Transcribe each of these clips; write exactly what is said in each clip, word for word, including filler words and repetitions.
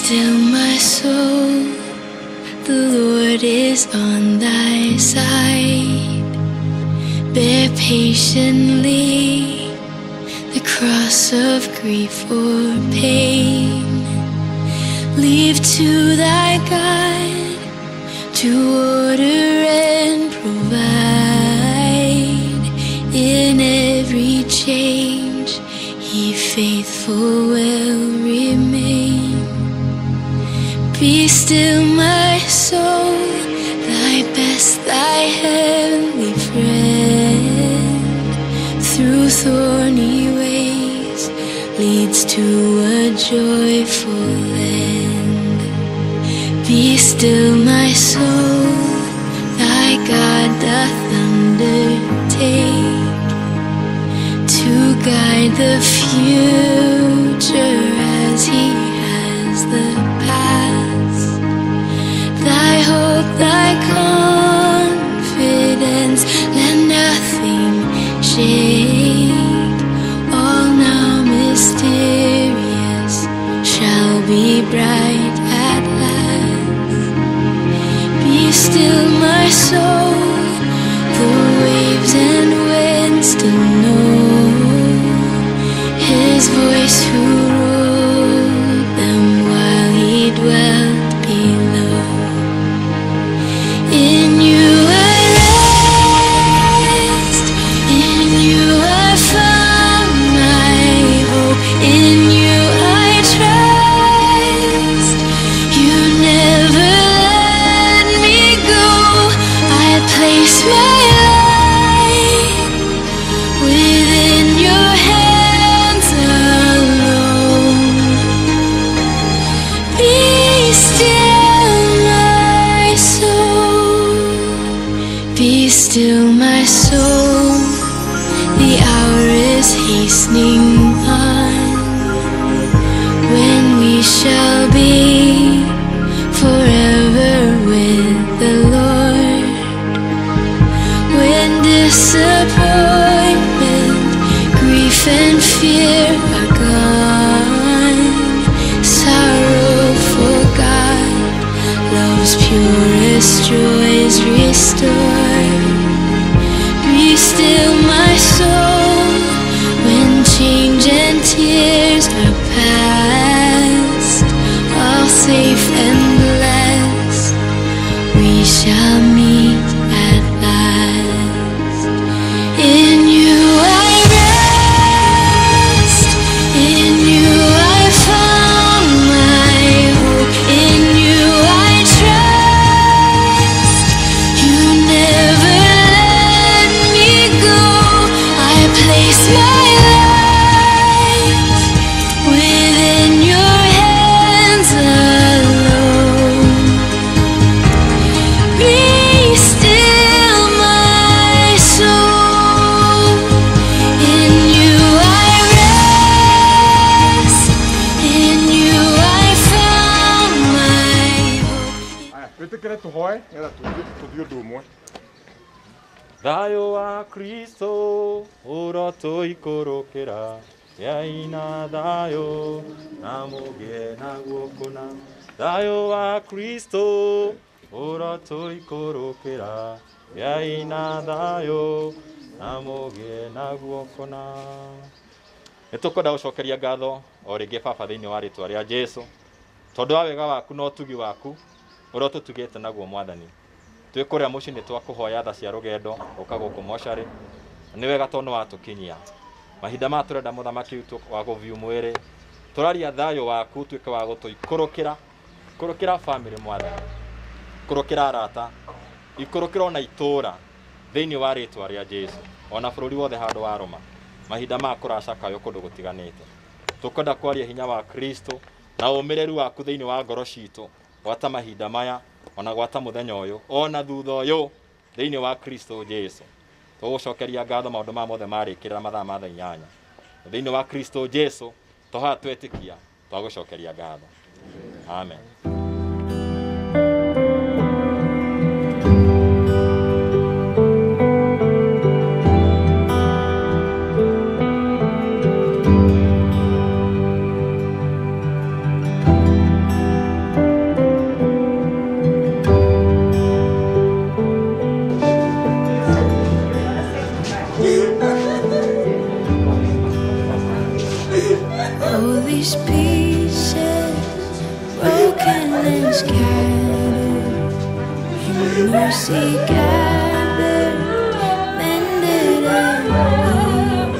still, my soul, the Lord is on thy side. Bear patiently the cross of grief or pain. Leave to thy God to order and provide. In every change He faithful will remain. Be still, my soul, thy best, thy heavenly friend, through thorny ways leads to a joyful end. Be still, my soul, thy God doth undertake to guide the future as He has the past. Thy hope, thy confidence, let nothing shake. All now mysterious shall be bright at last. Be still, my soul, the waves and winds still know His voice who ruled them while He dwelt below. In you I rest, in you I found my hope, in you I trust. You never let me go. I place my life within your hands alone. Be still, my soul, be still, my soul, the hour is hastening on, when we shall be forever with the Lord. When disappointment, grief and fear are gone, sorrow forgot, love's purest joys restored. Be still, my soul, when change and tears are past, all safe and blessed, we shall meet at last. In you I rest, in you I found my hope, in you I trust. You never let me go. I place my life within your hands alone. Be still, my soul, in you I rest, in you I found my hope. Wettekele tuhoe, ela tudio dumo. Thayo wa Kristo oroto ikorokera yaina thayo na mugie na guokona. Thayo wa Kristo oroto ikorokera yaina thayo na mugie na guokona. Nitukwenda gucokeria ngatho o ringi baba thiini wa ritwa ria Jesu tondu wa wega waku no tugi waku uria tutugite naguo mwathani. Twi kuria muci ni twakuhoya tha cia rugendo uka guku mocarĩ ni wega tondu watukinyia mahinda ma turenda muthamaki witu wa guviu mwiri turaria thayo waku tuike wa gutuikurukira ikurukira family mwathani ikurukira arata ikurukira ona itura thiini wa ritwa ria Jesu ona bururi wothe handu wa Roma mahinda ma kuracakayo kundu gutiganite tukwenda kwaria hinya wa Kristo na umireru waku thiini wa ngoro citu gwata mahinda maya ona gwata muthenya uyu ona thutha uyu thiini wa Kristo Jesu tugucokeria ngatho maundu ma mothe marikirira mathaa ma thaa inyanya thiini wa Kristo Jesu toha twetikia twagucokeria ngatho amen. these pieces, broken and scattered, in mercy gathered, mended and healed,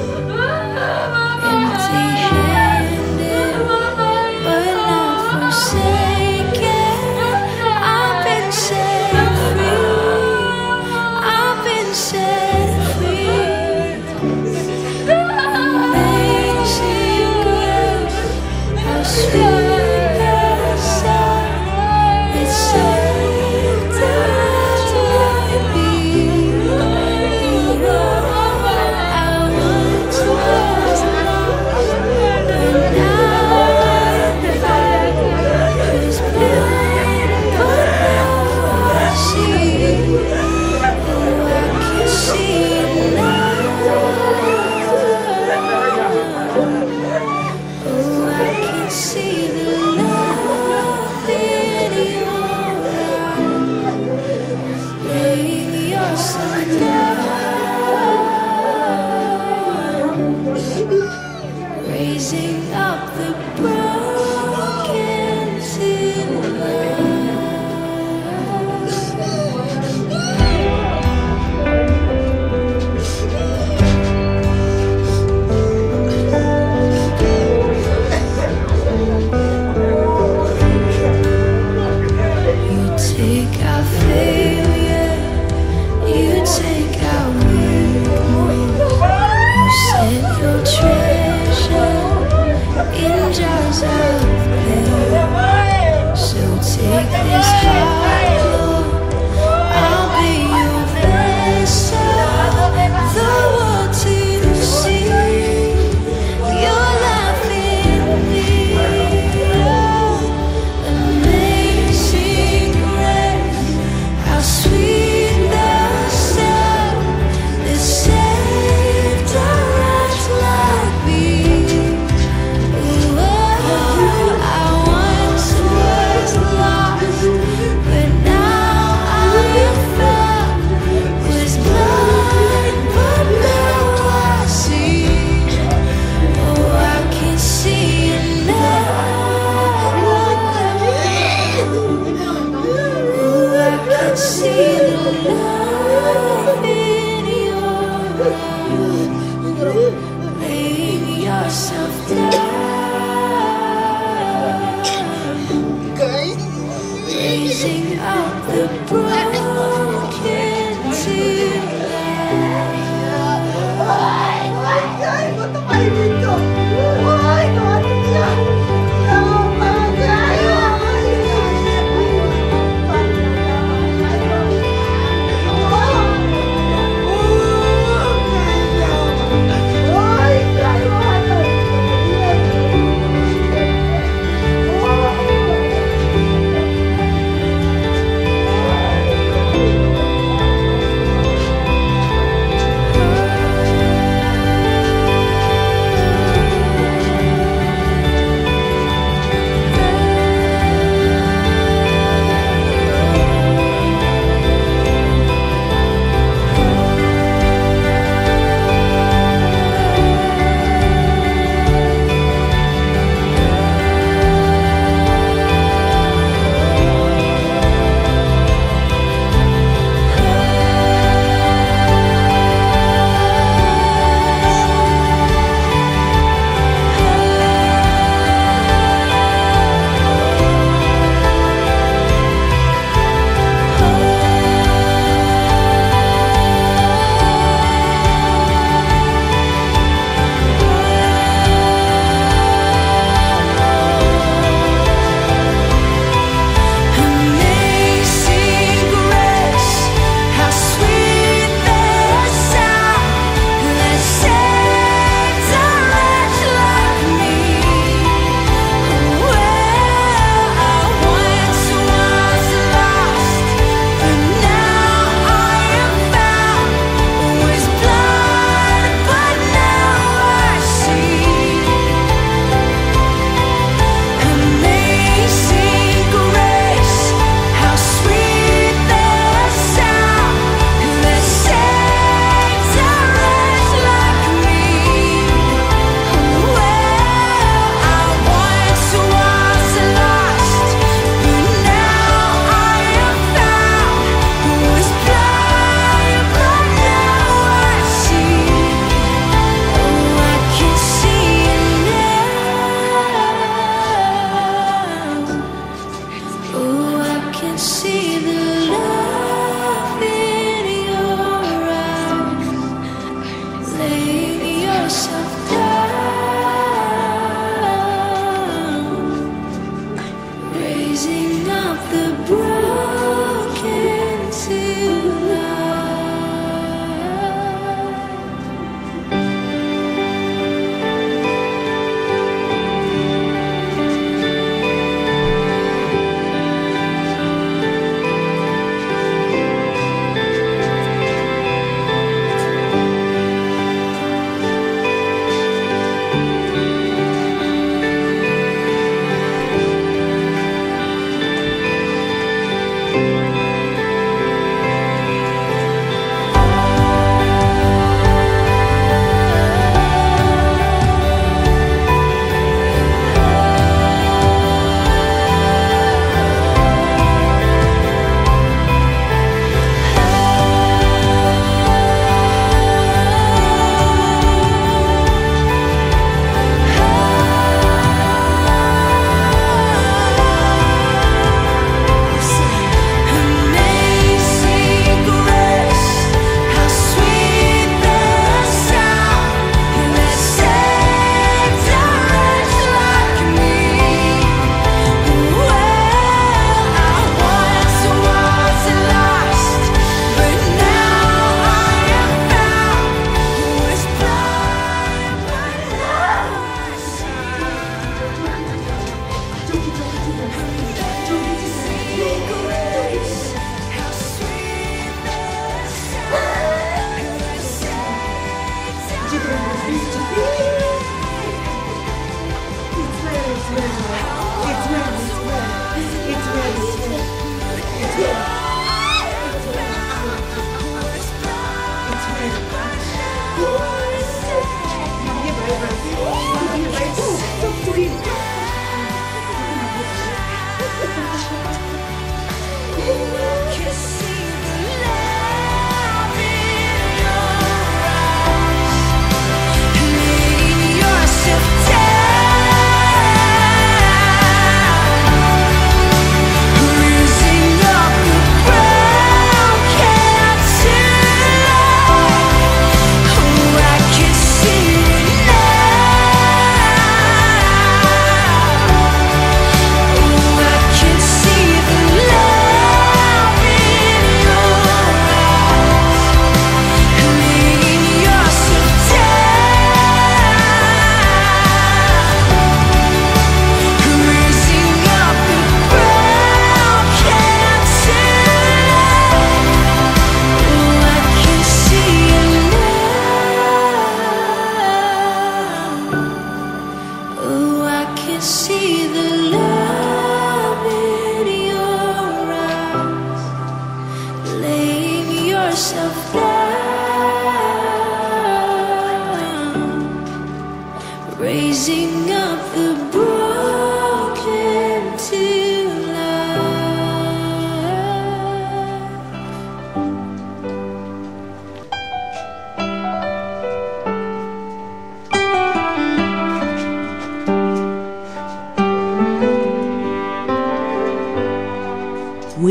empty-handed, but not forsaken. I've been set free. I've been set free. Amazing grace, how sweet the sound. It saved my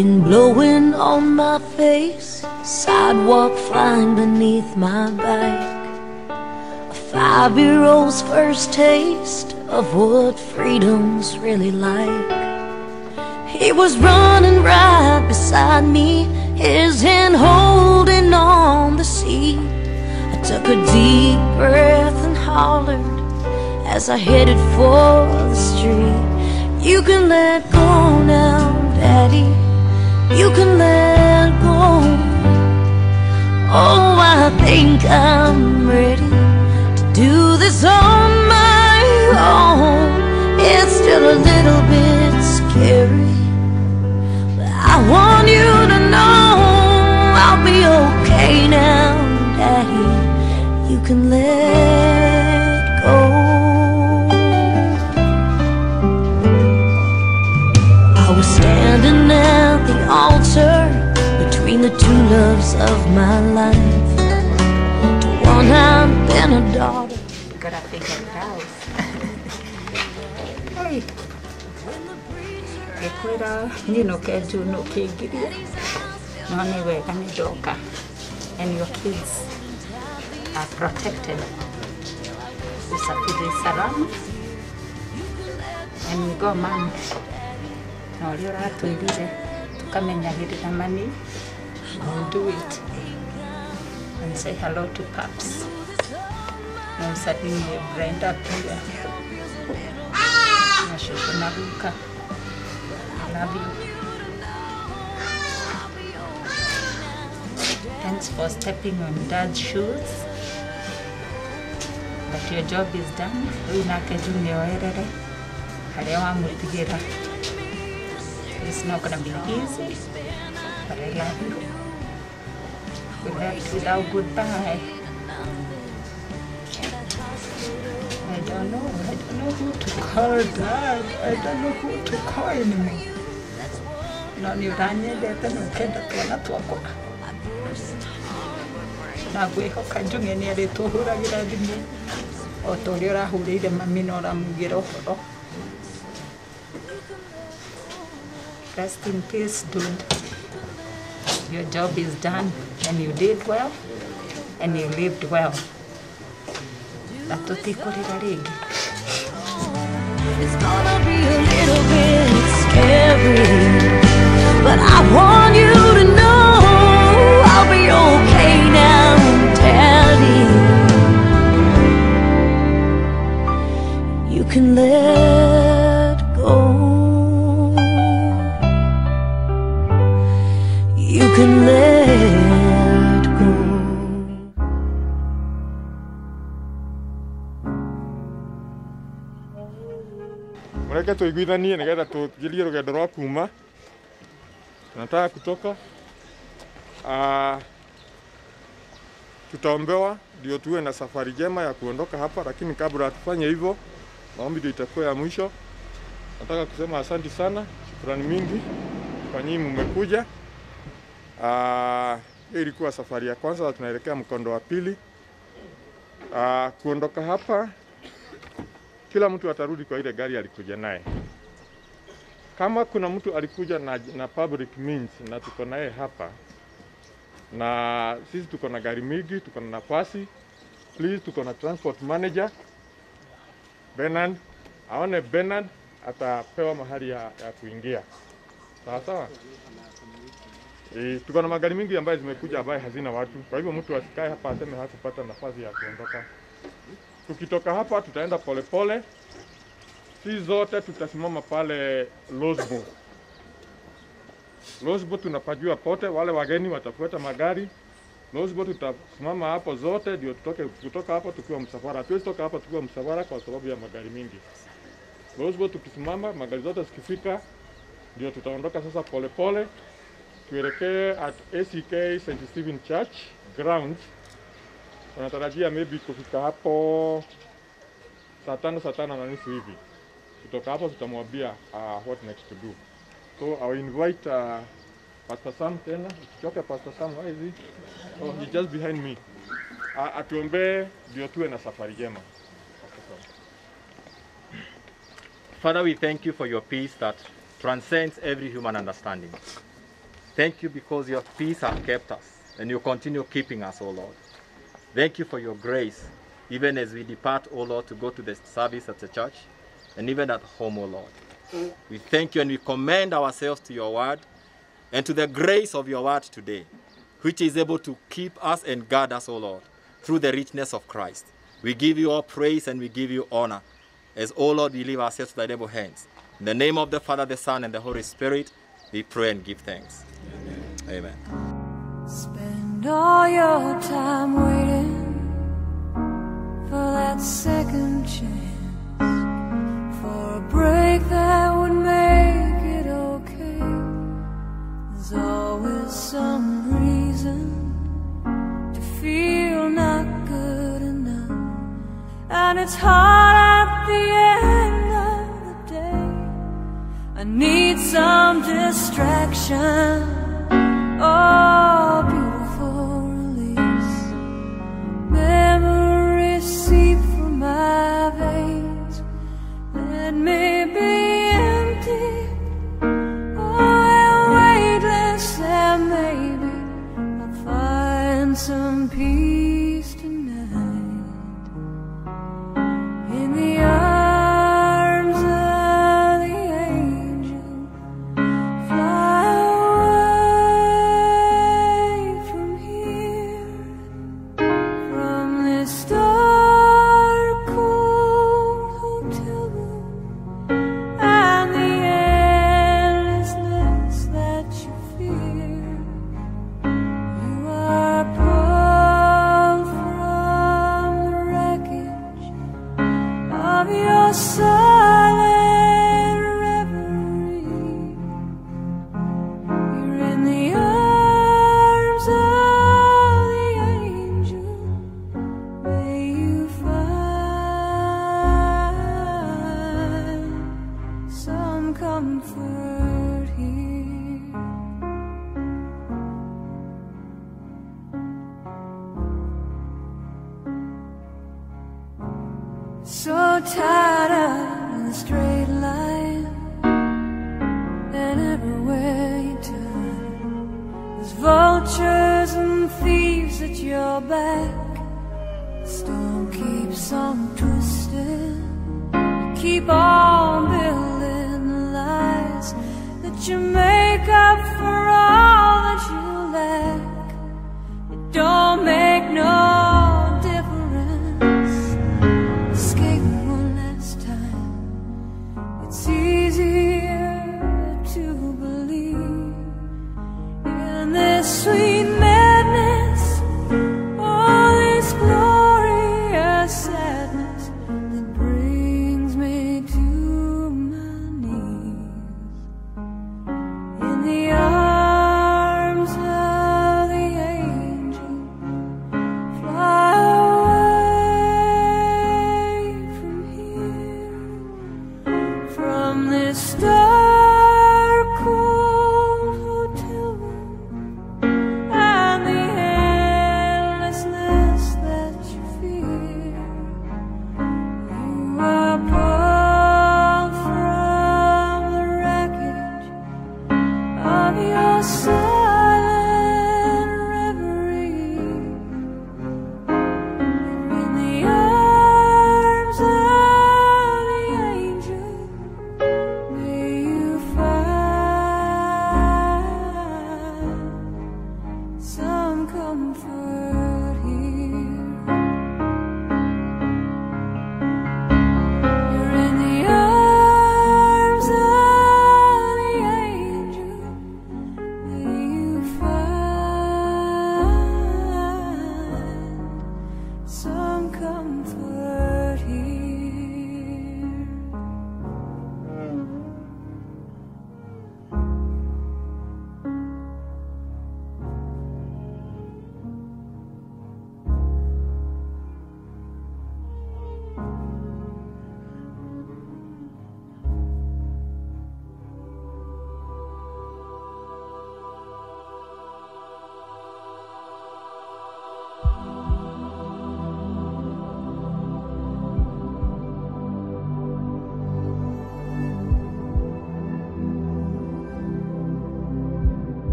Wind blowing on my face, sidewalk flying beneath my bike. A five-year-old's first taste of what freedom's really like. He was running right beside me, his hand holding on the seat. I took a deep breath and hollered as I headed for the street. You can let go now, Daddy, you can let go. Oh, I think I'm ready to do this on my own. It's still a little bit scary, but I want you to know I'll be okay now, Daddy, you can let go. I was standing at the altar between the two loves of my life. To one I've been a daughter. Gotta figure it out. Hey, ekwira nino keju no kigiria. No ni wega ni doka, and your kids are protected. Usafiri salama, and we go man. No, you're right to do it. Come and get the money. We'll do it. And say hello to Paps. No, suddenly Brenda Pia. Nashushu Nabuka. Love you. Thanks for stepping on Dad's shoes. But your job is done. It's not gonna be easy, but I love you. We left without goodbye. I don't know. I don't know who to call Dad. I don't know who to call anymore. No, ni ranye dete no kenda tuana tuako. Na gwehoka njunge ni ari tuhuragira thimu. O tori urahurire mami no ramugira uhoro. Rest in peace, dude. Your job is done, and you did well, and you lived well. It's gonna be a little bit scary, but I want you to know I'll be okay now, Daddy. You can let go. You can let go. Mureke tuiguithanie nigetha tugirie rugendo rwa kuma. Nataka kutoka. Ah, tutaombewa ndio tuwe na safari njema ya kuondoka hapa, lakini kabla tufanye hivyo, maombi ndio itakuwa ya mwisho. Nataka kusema asante sana, shukrani mingi kwa nyinyi mmekuja. Ah, hii ilikuwa safari ya kwanza, tunaelekea mkondo wa pili. Ah, kuondoka hapa kila mtu atarudi kwa ile gari alikuja naye. Kama kuna mtu alikuja na, na public means na tuko naye hapa na sisi tuko na gari mingi, tuko na nafasi, please tuko na transport manager Bernard, aone Bernard atapewa mahali ya, ya kuingia. Sawa sawa? E, tuko na magari mingi ambayo zimekuja ambayo hazina watu. Kwa hivyo mtu asikae hapa aseme hakupata nafasi ya kuondoka. Tukitoka hapa tutaenda polepole pole. Sisi zote tutasimama pale Losbo. Losbo tunapajua pote, wale wageni watafuata magari. Losbo tutasimama hapo zote ndio tutoke kutoka hapo tukiwa msafara. Hatuwezi toka hapa tukiwa msafara kwa sababu ya magari mingi. Losbo tukisimama magari zote zikifika ndio tutaondoka sasa polepole pole. Tuelekee at A C K Saint Stephen Church grounds. Tunatarajia maybe kufika hapo saa tano saa tano na nusu hivi. Kutoka hapo tutamwambia uh, what next to do. So I will invite uh, Pastor Sam tena. Choka Pastor Sam, where is he? Oh, he's just behind me. Uh, atuombe ndio tuwe na safari njema. Father, we thank you for your peace that transcends every human understanding. Thank you because your peace has kept us, and you continue keeping us, O Lord. Thank you for your grace, even as we depart, O Lord, to go to the service at the church, and even at home, O Lord. We thank you and we commend ourselves to your word, and to the grace of your word today, which is able to keep us and guard us, O Lord, through the richness of Christ. We give you all praise and we give you honor, as, O Lord, we leave ourselves to thy able hands. In the name of the Father, the Son, and the Holy Spirit, we pray and give thanks. Amen. Amen. Spend all your time waiting for that second chance, for a break that would make it okay. There's always some reason to feel not good enough, and it's hard at the end of the day. I need some distraction, oh, beautiful release. Memories seep from my veins. Let me be empty, oh, weightless, and maybe I'll find some peace tonight in the arms of the angel. Fly away from here, from this dark, cold hotel room, and the endlessness that you fear. You are pulled from the wreckage of your silent reverie. You're in the arms of the angel. May you find some comfort here. So tired of the straight line, and everywhere you turn, there's vultures and thieves at your back. The storm keeps on twisting. You keep on building the lies that you make up for all that you lack. It don't make no difference. Escape one last time. It's easier to believe in this sweet madness, all this glorious sadness that brings me to my knees. In the arms of the angel, fly away from here, from this dark, cold hotel room, and the endlessness that you fear. You are pulled from the wreckage of your silent reverie. You're in the arms of the angel. May you find some comfort here. You're in the arms of the angel. May you find some comfort here.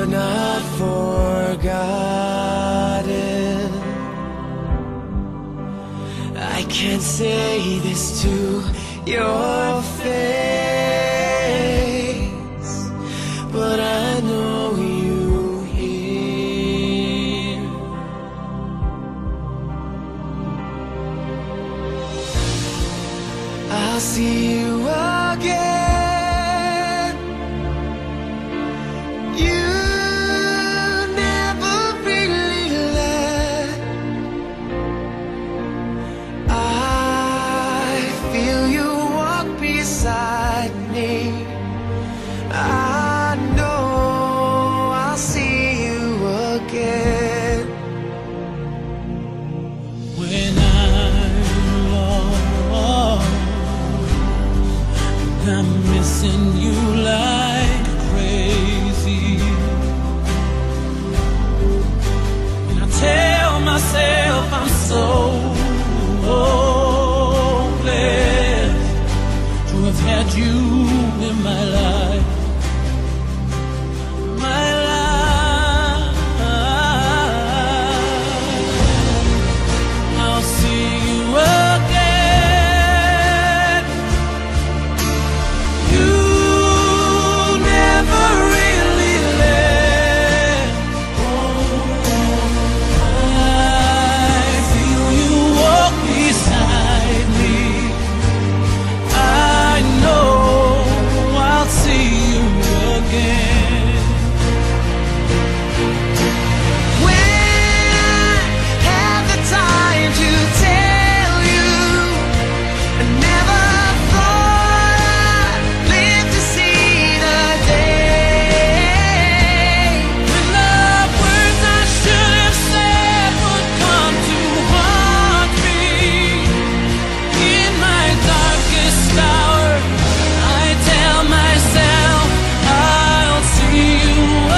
but not forgotten. I can't say this to your face, but I know you hear. I'll see you again. You never really left. I feel you walk beside me. I know I'll see you again. When I'm lost, I'm missing you like crazy, and I tell myself I'm so blessed to have had you in my life, my life. I'll see you again. You never really left. I feel you walk beside me. I know I'll see you again. When I have the time to tell you, I never thought I'd live to see the day when the words I should have said would come to haunt me. In my darkest hour, I tell myself I'll see you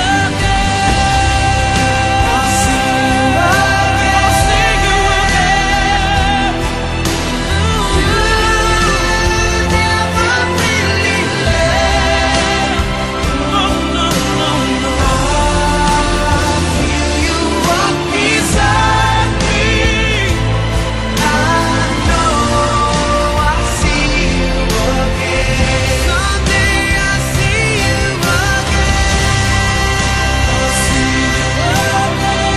again. I'll see you again. I'll see you again. You never really left. Oh no, no, no. I feel you walk beside me. I know I'll see you again. Someday I'll see you again. I'll see you again.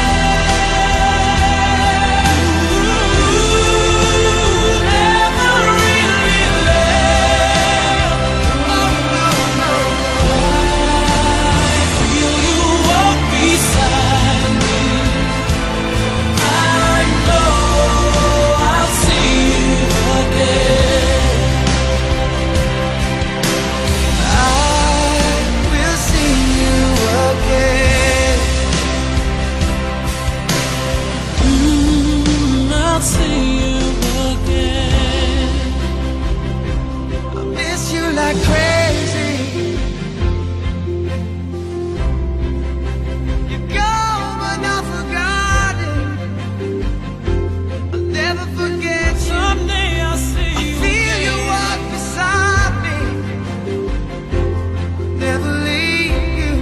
You never really left. Oh no, no. I feel you walk beside me. I know I'll see you again. I will see you again. Mm, I'll see you again. I miss you like crazy. You're gone but not forgotten. I'll never forget you. Someday I'll see you. I feel you walk beside me. Never leave you.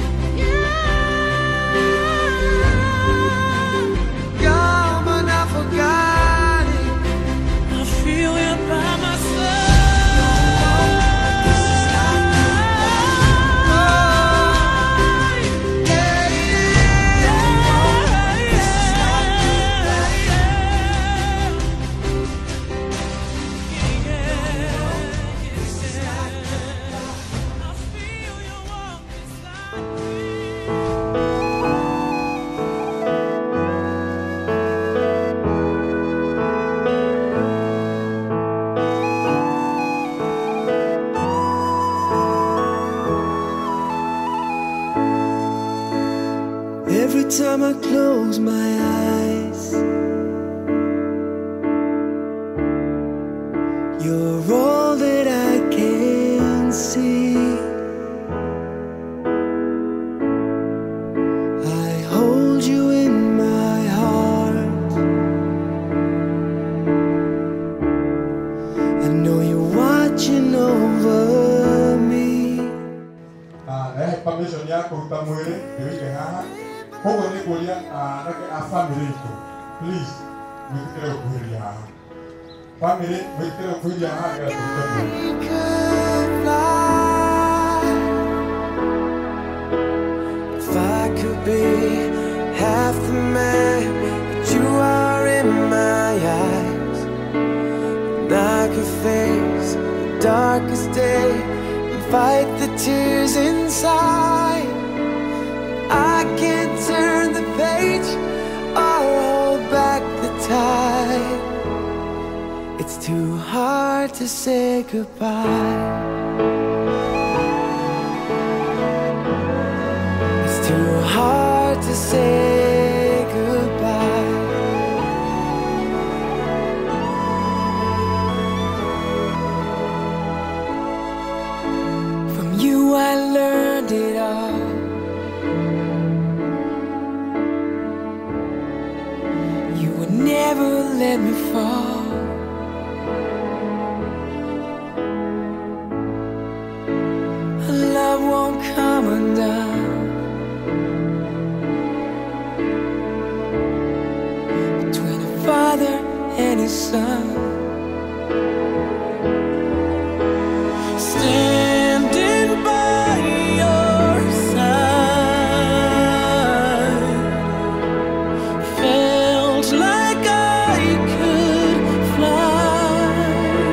Gone but not forgotten. I feel you by my side. This is not goodbye. Yeah, yeah. This is not Every time I close my eyes, you're all that I can see. I hold you in my heart. I know you're watching over me. Alright. permission yako utamwele niweke haha. Kogo ni kulia nake a family iko. Please, mwikitele kuhilia haha. Family, mwikitele kuhilia haha ya tutamwele. If I could be half the man that you are in my eyes, and I could face the darkest day and fight the tears inside, I can't turn the page or hold back the tide. It's too hard to say goodbye. Too hard to say goodbye. From you I learned it all. You would never let me fall. Love won't come undone. Father and his son, standing by your side, felt like I could fly.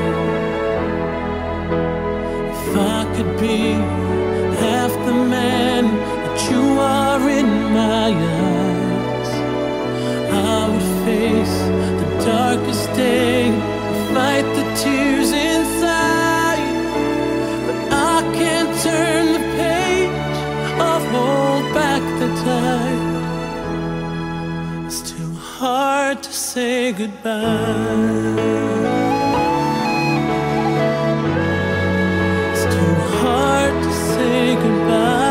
If I could be half the man that you are in my eyes, I would face the darkest day, fight the tears inside. But I can't turn the page or hold back the tide. It's too hard to say goodbye. It's too hard to say goodbye.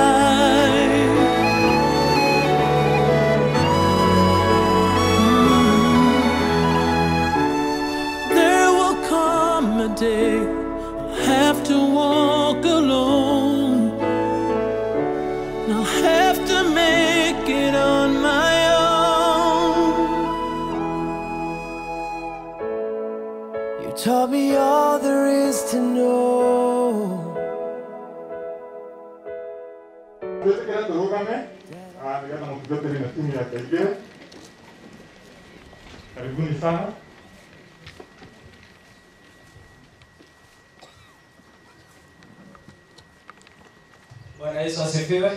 Day I'll have to walk alone, and I'll have to make it on my own. You taught me all there is to know. Karibuni sana. Bwana Yesu asifiwe.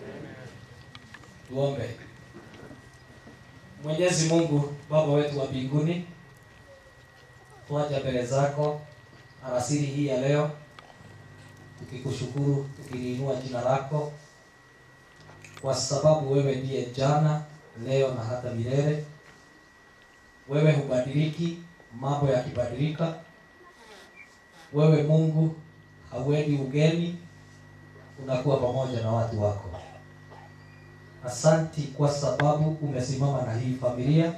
Tuombe. Mwenyezi Mungu Baba wetu wa mbinguni, tuaje mbele zako alasiri hii ya leo, tukikushukuru, tukiliinua jina lako, kwa sababu wewe ndiye jana, leo na hata milele. Wewe hubadiliki, mambo yakibadilika. Wewe Mungu hauendi ugeni, unakuwa pamoja na watu wako. Asanti kwa sababu umesimama na hii familia,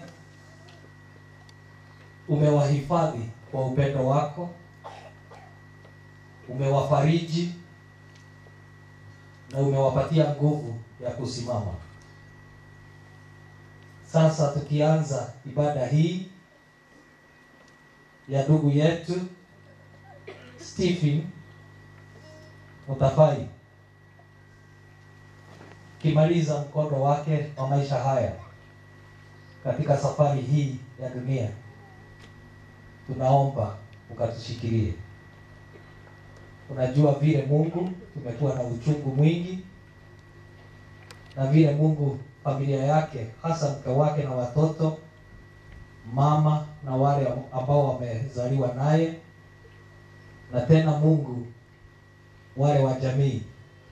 umewahifadhi kwa upendo wako, umewafariji na umewapatia nguvu ya kusimama. Sasa tukianza ibada hii ya ndugu yetu Stephen Mutabai, kimaliza mkondo wake wa maisha haya katika safari hii ya dunia, tunaomba ukatushikilie. Unajua vile Mungu tumekuwa na uchungu mwingi, na vile Mungu familia yake, hasa mke wake na watoto, mama na wale ambao wamezaliwa naye, na tena Mungu wale wa jamii,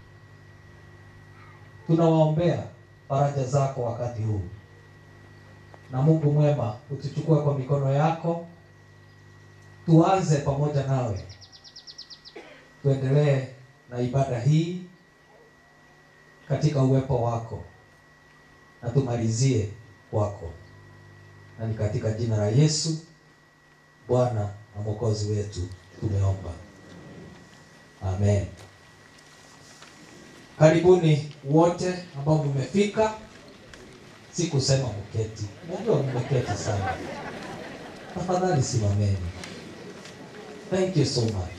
tunawaombea faraja zako wakati huu. Na Mungu mwema, utuchukue kwa mikono yako, tuanze pamoja nawe, tuendelee na ibada hii katika uwepo wako, na tumalizie kwako. Na ni katika jina la Yesu Bwana na Mwokozi wetu tumeomba. Amen. Karibuni wote ambao mmefika. Sikusema mketi. Najua mmeketi sana. Tafadhali simameni. Thank you so much.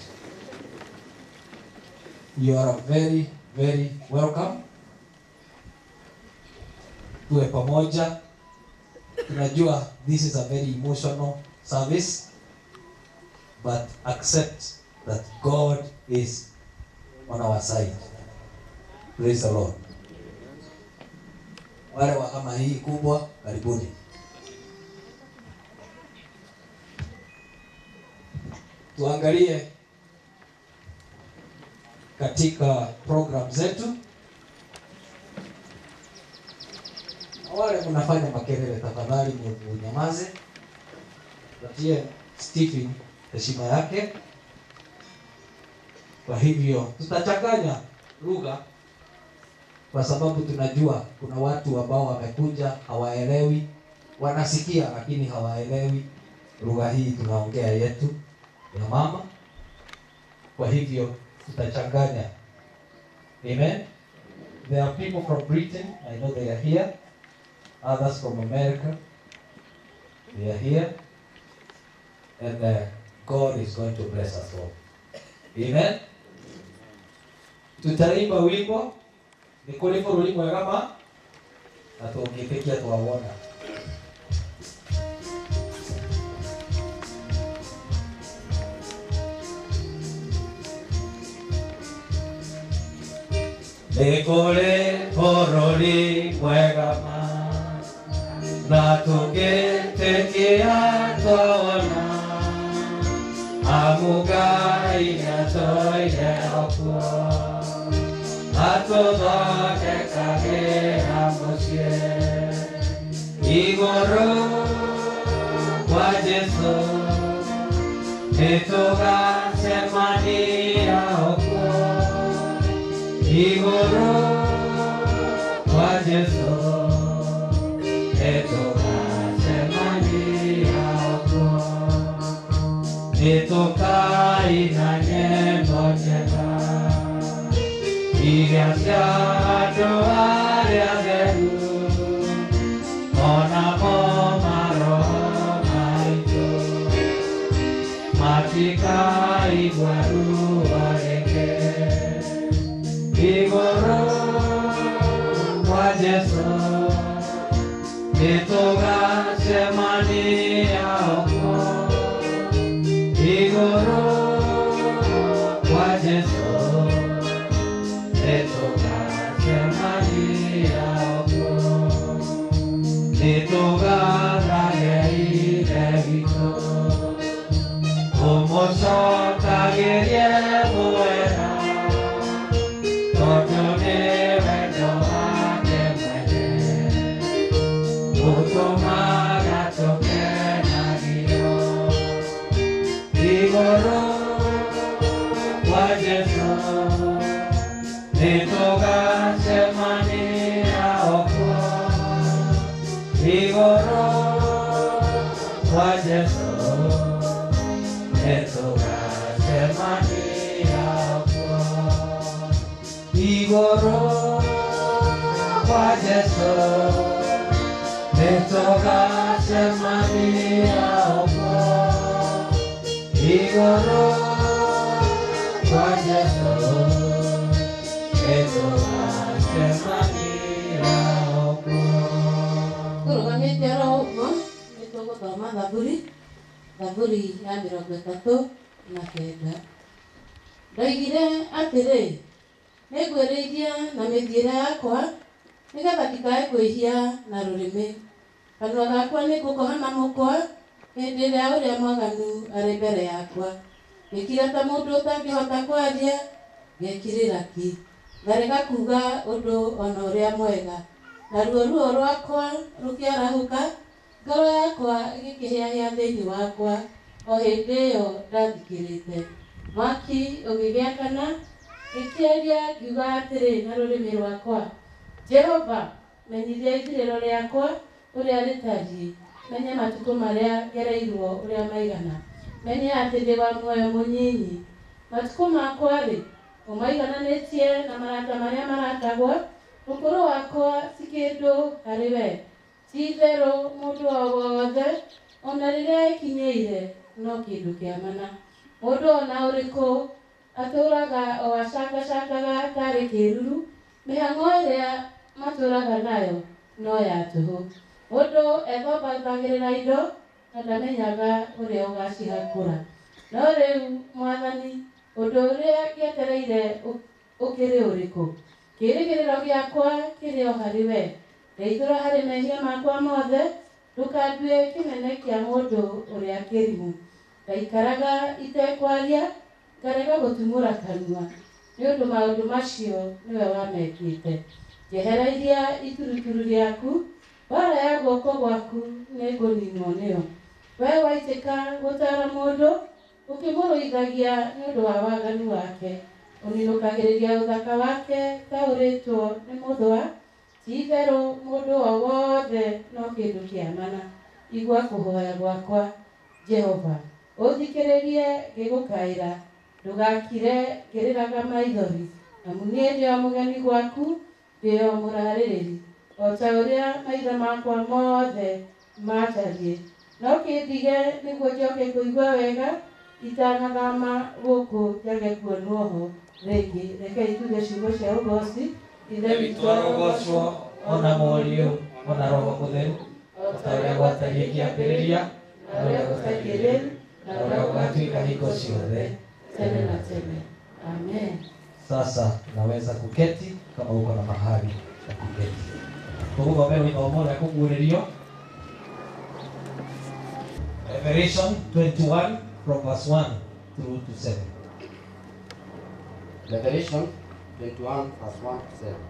You are very very welcome. Tuwe pamoja. Tunajua this is a very emotional service, but accept that God is on our side. Praise the Lord. Wale wa kama hii kubwa, karibuni. Tuangalie katika program zetu. Wale mnafanya makelele, tafadhali mnyamaze. Tupatie Stephen heshima yake. Kwa hivyo tutachanganya lugha kwa sababu tunajua kuna watu ambao wamekuja hawaelewi, wanasikia lakini hawaelewi lugha hii tunaongea yetu ya mama. Kwa hivyo tutachanganya. Amen. There are people from Britain, I know they are here. Others from America, they are here. And uh, God is going to bless us all. Amen. Tutaimba wimbo ni kule furuli mwega ma na tuongetekia tuwaona. Ekole furuli mwega ma na tuongetekia tuwaona. Amugai na toye okwo Atoda kekage amosie Igoro kwa Jesu Etoga semania okwo Igoro kwa Jesu Etoga semania okwo Etoka inanye mocheka Iriasya doaria geru Ona mo maro maito Matika iguaru areke Igoro kwa Jesu Etoga semania okwo Igoro kwa Jesu Etoga semania okwo Etoga ragei devito Omoso kagerie muera Toto ne vendo ake mwene Utoma gato kenagio Igoro kwa Jesu Etoga semania okwo Igoro kwa Jesu Etoga semania okwo Igoro kwa Jesu Etoga semania okwo Igoro kwa Jesu Etoga semania okwo. Kurugamite roho nitugo thoma Zaburi Zaburi ya mirongo ĩtatũ na kenda. Ndoigire atĩrĩ, nĩngwĩrĩithia na mĩthiĩre yakwa nĩgetha ndikae kwĩhia na rũrĩmĩ. Kanua gakwa nĩngũkoha na mũkwa hĩndĩ ĩrĩa ũrĩa mwaganu arĩ mbere yakwa. Ngĩkira ta mũndũ ũtangĩhota kwaria, ngekirĩra ki. Ngarega kuga ũndũ ona ũrĩa mwega. Naruo ruo rwakwa rũkĩarahũka, ngoro yakwa ĩgĩkĩhĩahĩa thĩinĩ wakwa, o hĩndĩ ĩyo ndathikĩrĩte. Mwaki ũgĩgĩakana, ngĩkĩaria ngiuga atĩrĩ na rũrĩmĩ rwakwa, Jehova, menyithia ithirĩro rĩakwa ũrĩa rĩtariĩ, menye matukũ marĩa ngereirwo ũrĩa maigana. Menye atĩ ndĩ wa muoyo mũnyinyi. Matukũ makwa-rĩ, umaigananĩtie na marata marĩa maratagwo ũkũrũ wakwa ti kĩndũ harĩ we ti itherũ mũndũ o wothe ona rĩrĩa ekinyĩire no kĩndũ kĩa mana mũndũ ona ũrĩkũ atũraga o acangacangaga tarĩ kĩruru mĩhang'o ĩrĩa matũraga nayo no ya tũhũ mũndũ ethombagĩrĩra indo na ndamenyaga ũrĩa ũgacihakũra no rĩu Mwathani ũndũ ũrĩa ngĩetereire ũkĩrĩ ũrĩkũ kĩĩrĩgĩrĩro gĩakwa kĩrĩ o harĩ we ndeithũra harĩ mehia makwa mothe ndũkandue kĩnene kĩa mũndũ ũrĩa kĩrimũ ngaikaraga itekwaria ngarega gũtumũra kanua nĩ ũndũ maũndũ macio nĩwe wamekĩte njehereiria ituruturu rĩaku bara ya guoko gwaku nĩ ngũninwo nĩyo we waitĩka gũtara mũndũ ũkĩmũrũithagia nĩ ũndũ wa waganu wake ũninũkagĩrĩria ũthaka wake ta ũrĩtwo nĩ mũthũa ti itherũ mũndũ o wothe no kĩndũ kĩa mana igua kũhoya gwakwa Jehova ũthikĩrĩrie ngĩgũkaĩra ndũgakire ngĩrĩraga maithori amu niĩ ndĩ o mũgeni gwaku ndĩ o mũrarĩrĩri o ta ũrĩa maithe makwa mothe matariĩ no kĩndige nĩguo njoke kũigua wega itanathama gũkũ njage kuonwo ho rĩngĩ rekei tuge ciugo cia ũgooci ithe witũ arogocwo ona Mũriũ ona Roho Mũtheru o ta ũrĩa gwatariĩ kĩambĩrĩria na ũrĩa gũtariĩ rĩu na ũrĩa gũgatuĩka hingo ciothe tene na tene amen. Sasa naweza kuketi kama uko na mahali ya kuketi. Tuguthome wimbo ũmwe wa kũguũrĩrio Revelation twenty-one from verse one through to seven. Revelation twenty-one verse one to seven.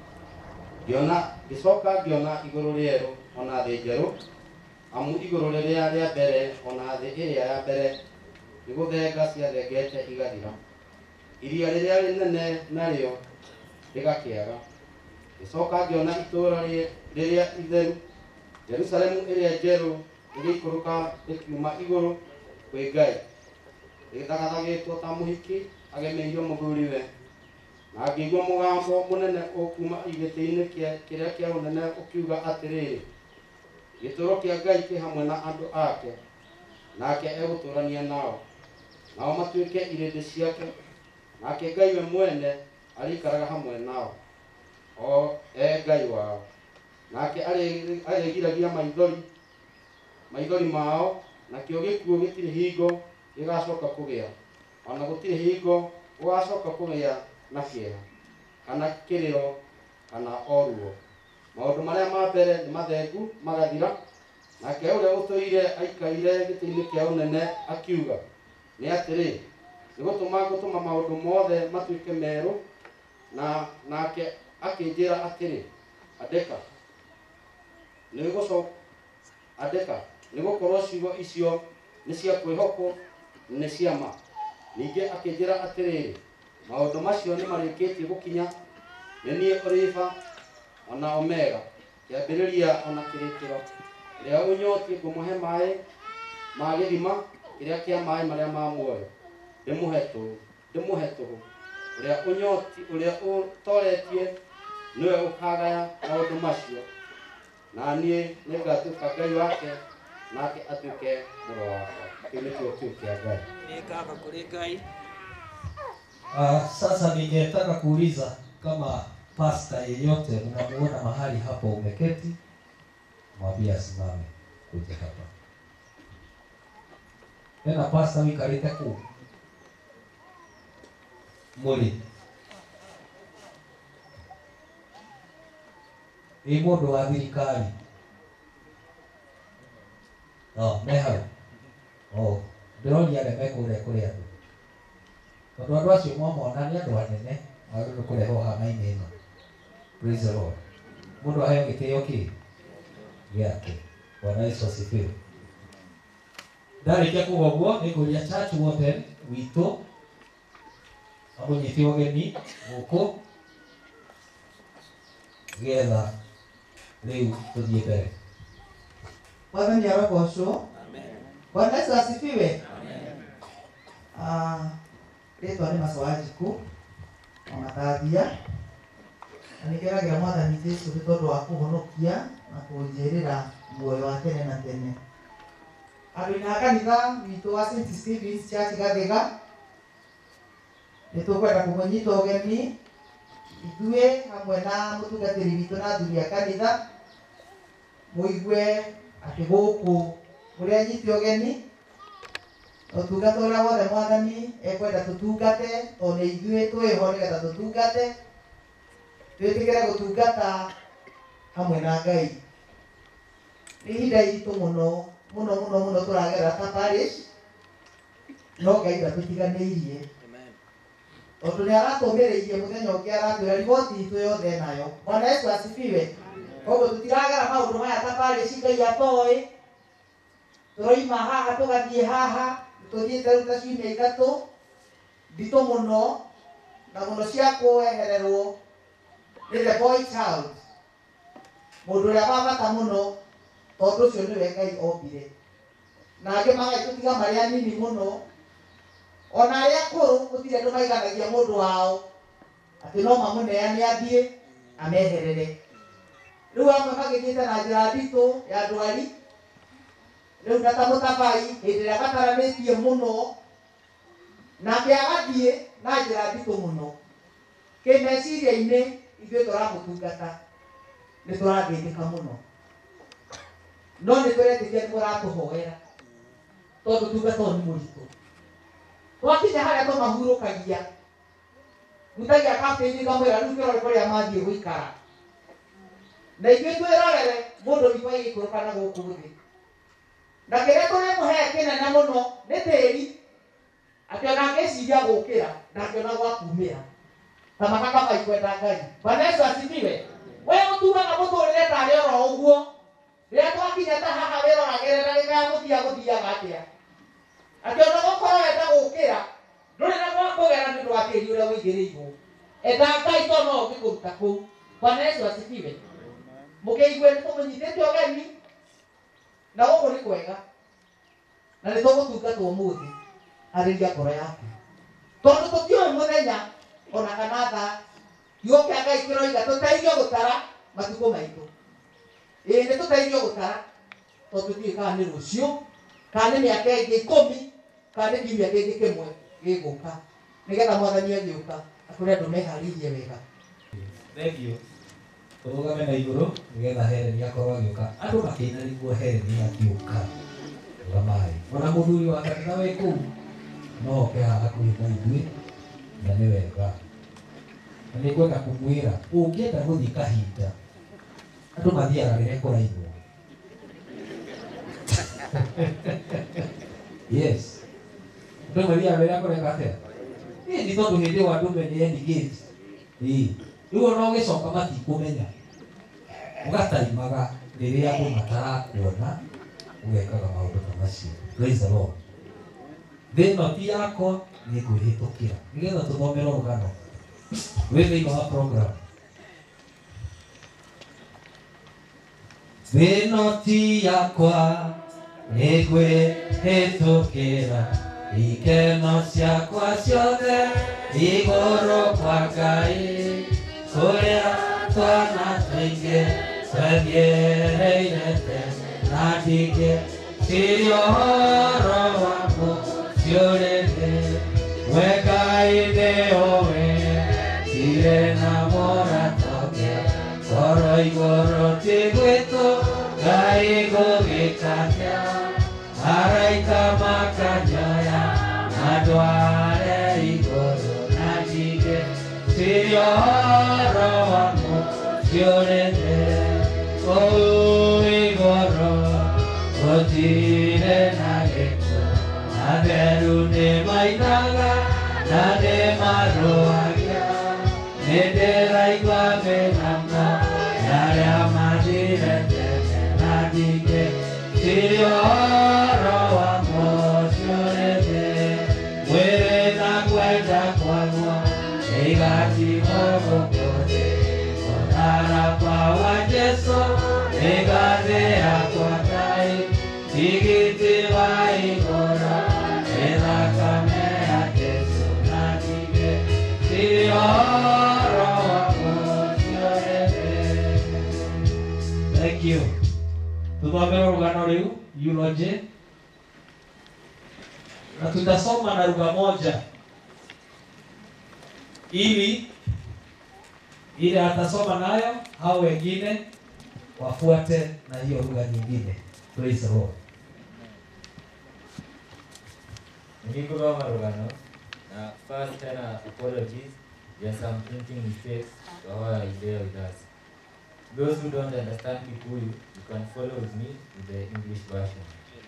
Giona gicoka giona igũrũ rĩerũ ona thĩ njerũ amu igũrũ rĩrĩa rĩa mbere ona thĩ ĩrĩa ya mbere nĩgũthenga ciathengete igathira iria rĩrĩa rĩnene narĩo rĩgakĩaga gicoka giona itũũra rĩrĩa itheru Jerusalemu ĩrĩa njerũ rĩgĩikũrũka rĩkiuma igũrũ kwĩ Ngai rĩgĩthagathagĩtwo ta mũhiki agemeirio mũthuriwe na ngĩigua mũgambo mũnene ũkuuma igĩtĩ-inĩ kĩrĩa kĩa ũnene ũkiuga atĩrĩrĩ gĩtũũro kĩa Ngai kĩ hamwe na andũ ake nake egũtũũrania nao nao matuĩke irĩndĩ ciake nake Ngai we mwene arĩikaraga hamwe nao o e Ngai wao nake arĩgiragia maithori maithori mao nakĩo gĩkuũ gĩtirĩ hingo gĩgacoka kũgĩa ona gũtirĩ hingo gũgacoka kũgĩa na kĩeha kana kĩrĩro kana oruo maũndũ marĩa ma mbere nĩ mathengu magathira nake ũrĩa ũtũire aikarire gĩtĩ-inĩ kĩa ũnene akiuga nĩ atĩrĩ nĩgũtũma gũtũma maũndũ mothe matuĩke merũ na nake akĩnjĩra atĩrĩ andĩka nĩgũcoka andĩka nĩgũkorwo ciugo icio nĩ cia kwĩhokwo nĩ cia ma ningĩ akĩnjĩra atĩrĩ maũndũ macio nĩ marĩkĩtie gũkinya nĩ niĩ Oriba ona Omega kĩambĩrĩria ona kĩrĩkĩro rĩrĩa ũnyotie ngũmũhe maĩ ma gĩthima kĩrĩa kĩa maĩ marĩa ma muoyo ndĩmũhe tũhũ ndĩmũhe tũhũ ũrĩa ũnyoti ũrĩa ũtoretie nĩwe ũkagaya maũndũ macio na niĩ nĩngatuĩka Ngai wake nake atuĩke mũrũ wakwa kĩu nĩkĩo kĩu kĩa Ngai nĩngaba kũrĩ Ngai. Uh, sasa ningetaka kuuliza kama pasta yeyote unamuona mahali hapo umeketi, mwambie asimame kuja hapa. Tena pasta wikarite ku muri ĩ mũndũ wa thirikari no mehau o ndĩroria arĩa mekũrĩa kũrĩ andũ tondũ andũ acio mwamona nĩ andũ anene magĩrĩirwo kũrehwo hama-inĩ ĩno. Praise the Lord. Mũndũ aheo gĩtĩo kĩ gĩake. Bwana Yesu asifiwe. Ndarĩkia kuuga ũguo nĩngũria church warden witũ amũnyite ũgeni gũkũ getha rĩu tũthiĩ mbere. Mwathani arogocwo. Bwana Yesu asifiwe. Ah, rĩtwa nĩ Macowa Njiku Onatathia anikeragira mwathani Jesu nĩ tondũ wa kũhonokia na kũnjĩrĩra muoyo wa tene na tene. Andũ a kanitha witũ wa Saint Stephen's Church Gathega nĩ tũkwenda kũmũnyita ũgeni ithuĩ hamwe na mũtungatĩri witũ na athuri a kanitha mũigue atĩ gũkũ mũrĩ anyiti ũgeni ũtungata ũrĩa wothe mwathani ekwenda tũtungate tondũ ithuĩ twĩho nĩgetha tũtungate twĩtĩkĩre gũtungata hamwe na Ngai. Nĩ ihinda iritũ mũno mũno mũno mũno tũragerera ta parish, no Ngai ndatũtiganĩirie tondũ nĩ aratũmĩrĩirie mũthenya ũngĩ aratwĩra riboti itũ yothe nayo. Bwana Yesu asifiwe. Koguo tũtiragera maũndũ maya ta parish Ngai atoĩ. Tũroima haha tũgathiĩ haha, tũthiĩte rĩu ta ciumia ithatũ nditũ mũno na mũno cia kwehererwo nĩ the boy child, mũndũ ũrĩa wa bata mũno tondũ ũcio nĩwe Ngai ombire. Na angĩ magagĩtũtiga marĩ anini mũno, ona arĩa akũrũ gũtirĩ andũ maiganagia mũndũ wao atĩ no mamũneane athiĩ ameherere. Rĩu amwe magĩthiĩte na njĩra nditũ ya ndwari. Rĩu ta Mutabai hĩndĩ ĩrĩa bataranĩtie mũno nake agathiĩ na njĩra nditũ mũno. Kĩmeciria-inĩ ithuĩ tũramũtungata nĩ tũrathĩnĩka mũno, no nĩ tũretĩkia nĩ mũratũhoera tondũ tungata ũyũ nĩ mũritũ. Twakinya harĩa tũmahurũkagia mutagia kaptĩini ngamwĩra rĩu kĩrore kũrĩa mathiĩ gũikara, na ithuĩ twĩrorere mũndũ witũ agĩikũrũka na gũkũ thĩ. Na kĩrĩa tũrĩmũhe kĩnene mũno nĩ tĩri, atĩ ona angĩciria gũkĩra ndangĩona gwa kumĩra ta makaka maikwenda Ngai. Bwana Yesu asifiwe. Wewe ũtugaga mũtũrĩre tarĩ oro ũguo, rĩrĩa twakinya ta haha wĩroragĩre ndagĩka ya mũthia gũthiaga atĩa, atĩ ona gũkorwo wenda gũkĩra ndũrĩ na gwa kũgera nĩ ũndũ wa tĩri ũrĩa wĩigĩrĩirwo. Enda Ngai to no ũngĩkũruta kũu. Bwana Yesu asifiwe. Mũkĩigue nĩ tũmũnyitĩte ũgeni na gũkũ nĩ kwega na nĩ tũgũtungatwo ũmũthĩ. Arĩria ngoro yaku tondũ tũtiũĩ mũthenya ona kana thaa. Kiugo kĩa Ngai kĩroiga tũteithio gũtara matukũ maitũ. Ĩĩ nĩ tũteithio gũtara tondũ tũtiũĩ kana nĩ rũciũ, kana nĩ mĩaka ĩngĩ ikũmi, kana nĩ kiumia kĩngĩ kĩmwe gĩgũka, nĩgetha mwathani agĩũka akũrĩ andũ meharĩirie wega. Thengiũ. Tũrũgame na igũrũ nĩgetha Hereni akorwo agĩũka. Andũ makĩina nĩguo Hereni agĩũka. Rũgamai. Ona mũthuri wa kanitha wĩ kũu no oke haha hakuhĩ na ithuĩ na nĩ wega. Na nĩ ngwenda kũmwĩra ũngĩenda gũthiĩ kahinda andũ mathiaga rĩrĩa kũraigwo. Yes. Andũ mathiaga rĩrĩa kũreka atĩa. Ĩĩ nĩ tondũ hĩndĩ ĩyo andũ menye engage. Ĩĩ. Rĩu ona ũgĩcoka matikũmenya. Ũgataimaga rĩrĩa andũ matarakuona ũgekaga maũndũ ta macio. Praise the Lord. Thĩno ti yakwa nĩ ngwĩhĩtũkĩra nĩgetha tũthomere rũgano wĩ thĩinĩ wa program. Thĩno ti yakwa nĩ ngwĩhĩtũkĩra ikeno ciakwa ciothe igũrũ kwa Ngai kũrĩa twana tũingĩ twathiĩrĩire tene na ndingĩ cirio ũhoro waku ciũrĩte. We Ngai nĩ ũĩ tirĩ na mũratũngĩ ngoro igũrũ ti gwitũ Ngai gũgĩkania araika makanyoya andũ arĩa igũrũ na ndingĩ cirio ũhoro waku ciũrĩte. Kũu igũrũ gũtirĩ na gĩko atheru nĩ mainaga na nĩ marũagia. Nĩ ndĩraigua mĩhang'o ya arĩa mathire tene na ndingĩ cirio ũhoro wamo ciũrĩte. Mwĩrĩ na kwenda kwaguo ĩgatigwo gũkũ thĩ. Mũtharaba wa Jesũ ĩgathĩa kwa Ngai. Tigiti wa igũrũ nĩ thakame ya Jesũ na ndingĩ cirio you. Tuthomera rugano riu eulogy. Na tutasoma na lugha moja. Ili ile atasoma nayo hao wengine wafuate na hiyo lugha nyingine. Praise the Lord. Nilikuwa marugano na first tena apologies. There are some printing mistakes to our idea with us. Those who don't understand Kikuyu, you can follow with me with the English version.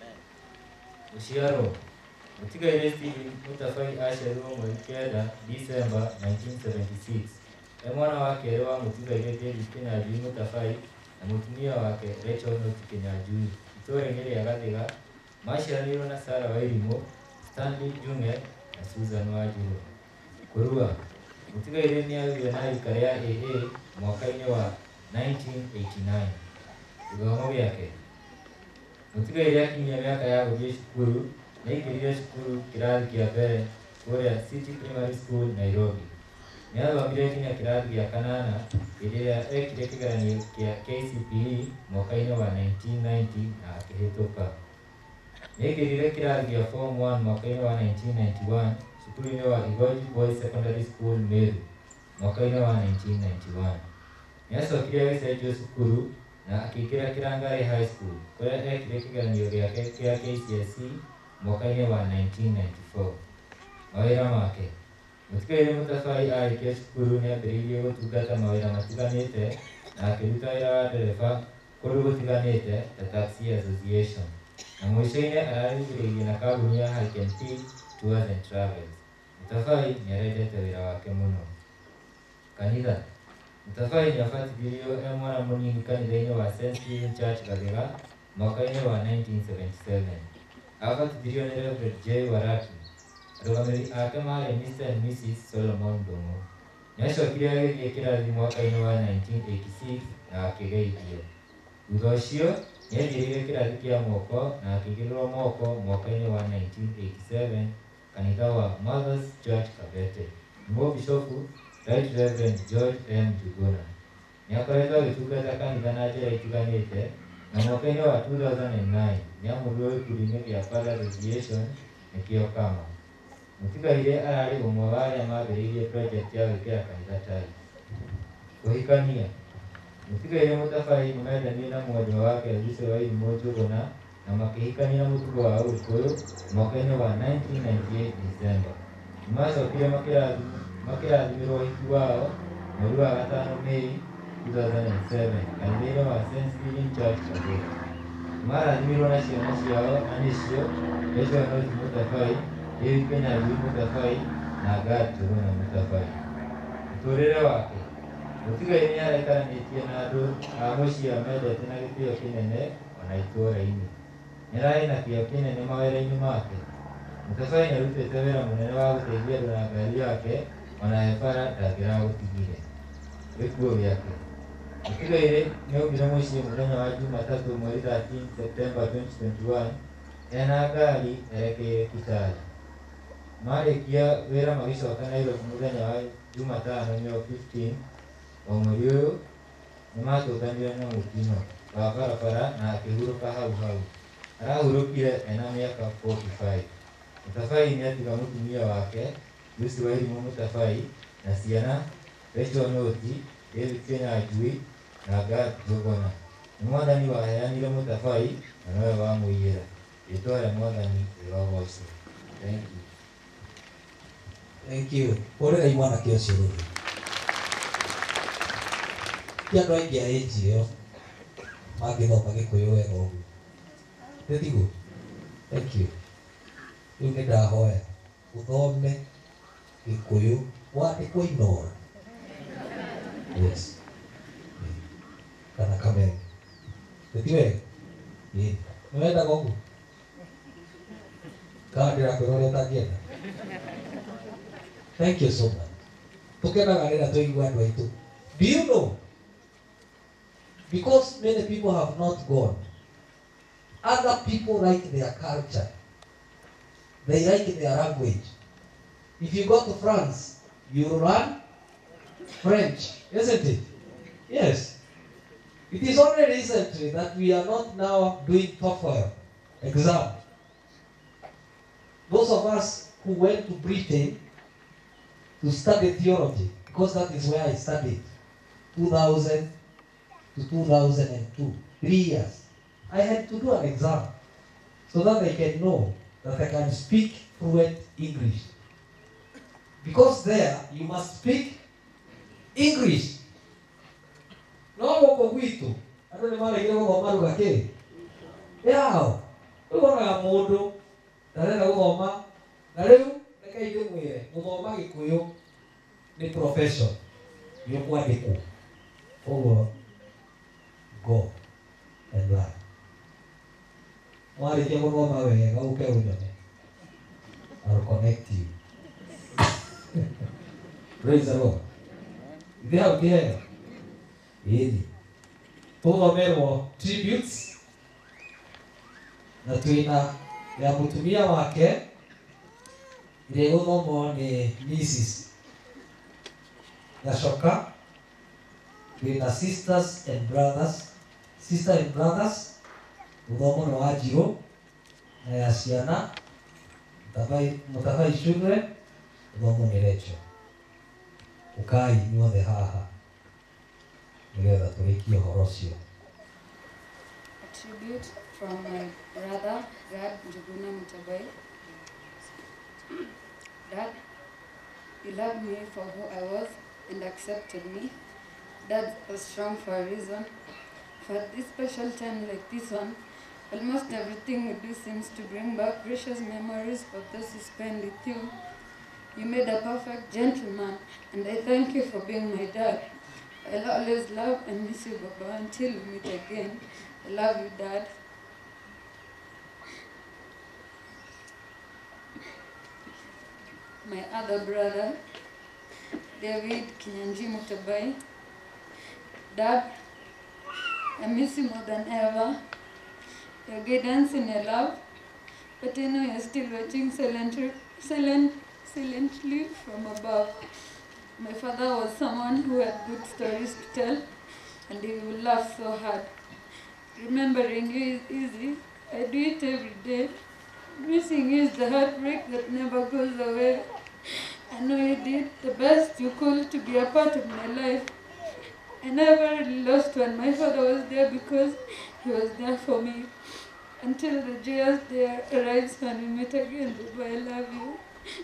Ushiaro, Mutiga Iresti Mutafai Asheru Mwikeda, December nineteen seventy-six. Emwana wake Rewa Mutiga Iresti Kinyanjui Mutafai, na mutumia wake Rachel Noti Kinyanjui. Itore ngeli ya gathiga, Mashira Niro na Sara Wairimo, Stanley Junge, na Susan Wajiro. Kurua, Mutiga Iresti ya Vionai Karea A A, mwakaine wa nineteen eighty-nine. Ugamobi yake. Mutiga Iresti akinyia miaka ya gũthiĩ cukuru, na aingĩrire cukuru kĩrathi kĩa mbere kũrĩa City Primary School Nairobi. Nĩ athomire nginya kĩrathi gĩa kanana rĩrĩa ekire kĩgeranio kĩa K C P E mwaka-inĩ wa nineteen ninety na akĩhĩtũka. Nĩ aingĩrire kĩrathi gĩa Form one mwaka-inĩ wa nineteen ninety-one cukuru-inĩ wa Igoji Boys Secondary School Meru mwaka-inĩ wa nineteen ninety-one. Nĩ acokire agĩcenjio cukuru na akĩingĩra Kĩrangare High School kũrĩa ekire kĩgeranio gĩake kĩa K C S E mwaka-inĩ wa nineteen ninety-four. Mawĩra make. Mutiga Mutafai arĩkia cukuru nĩ ambĩrĩirie gũtungata mawĩra matiganĩte na akĩruta wĩra wa ndereba kũndũ gũtiganĩte ta Taxi Association. Na mũico-inĩ ararĩrĩirie na kambuni ya Hiken P Tours and Travels. Mutafai nĩ arendete wĩra wake mũno. Kanitha. Mutafai nĩ abatithirio e mwana mũnini kanitha-inĩ wa Saint Stephen Church Gathega mwaka-inĩ wa nineteen seventy-seven. Abatithirio nĩ Reverend J. Waraki. Arũgamĩrĩri ake marĩ Mister and Missus Solomon Ndung'u. Nĩ acokire agĩthiĩ kĩrathi mwaka-inĩ wa nineteen eighty-six na akĩgeithio. Thutha ũcio nĩ athire kĩrathi kĩa moko na akĩigĩrĩrwo moko mwaka-inĩ wa nineteen eighty-seven kanitha wa Mother's Church Kabete. Mũbishopu Right Reverend George M. Njuguna. Nĩ akoretwo agĩtungata kanitha na njĩra itiganĩte na mwaka-inĩ wa two thousand nine nĩ amũrirwo gĩkundi-inĩ gĩa Father Association nĩkĩo Kama. Mutigaire ararĩ ũmwe wa arĩa mambĩrĩirie project ya gwĩkĩra kanitha tai. Kũhikania. Mutigaire Mutafai nĩ mendanire na mwendwa wake Alice Wairimu Njuguna na makĩhikania na mũtugo wa Ũgĩkũyũ mwaka-inĩ wa nineteen ninety-eight December. Nĩ macokire makĩrathimirwo ũhiki wao mweri wa gatano Mei two thousand seven kanitha-inĩ wa Saint Stephen Church Kabete. Nĩ marathimirwo na ciana ciao na nĩcio Rachel Noti Mutafai, David Kinyanjui Mutafai na Gad Njuguna Mutafai. Mũtũrĩre wake. Mutigaire nĩ arekanĩtie na andũ a mũciĩ amendete na gĩtĩo kĩnene ona itũũra-inĩ. Nĩ ararĩ na kĩyo kĩnene mawĩra-inĩ make. Mutafai nĩ arutĩte wĩra mũnene wa gũteithia andũ na ngari yake ona he bara ndangĩragũtigire. Gĩkuũ gĩake. Mutigaire nĩ aumire mũciĩ mũthenya wa Jumatatũ mweri thirteen September twenty twenty-one ena ngari erekeire Kitale. Marĩkia wĩra magĩcoka Nairobi mũthenya wa Jumatano May fifteen o mweri ũyũ nĩ matũnganire na mũtino wa barabara na akĩhurũka hau hau. Arahurũkire ena mĩaka forty-five. Mutafai nĩ atiga mũtumia wake Lucy Wairimu Mutafai na ciana Rachel Noti, David Kinyanjui na Gad Njuguna. Nĩ Mwathani waheanire Mutafai na nowe wamũiyĩra. Rĩĩtwa rĩa Mwathani rĩrogocwo. Thank you. Thank you. Ũrĩrai mwanake ũcio rĩu. Ti andũ aingĩ a age ĩyo mangĩthoma Gĩkũyũ wega ũguo. Tĩtiguo? Thank you. Rĩu nĩ ndahoya ũthome Gĩkũyũ wandĩkwo Inoora. Yes. Kana Kameme. Tĩti wega? Ĩĩ. Nĩ wendaga ũguo? Kana ndĩrakwĩra ũrĩa ũtangĩenda? Thank you so much. Tukenaga rĩrĩa tũigua andũ aitũ. Do you know? Because many people have not gone. Other people like their culture. They like their language. If you go to France, you learn French, isn't it? Yes. It is only recently that we are not now doing TOEFL exam. Those of us who went to Britain to study theology, because that is where I studied, two thousand to two thousand two, three years. I had to do an exam so that I can know that I can speak fluent English. Because there, you must speak English. No woko gwitu. Ando ni mara ile woko maru gake. Yao. Uko na modo. Dale na goma. Na leo neka ile mwire. Goma gikuyu ni profession. Yo kwa diku. Oh. Go and learn. Mwari kia goma wewe gauke udane. I'll connect you. Praise the Lord. There again. Ili tulomerwo tributes na tuina ya mutumia wake ile unomo ni Missus Gashoka, tuina sisters and brothers, sister and brothers unomo no Ajiro na ya ciana Mutabai Mutabai children unomo ni Rachel ukai nyothe haha. A tribute from my brother, Dad Njuguna Mutabai. Dad, you loved me for who I was and accepted me. Dad was strong for a reason. For this special time like this one, almost everything we do seems to bring back precious memories of those who spend with you. You made a perfect gentleman, and I thank you for being my dad. I'll always love and miss you, Baba, until we meet again. I love you, Dad. My other brother, David Kinyanjui Mutabai. Dad, I miss you more than ever. Your guidance and your love, but I know you're still watching silently, silent, silently from above. My father was someone who had good stories to tell, and he would laugh so hard. Remembering you is easy. I do it every day. Missing you is the heartbreak that never goes away. I know you did the best you could to be a part of my life. I never really lost when my father was there because he was there for me. Until the joyous day arrives when we meet again, Baba, I love you.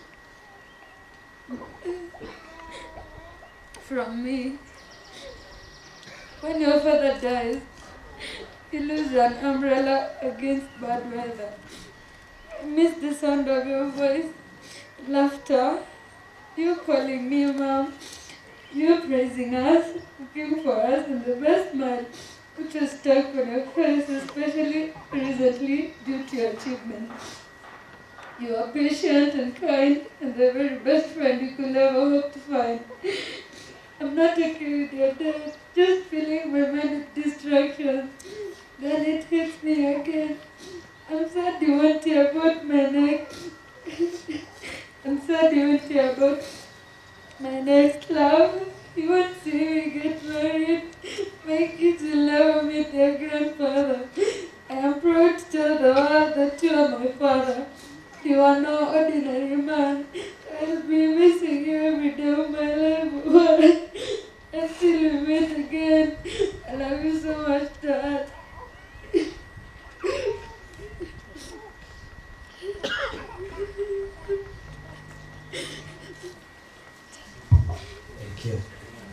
From me, when your father dies, you lose an umbrella against bad weather. I miss the sound of your voice, laughter, you calling me mom, you praising us, looking for us, and the best smile which was stuck on your face, especially recently due to your achievement. You are patient and kind, and the very best friend you could ever hope to find. I'm not okay with your death, just filling my mind with distractions. Then it hits me again. I'm sad you won't hear about my neck. I'm sad you won't hear about my next love. You won't see me get married. My kids will never meet their grandfather. I am proud to tell the world that you are my father. You are no ordinary man. I'll be missing you every day of my life. Until we meet again. I love you so much, Dad. Thank you.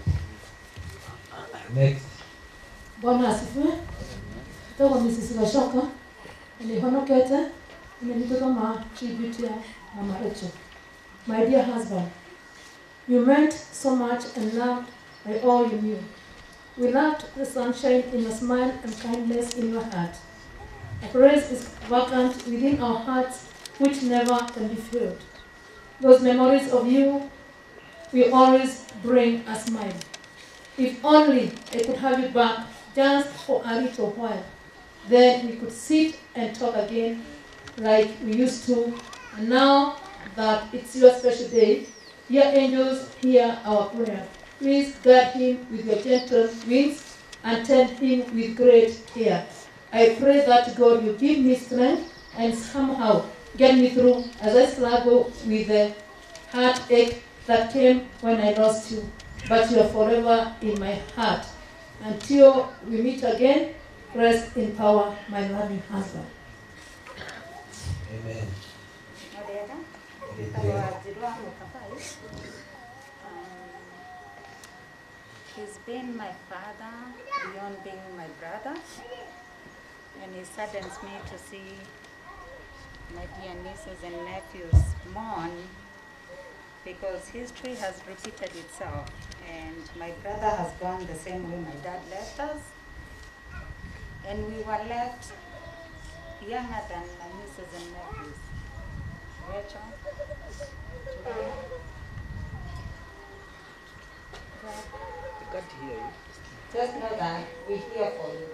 Next. Bwana asifiwe. Toka Missus Gashoka. Nilihonokete. Nimelitoka ma tribute ya Mama Rachel. My dear husband, you meant so much and loved by all you knew. We loved the sunshine in your smile and kindness in your heart. A place is vacant within our hearts which never can be filled. Those memories of you will always bring a smile. If only I could have you back just for a little while, then we could sit and talk again like we used to. And now that it's your special day, dear angels, hear our prayer. Please guide him with your gentle wings and tend him with great care. I pray that God will give me strength and somehow get me through as I struggle with the heartache that came when I lost you. But you are forever in my heart. Until we meet again, rest in power, my loving husband. Amen. He's been my father beyond being my brother, and it saddens me to see my dear nieces and nephews mourn, because history has repeated itself, and my brother has gone the same way my dad left us, and we were left younger than my nieces and nephews. Rachel, Julia, Brad. I can't hear you. Just know that we're here for you.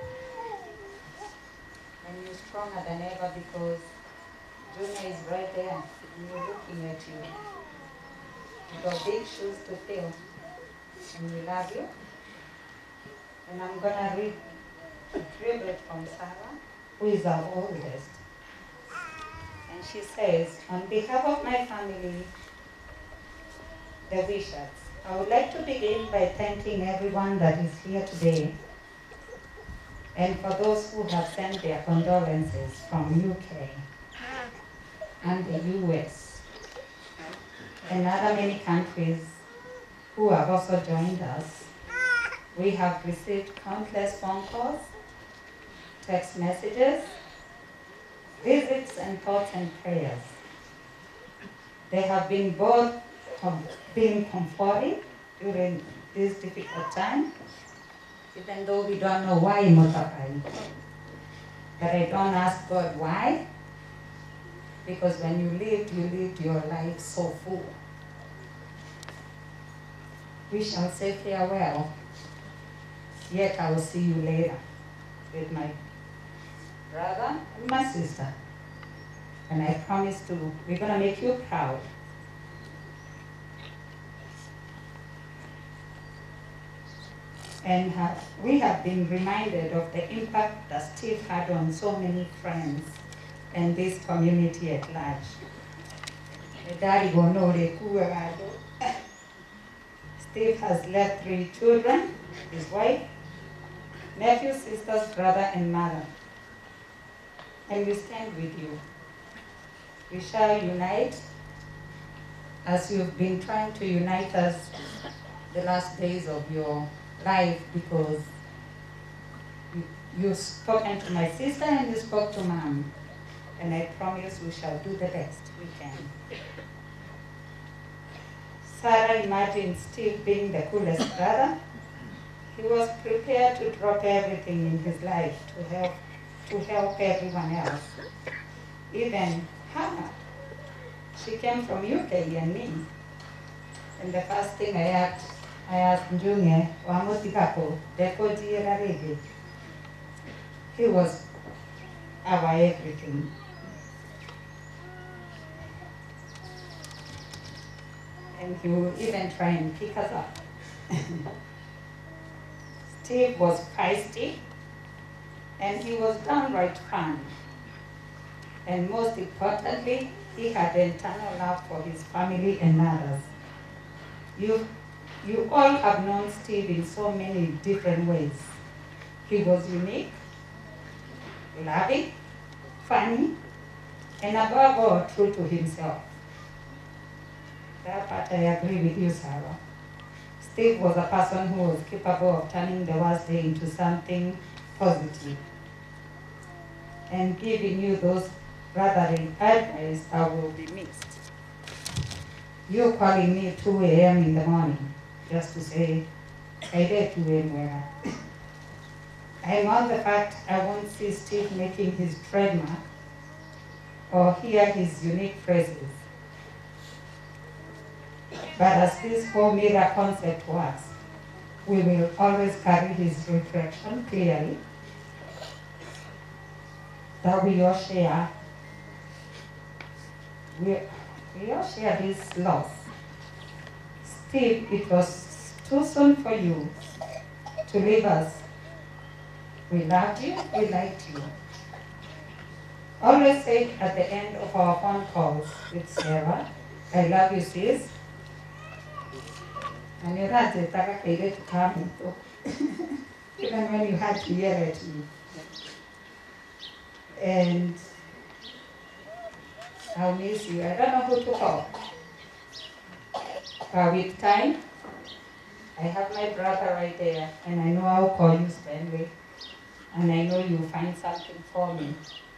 And you're stronger than ever, because Junior is right there and you're looking at you. You've got big shoes to fill. And we love you. And I'm going to read a tribute from Sarah, who is our oldest. And she says, on behalf of my family, the Wishards, I would like to begin by thanking everyone that is here today, and for those who have sent their condolences from U K and the U S and other many countries who have also joined us. We have received countless phone calls, text messages, visits, and thoughts and prayers. They have been both com- been comforting during this difficult time, even though we don't know why Mutabai. But I don't ask God why, because when you lived, you lived your life so full. We shall say farewell, yet I will see you later with my brother and my sister. And I promise to, we're going to make you proud. And have, we have been reminded of the impact that Steve had on so many friends and this community at large. Steve has left three children, his wife, nephew, sisters, brother, and mother. And we stand with you. We shall unite as you've been trying to unite us the last days of your life, because you, you've spoken to my sister and you spoke to mom. And I promise we shall do the best we can. Sarah imagined Steve being the coolest brother. He was prepared to drop everything in his life to help to help everyone else. Even Hannah. She came from U K and me. And the first thing I asked, I asked Junior, he was our everything. And he would even try and pick us up. Steve was feisty, and he was downright fun. And most importantly, he had internal love for his family and others. You, you all have known Steve in so many different ways. He was unique, loving, funny, and above all, true to himself. That part I agree with you, Sarah. Steve was a person who was capable of turning the worst day into something positive and giving you those brotherly advice that will be missed. You calling me two a m in the morning just to say, I did two a m where I'm on the fact I won't see Steve making his trademark or hear his unique phrases. But as this whole mirror concept works, we will always carry his reflection clearly, that we all share, we, we all share this loss. Steve, it was too soon for you to leave us. We loved you, we liked you. Always say at the end of our phone calls with Sarah, I love you, sis. And you had to to come even when you had to yell at me. And I'll miss you. I don't know who to call. But with time, I have my brother right there, and I know I'll call you, Stanley, and I know you'll find something for me.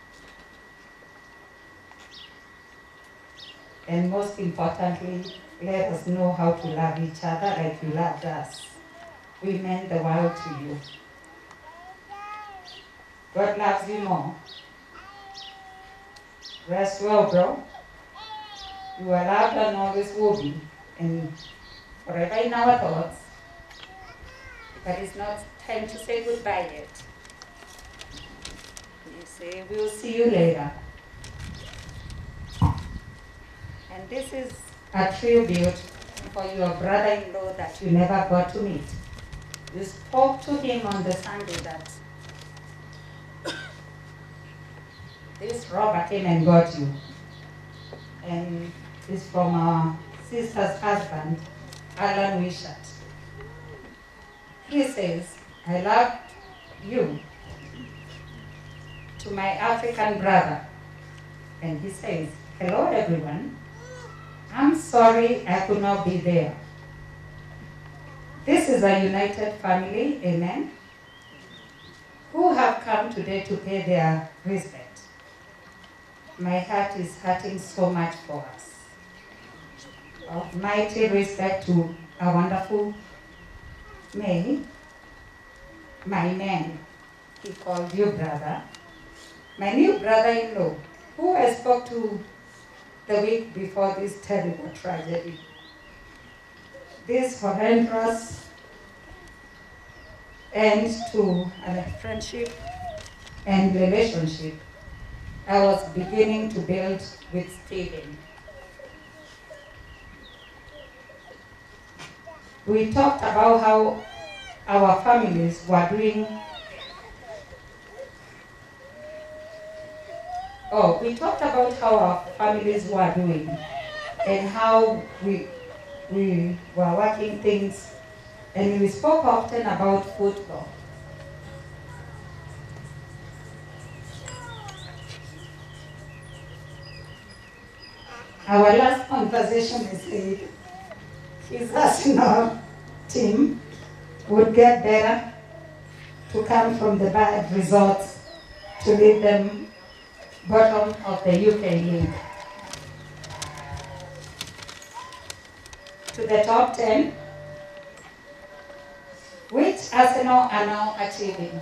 And most importantly, let us know how to love each other like you loved us. We meant the world to you. God loves you more. Rest well, bro. You are loved and always will be, and forever in our thoughts. But it's not time to say goodbye yet. You say, we'll see you later. And this is a tribute for your brother-in-law that you never got to meet. You spoke to him on the Sunday that this robber came and got you. And it's from our sister's husband, Alan Wishart. He says, I love you to my African brother. And he says, hello everyone. I'm sorry I could not be there. This is a united family, amen, who have come today to pay their respect. My heart is hurting so much for us. Of mighty respect to a wonderful May, my man, he called you brother, my new brother-in-law, who I spoke to the week before this terrible tragedy. This horrendous end to a friendship and relationship I was beginning to build with Stephen. We talked about how our families were doing. Oh, we talked about how our families were doing and how we, we were working things, and we spoke often about football. Our last conversation is said his Arsenal team would get better to come from the bad results to lead them bottom of the U K league to the top ten, which Arsenal are now achieving.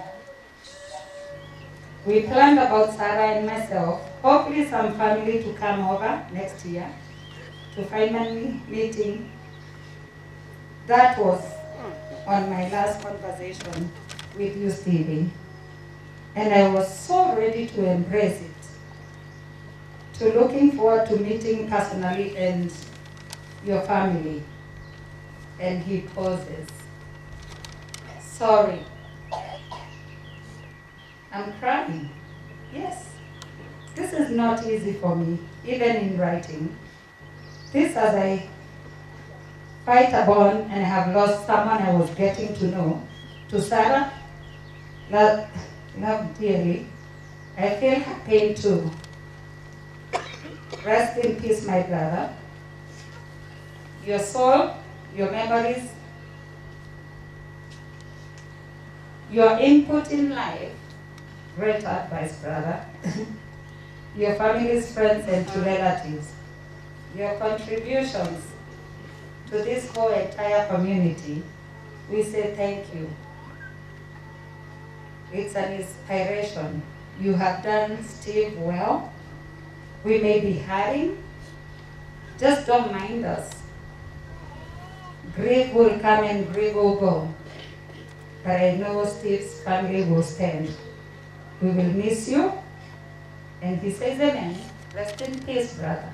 We planned about Sarah and myself, hopefully some family to come over next year to finally meeting. That was on my last conversation with you, Stevie. And I was so ready to embrace it, to looking forward to meeting personally and your family. And he pauses. Sorry. I'm crying. Yes. This is not easy for me, even in writing. This as I fight a bond and have lost someone I was getting to know. To Sarah, love, love dearly. I feel her pain too. Rest in peace, my brother. Your soul, your memories, your input in life, great advice, brother. Your family's friends and to relatives, your contributions to this whole entire community, we say thank you. It's an inspiration. You have done Steve well. We may be hurting. Just don't mind us. Grief will come and grief will go. But I know Steve's family will stand. We will miss you. And he says amen. Rest in peace, brother.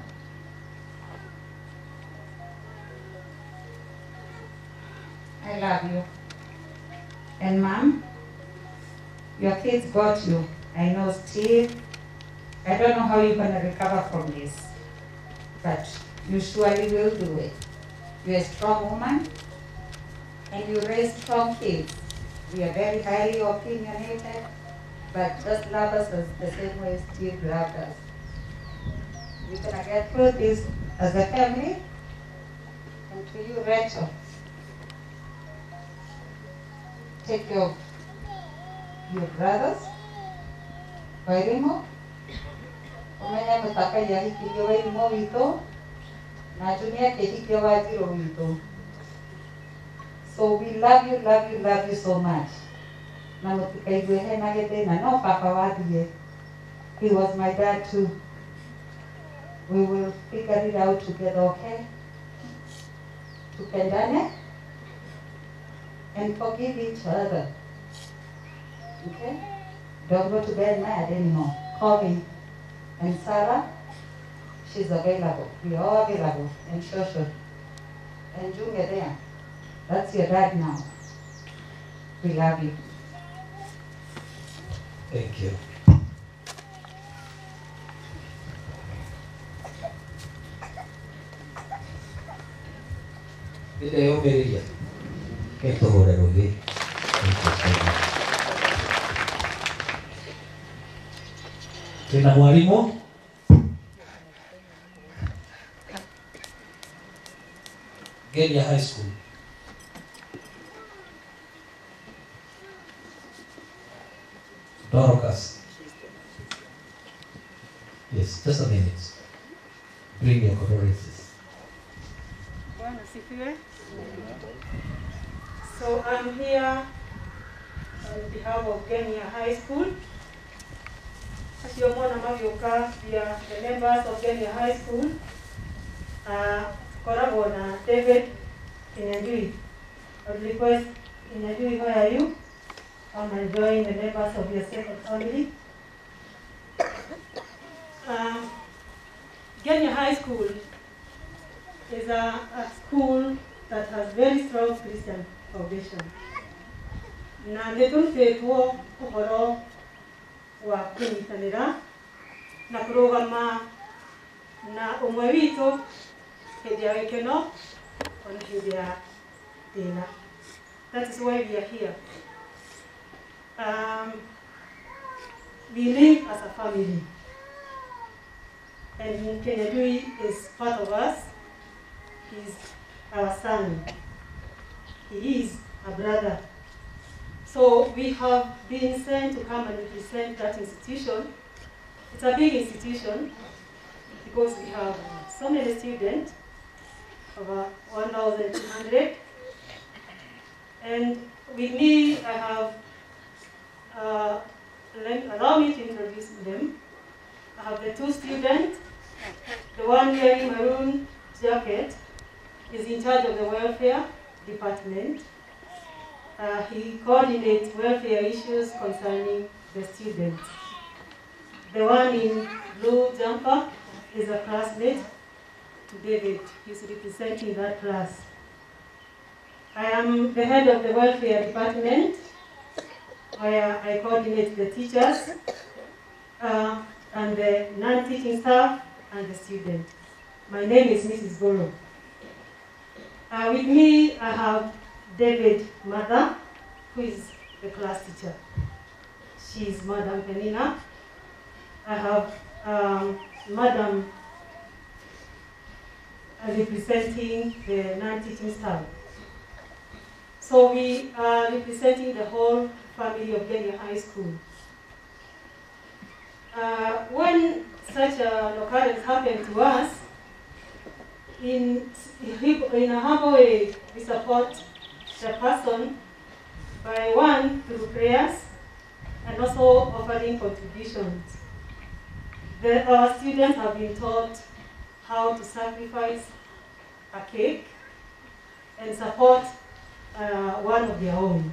I love you. And mom, your kids got you. I know still, I don't know how you're gonna recover from this, but you surely will do it. You're a strong woman, and you raise strong kids. We are very highly opinionated, but just love us as the same way Steve loved us. We're gonna get through this as a family. And to you, Rachel, take care of your brothers. Wairimo, umenya mutaka yahikirio Wairimo wito, na Junior kehikirio Wajiro wito. So we love you, love you, love you so much. Na mutikaigwe hena gedena, no papa wadie. He was my dad too. We will figure it out together, okay? Tupendane and forgive each other. Okay? Don't go to bed mad anymore. Call me. And Sarah, she's available. We are all available. And Shosho. And Junior there. That's your dad now. We love you. Thank you. Nĩndeyũmĩrĩria ketũhũre rũthĩ. Twĩna mwarimũ Kenya High School. Dorcas. Yes, just a minute. Bring your condolences. Bwana sifiwe. So I'm here on behalf of Kenya High School. As you know, we are the members of Kenya High School. Uh, Korabona David Kinyanjui. I would request Kinyanjui, where are you? Come and join the members of your second family. Uh, Kenya High School is a, a school that has very strong Christian foundation. Na nĩtũrutĩtwo ũhoro wa kũnyitanĩra na kũrũgama na ũmwe witũ hĩndĩ ya gĩkeno ona hĩndĩ ya thĩna. That is why we are here. Um, we live as a family. And Kinyanjui is part of us. He's our son. He is a brother. So we have been sent to come and represent that institution. It's a big institution because we have so many students, over one thousand two hundred. And with me, I have, uh, let, allow me to introduce them. I have the two students. The one wearing maroon jacket is in charge of the welfare department. Uh, he coordinates welfare issues concerning the students. The one in blue jumper is a classmate to David. He's representing that class. I am the head of the welfare department, where I coordinate the teachers uh, and the non-teaching staff and the students. My name is Missus Goro. Uh, with me, I have David Mother, who is the class teacher. She is Madam Penina. I have um, Madam uh, representing the non-teaching staff. So we are representing the whole family of Kenya High School. Uh, when such an occurrence happened to us, in, in a humble way, we support the person by one, through prayers, and also offering contributions. The, our students have been taught how to sacrifice a cake and support uh, one of their own.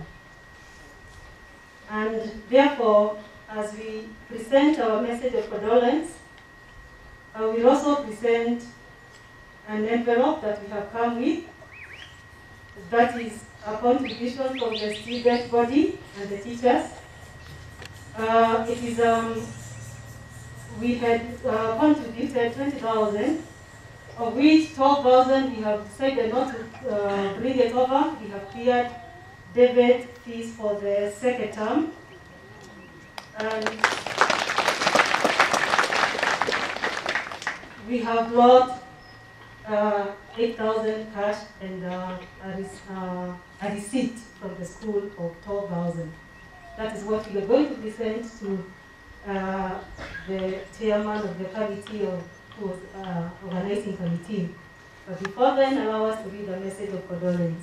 And therefore, as we present our message of condolence, I will also present an envelope that we have come with. That is a contribution from the student body and the teachers. Uh, it is, um, we had uh, contributed twenty thousand, of which twelve thousand we have decided not to uh, bring it over. We have cleared debit fees for the second term. And we have brought uh, eight thousand cash and uh, a, uh, a receipt from the school of twelve thousand. That is what we are going to present to uh, the chairman of the committee of who was uh, organizing committee. But before then, allow us to read a message of condolence.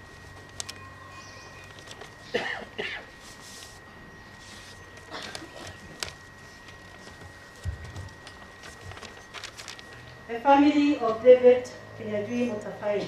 The family of David Kinyanjui Mutabai.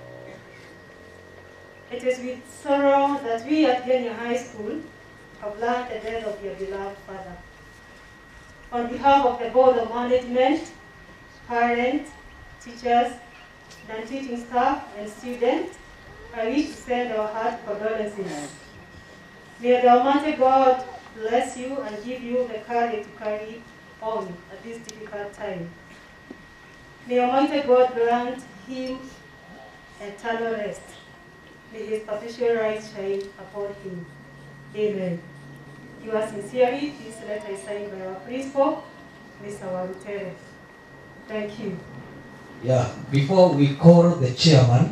It is with sorrow that we at Kenya High School have learned the death of your beloved father. On behalf of the Board of Management, parents, teachers, non-teaching staff, and students, I wish to send our heart condolences. May the Almighty God bless you and give you the courage to carry on at this difficult time. May Almighty God grant him eternal rest. May his perpetual light shine upon him. Amen. Yours sincerely, this letter is signed by our principal, Mister Warutere. Thank you. Yeah, before we call the chairman,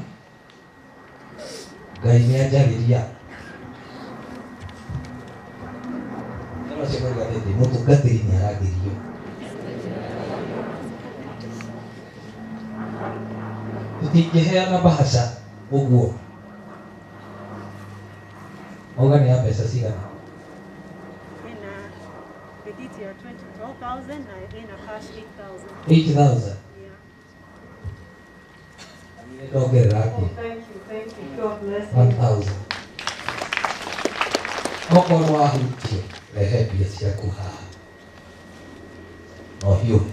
Kinyanjui. Tutingeheana bahasha uguo. Oga ni pesa cigana? Ina credit ya twelve thousand na ina cash eight thousand. eight thousand. Yeah. Don't get it out. Oh, thank you, thank you. God bless you. one thousand. Okorwo ahutio, rehe mbia ciaku haha. No hiũhe.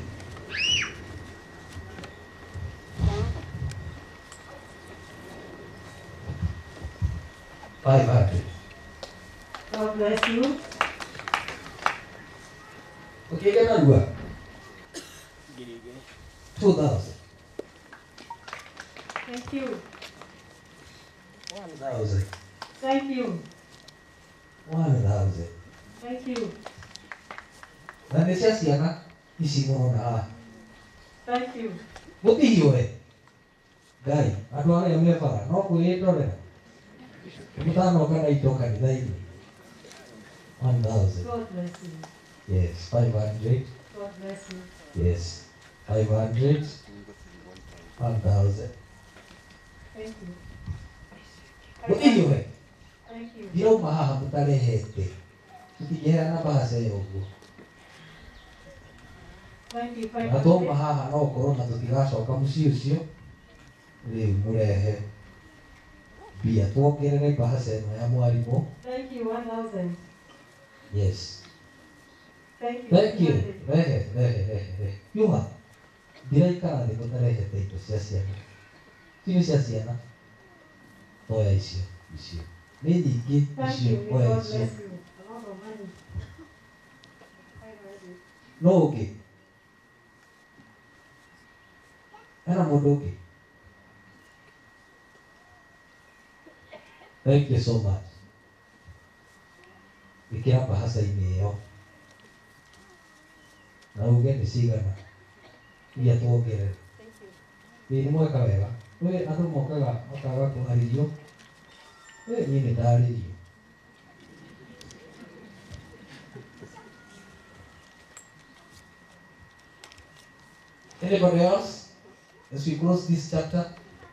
five hundred. God bless you. Okay, get on work. two thousand. Thank you. one thousand. Thank you. one thousand. Thank you. Na nĩ cia ciana ici mũno haha. Thank you. Mũtihiũhe. Ngai, andũ arĩa me bara no kwĩĩtorera. Mũtanoka na indo kanitha-inĩ. one thousand. God bless you. Yes, five hundred. God bless you. Yes, five hundred. one thousand. Thank you. Mũtihiũhe. Thank you. Ndirauma haha mũtarehete. Tũtingĩheana bahasha ĩyo ũguo. Thank you. Thank Na you. twauma haha no gũkorwo na tũtigacoka mũciĩ ũcio. Rĩu mũrehe mbia tuongerere bahasha ĩno ya mwarimũ. Thank you. One thousand. Yes. Thank you. Thank you. Rehe, rehe, rehe, rehe. Yuma. Ndiraikara thĩ mũtarehete indo cia ciana. Tiyo cia ciana. Toya icio, icio. Nĩ nyingĩ Thank icio, you. May oya God icio. bless you. A lot of money. five hundred. No ũngĩ. Hena mũndũ ũngĩ. Thank you so much. Ĩkĩra bahasha-inĩ ĩyo. Na uge nĩ cigana. Iria tuongerere. Ĩĩ nĩ mweka wega. Wĩ andũ mokaga makaga kũharĩrio. Wĩ niĩ nĩ ndarĩrio. Anybody else? As we close this chapter.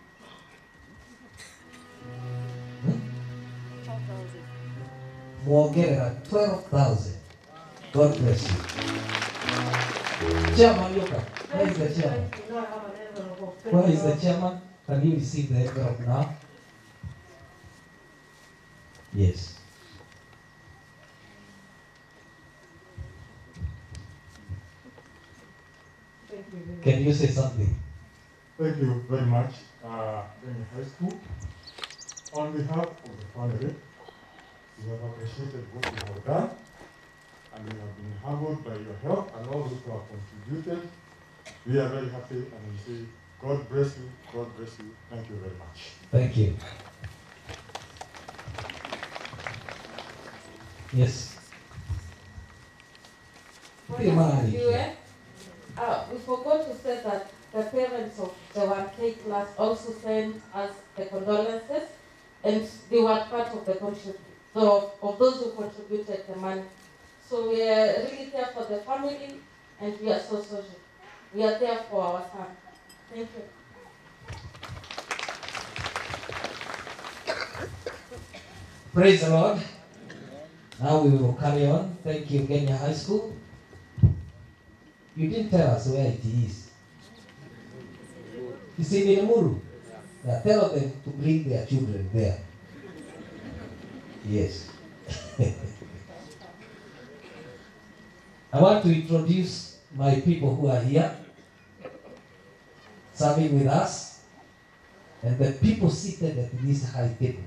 Mwongerera twelve thousand. God bless you. Chairman, look up. Where is the chairman? Thank you. No, I have an envelope of twenty Where is the dollars. chairman? Can you receive the envelope now? Yes. Thank you very much. Can you say something? Thank you very much, uh, Kenya High School. On behalf of the family, we have appreciated what you have done, and we have been humbled by your help and all those who have contributed. We are very happy, and we say, God bless you, God bless you. Thank you very much. Thank you. Yes. Kinyanjui, uh, we forgot to say that the parents of the one K class also sent us the condolences, and they were part of the contrib- of, of those who contributed the money. So we are really there for the family, and we are so sorry. We are there for our son. Thank you. Praise the Lord. Now we will carry on. Thank you, Kenya High School. You didn't tell us where it is. It's in Inamuru. Now tell them to bring their children there. Yes. I want to introduce my people who are here, serving with us, and the people seated at this high table.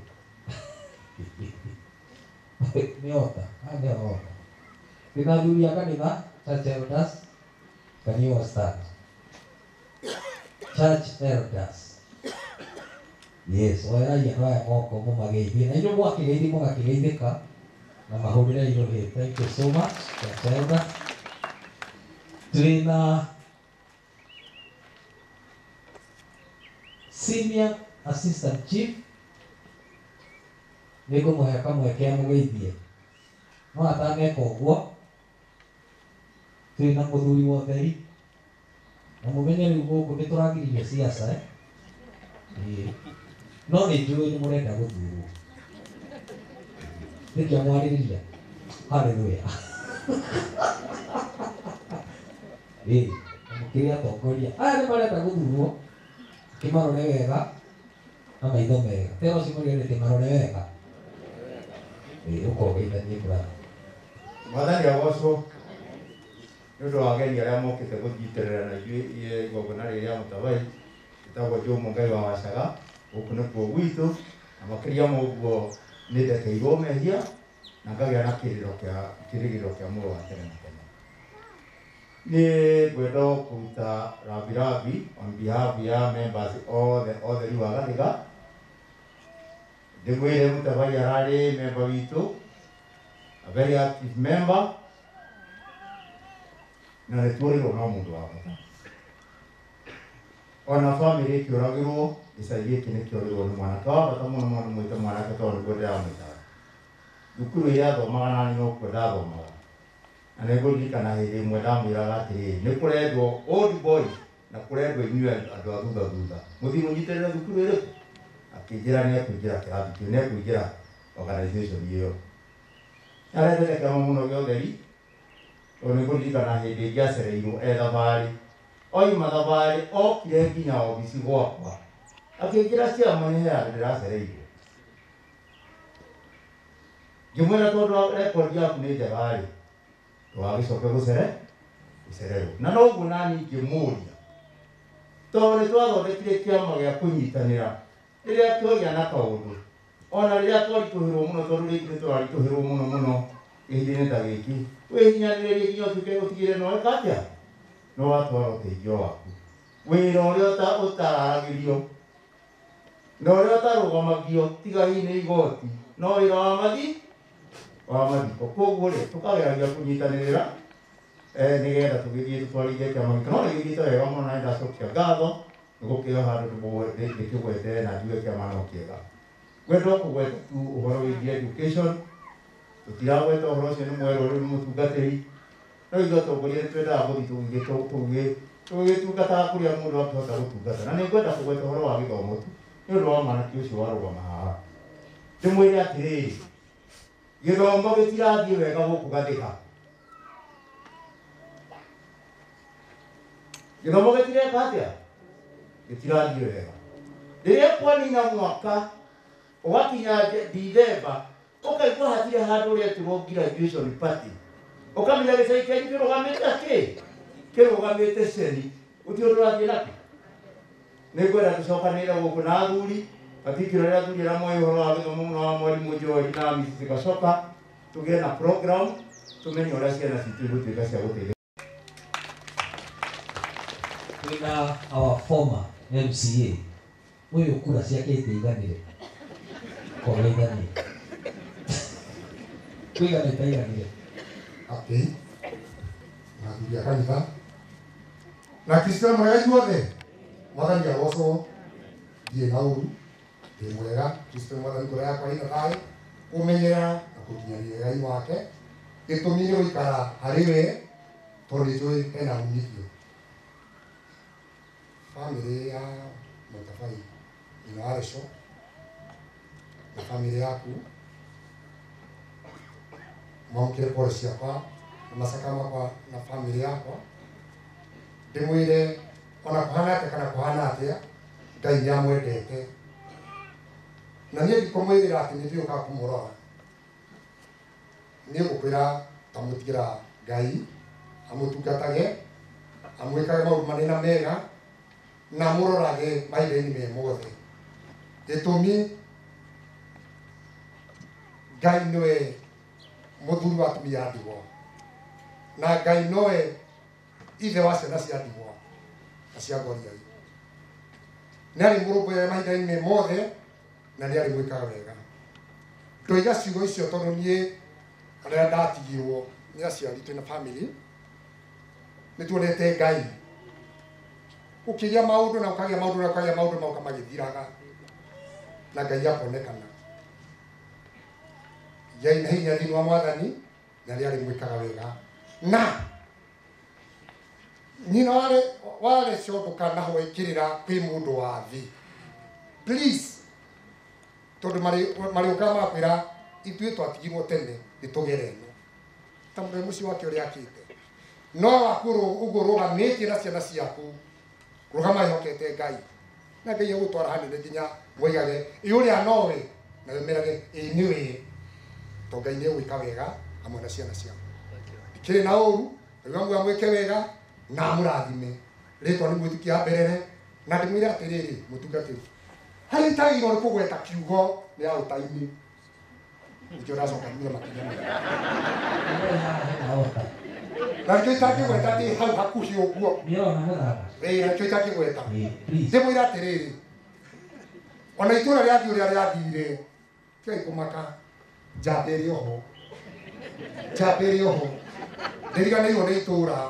Neota, ah, neota. Kita dulu ya kan kita, church elders, can you start? Church elders. Yes, orang yang orang mau kamu magaibi, na yung mga kigaibi mo kigaibi ka, na mahuli na yung hit. Thank you so much, church elders. Trina, senior assistant chief. Nego mo heka mo heka mo gaibie. No atame ko guo. Trina moduli wo dei. Na mo venye ni go ko betoragi ni siasa eh. Eh. No ni juo ni murenda go duru. Ni kya mwari ni ya. Hallelujah. Eh, mo kiria to koria. Ah, ni murenda go duru. Kimaro ne wega. Ama ido mega. Pero si mo ni kimaro ne wega. Mwathani agocwo nĩ ũndũ wa ageni arĩa mokĩte gũthitĩrĩra na ithuĩ igongona rĩrĩ rĩa Mutabai gĩtagwo Jomo Ngai wa Wacaga gũkũ nĩkuo gwitũ, na makĩria ma ũguo nĩ ndekeirwo mehia na ngagĩa na kĩrĩro kĩa kĩrĩgĩrĩro kĩa muoyo wa tene na tene. Nĩ ngwenda kũruta rambirambi on behalf ya members othe othe rĩu a Gathiga. Ndimwire Mutabai ararĩ member witũ, a very active member, na nĩ tuorirwo no mũndũ wa bata. Ona family ĩkĩũragĩrwo, gĩcagi gĩkĩ nĩ kĩorirwo nĩ mwanake wa bata mũno mũno mwĩte mwanake tondũ nĩguo ndĩramwĩtaga. Thukuru ĩrĩa athomaga nani nokuo ndathomaga. Na nĩngũririkana hĩndĩ ĩmwe ndamwĩraga atĩrĩrĩ, nĩ kũrendwo old boys na kũrendwo inyuĩ andũ a thutha thutha. Mũthiĩ mũnyitĩrĩre thukuru ĩrĩkũ? Akĩnjĩra nĩ ekũingĩra kĩrathi kĩu, nĩ ekũingĩra organization ĩyo. Nĩarendete kĩama mũno gĩa ũtheri, tondũ nĩngũririkana hĩndĩ ĩngĩ acereirwo e thabarĩ. Oima thabarĩ, okire nginya obici gwakwa. Akĩnjĩra ciama nĩ he handũ ndĩracereirwo. Ngĩmwĩra tondũ rekondi yaku nĩ njega-rĩ, ndũgagĩcoke gũcere gũcererwo. Na noguo nani ngĩmũria, tondũ nĩtwathondekire kĩama gĩa kũnyitanĩra rĩrĩa kĩogĩa na kaũndũ, ona rĩrĩa twaritũhĩrwo mũno tondũ rĩngĩ nĩtũraritũhĩrwo mũno mũno gĩhinda-inĩ ta gĩkĩ, wĩhinyanĩrĩrie nginya ũtuĩke ũtigĩre na weka atĩa, no watwara ũteithio waku. Wĩra ũrĩa ũtararagĩrio na ũrĩa ũtarũgamagio tiga hihi nĩ igoti, no wĩra wa mathi wa mathiko. Koguo-rĩ tũkageragia kũnyitanĩrĩra nĩgetha tũgĩthiĩ tũtwarithie kĩama gĩkĩ. No nĩgĩthiĩte wega mũno na nĩndacokia ngatho nĩgũkĩoya handũ ndĩkĩgwete na njuge kĩama no kĩega. Ngwenda kũgweta tu ũhoro wĩgiĩ education, tũtiragweta ũhoro ũcio nĩ mwerũ rĩu nĩ mũtungatĩri, no ithuĩ atongoria nĩtwendaga gũthiĩ tũgĩtungataga kũrĩa mũndũ akĩhota gũtungata. Na nĩngwenda kũgweta ũhoro wa gĩthomo tu nĩ ũndũ wa mwanake ũcio warũgama haha. Ndĩmwĩre atĩrĩrĩ, gĩthomo gĩtirathiĩ wega gũkũ Gathiga. Gĩthomo gĩtireka atĩa? Gĩtirathiĩ wega. Rĩrĩa kwanina mwaka ũgakinya Dithemba, ũkaigua hatirĩ handũ ũretĩrwo graduation party, ũkamenya gĩcagi kĩanyu kĩrũgamĩte kĩ? Kĩrũgamĩte ceni. Gũtirĩ ũndũ ũrathiĩ nakĩ? Nĩngwenda tũcokanĩrĩre gũkũ na athuri Atikira rĩa tugira moyo horo wa gĩthomo mũno wa mwarimũ Joel na Missus Gacoka tũgĩe na program tumenye ũrĩa ciana citũ igũtuĩka cia gũteithia. Kwĩna our former M C A ũyũ kura ciake itaiganire kora iganire kwĩgana itaiganire okay na ndugia kanitha na Kristo mwega inyuothe mwathani agocwo ndiĩ na ũru ndĩ mwega Kristo mwathani ngoro yakwa ĩna thayũ kũmenyera na kũnginyanĩria Ngai wake gĩtũmi nĩ gũikara harĩ we tondũ nĩtũĩ ena umithio. Family ya Mutabai inaresho na family yaku mwamkire pole ciakwa na masaka makwa na family yakwa ndimwire ona kuhana atĩa kana kuhana atĩa Ngai nĩamwendete na niĩ ndikumwĩrĩra atĩ nĩndĩũka kũmũrora niĩ ngũkwĩra tamũtigĩra Ngai amũtungatage amwĩkage maũndũ manene mega na mũrorage maitho-inĩ me mothe gĩtũmi Ngai nĩwe mũthuri wa atumia a ndigwa na Ngai nowe ithe wa ciana cia ndigwa na cia ngoriai nĩ arĩ mũrũmbũyaga maitho-inĩ me mothe na nĩ arĩ mwĩkaga wega ndoiga ciugo icio tondũ niĩ arĩa ndatigirwo nĩ aciari twĩna family nĩ tuonete Ngai ukĩgĩa maũndũ na ũkagĩa maũndũ na ũkagĩa maũndũ mauka magĩthiraga na Ngai akonekana Ngai na hinya thĩinĩ wa Mwathani na nĩ arĩ mwĩkaga wega na nyina wale wale combũka naho ĩkĩrĩra kwĩ mũndũ wa thĩ please tondũ marĩũkaga makwĩra ithuĩ twatigirwo tene nĩtũgere ĩno ta mũndũ mũciĩ wake ũrĩa akĩte no wakũrũ ũguo rũgamĩtie na ciana ciaku rũgama ihokete Ngai na Ngai agũtwara hanene nginya moigage ũrĩa nowe na wemerage ĩ nĩwe to Ngai nĩ egwĩka wega hamwe na ciana ciaku ikĩrĩ na ũru Ngai wa mwĩke wega na mũrathime rĩtwa nĩ mwĩtĩkia mberere na ndĩmwĩre atĩrĩrĩ mũtungatĩri harĩ itagĩrĩirwo nĩ kũgweta kiugo nĩ ya ũta-inĩ nĩkĩo ndacoka thutha makinya na nĩkĩo itangĩgweta atĩ hau hakuhĩ ũguo ĩĩ nakĩo itangĩgweta ndĩmwĩre atĩrĩrĩ ona itũũra rĩathiĩ ũrĩa rĩathire tigai kũmaka njamba ĩrĩ oho njamba ĩrĩ oho ndĩriganĩirwo nĩ itũũra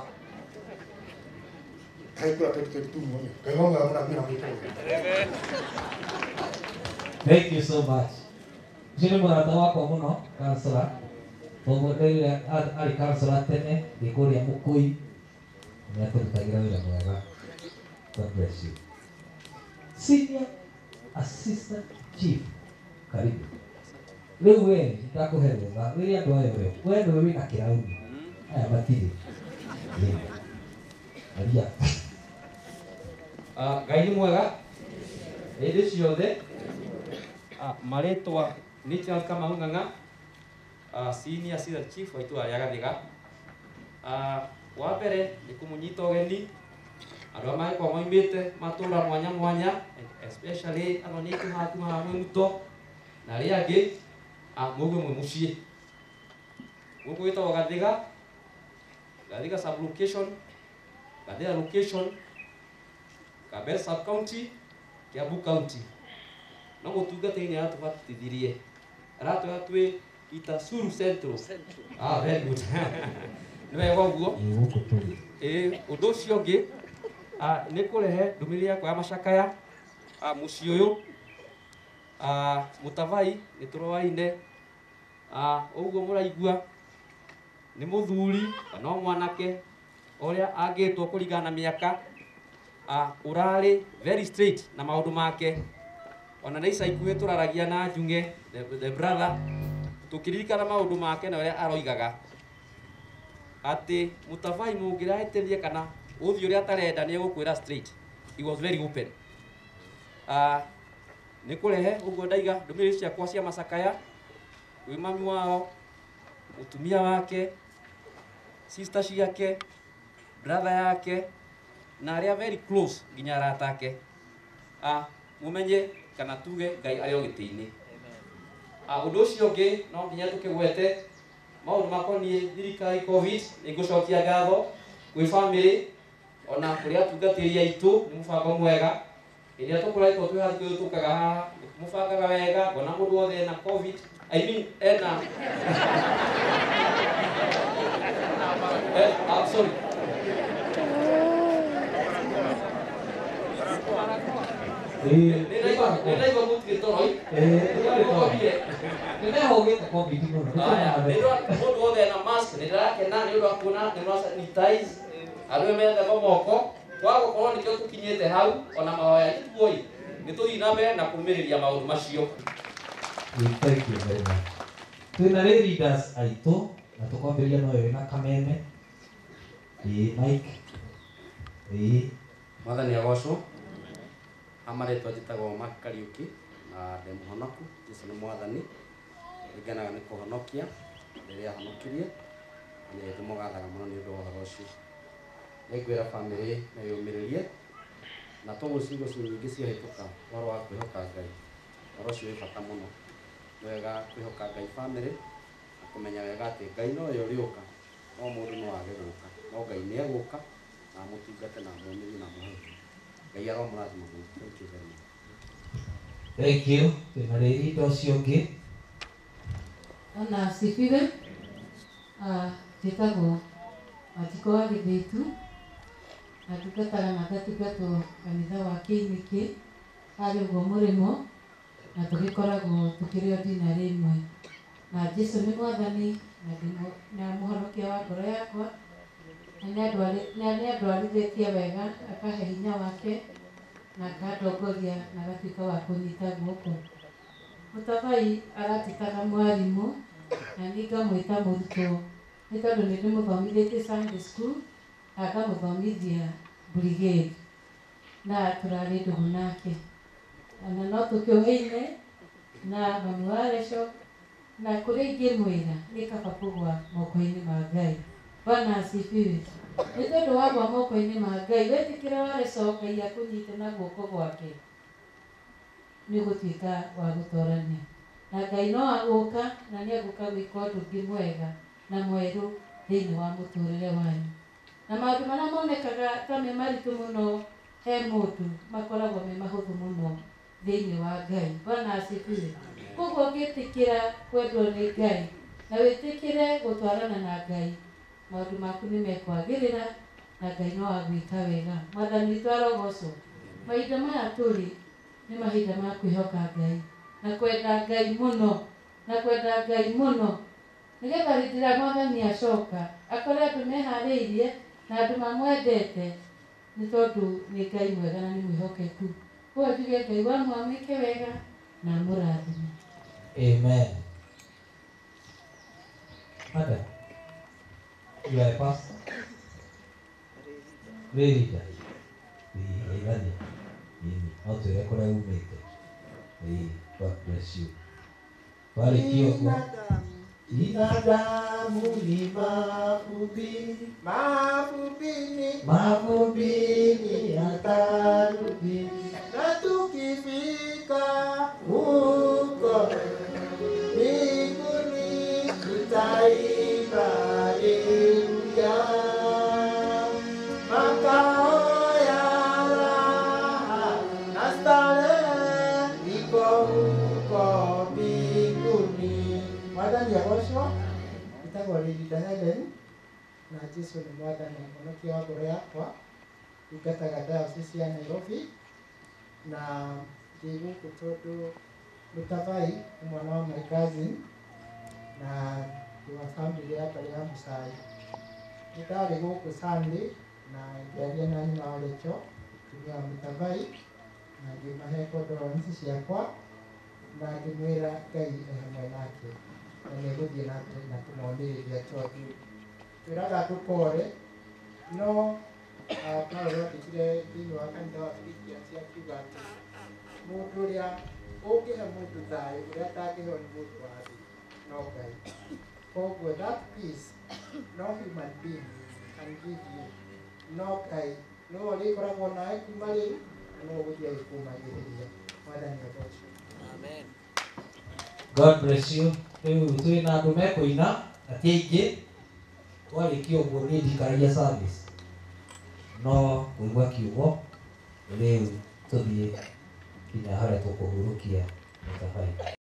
Thank you so much. Jini mũrata wakwa mũno kansora tondũ rĩrĩa arĩ kansora tene gĩkũrĩa mũkũi nĩ atũrutagĩra wĩra mwega. God bless you. Senior Assistant Chief, karibu. Rĩu we ndakũhe rũtha rĩrĩa andũ aya ũrĩa we nĩwe wĩna kĩrauni aya matirĩ aria Ngai nĩ mwega hĩndĩ ciothe marĩtwa nĩ Charles Kamau Ng'ang'a Senior Assistant Chief wa itũũra rĩa Gathiga. Wa mbere nĩ kũmũnyita ũgeni andũ arĩa magĩkorwo moimĩte matũũra mwanya mwanya especially andũ nĩ tũhatu haha Mwĩmuto na arĩa angĩ mũigue mwĩ mũciĩ gũkũ gwĩtagwo Gathiga Gathiga sub location Gathiga location Kabel sub county Kiambu county no mũtungatĩri nĩ aratũbatithirie aratwĩra twĩ Itasuru Central. Ah, very good. Nĩ wega ũguo ĩĩ ũndũ ũcio ũngĩ nĩ kũrehe ndũmĩrĩri yakwa ya macakaya mũciĩ ũyũ Mutabai nĩ tũroaine ũguo mũraigua nĩ mũthuri kana mwanake ũrĩa angĩtwo kũringana na mĩaka ũrarĩ very straight na maũndũ make ona nĩ ica ikuhĩ tũraragia na Njung'e the brother tũkĩririkana maũndũ make na ũrĩa aroigaga atĩ Mutabai mũngĩrahĩtĩria kana ũthiũ ũrĩa atarenda nĩ egũkwĩra straight. He was very open. Nĩ kũrehe ũguo ndaiga ndũmĩrĩri ciakwa cia macakaya kwĩ mami wao mũtumia wake sister ciake brother yake na arĩa very close nginya arata ake. Mumenye kana tuge ngai ari o giti-ini a undu ucio ngi no nginya tukigwete maundu makoniĩ thirikari covid nĩngũcokia ngatho gwĩ family ona kũrĩ atungatĩri aitũ nĩ mũbango mwega ĩrĩa tũkoretwo twĩharĩirie tũkaga haha mũbangaga wega ngona mũndũ wothe ena covid I mean ena eh, I'm sorry nĩraigua mũtigĩtoroi nĩndehũgĩte covid mũno mũndũ wothe ena mask nĩndĩrakena nĩ ũndũ wa kuona nĩmũrasanitize andũ methema moko twagũkorwo nĩkĩo tũkinyĩte hau ona mahoya nĩtuoi nĩtũthiĩ na mbere na kũrũmĩrĩria maũndũ macio. Thank you very much. Twĩna leaders aitũ na tũkwambĩrĩria no wĩ na kameme ĩĩ Mike ĩĩ Mwathani agocwo amarĩtwa njĩtagwo Mark Kariuki na ndĩ mũhonoku Jesũ nĩ mwathani nĩngenaga nĩ kũhonokia rĩrĩa ahonokirie na nĩ ndĩmũgathaga mũno nĩ ũndũ wa ũhoro ũcio nĩngwĩra bamĩrĩ meyũmĩrĩrie na tũgũcigo cio nyingĩ ciahĩtũka ũhoro wa kwĩhoka Ngai ũhoro ũcio wĩ bata mũno nĩ wega kwĩhoka Ngai bamĩrĩ na kũmenya wega atĩ Ngai no we ũrĩũka no mũndũ no age gũka no Ngai nĩ egũka na mũtungate na mũmĩrĩrie na mũhe Ngai aromũrathima mũno. Thank you very much. Thank you. Twĩna leader ũcio ũngĩ ona asifiwe. Ah, njĩtagwo Matiko wa Gĩthĩtu na tungataga na gatungatwo kanitha wa Kĩinĩkĩ harĩ ũguo mũrĩmo na tũgĩkoragwo tũkĩrĩ o ndina rĩmwe na Jesũ nĩ mwathani na mũhonokia wa ngoro yakwa na nĩ andwarithĩtie wega akahe hinya wake na akandongoria na agatuĩka wa kũnyita guoko. Mutabai aratikaga mwarimũ na niĩ ngamwĩta mũrutwo nĩ tondũ nĩ ndĩmũthomithĩtie Sunday school na ngamũthomithia brigade na tũrarĩ ndũgũ nake na no tũkĩũhĩine na mami wa Resho na kũrĩa ingĩmwĩra nĩ kaba kũgwa moko-inĩ ma Ngai. Bwana asifiwe. Nĩ tondũ wagwa moko-inĩ ma Ngai wetĩkĩra Waresho Ngai akũnyite na guoko gwake nĩ ũgũtuĩka wa gũtorania na Ngai no agũka na nĩ agũka gwĩka ũndũ ũngĩ mwega na mwerũ thĩinĩ wa mũtũrĩre wanyu na maũndũ marĩa monekaga ta me maritũ mũno he mũndũ makoragwo me mahũthũ mũno thĩinĩ wa Ngai. Bwana asifiwe. Koguo ũngĩtĩkĩra kwendwo nĩ Ngai na wĩtĩkĩre gũtwarana na Ngai maũndũ maku nĩ mekwagĩrĩra na Ngai no agwĩka wega. Mwathani witũ arogocwo. Mahinda maya tũrĩ nĩ mahinda ma kwĩhoka Ngai na kwenda Ngai mũno na kwenda Ngai mũno nĩgetha hĩndĩ ĩrĩa Mwathani acoka akore andũ meharĩirie na andũ mamwendete nĩ tondũ nĩ Ngai mwega na nĩ mwĩhokeku. Koguo njuge Ngai wa mwamwĩke wega na mũrathime. Amen. Mother, you are a pastor. Leader. Ĩigania. No twĩre kũrĩa umĩte. God bless you. Barĩkio ũguo. Binadamu ni mafupi, Mafumbini, mafumbini yatarudi, na tukifika huko mbinguni tutaimba haleluya. Makao ya raha na starehe iko huko mbinguni. Mwathani agocwo itagwo Lady Helen na Jesũ nĩ mwathani mũhonokia wa ngoro yakwa ingataga diocese ya Nairobi na ndĩ gũkũ tondũ Mutabai nĩ mwana wa my cousin na ndĩ wa family ya mbarĩ ya Mũcai. Nĩ ndarĩ gũkũ Sunday na ngĩaria na nyina wa Rachel mũtumia wa Mutabai na ngĩmahe condolence ciakwa na ngĩmwĩra Ngai e hamwe nake na nĩ gũthiĩ na mbere na kũmomĩrĩria tondũ twĩraga ndũkore no Paulo andĩkire thĩinĩ wa kanitha wa Philippians akiuga atĩ mũndũ ũrĩa ũngĩhe mũndũ thayũ ũrĩa atangĩheo nĩ mũndũ wa thĩ no Ngai. Koguo that peace no human being can give you, no Ngai no ũrĩkoragwo nawe kuma rĩu na no ũgũthiĩ agĩkũmagĩrĩria. Mwathani agoocwo. Amen. God bless you. Rĩu twĩ na andũ mekũina na ti aingĩ, twarĩkia ũguo nĩ ndikaria service no kũigua kiugo rĩu tũthiĩ kinya harĩa tũkũhurũkia Mutabai.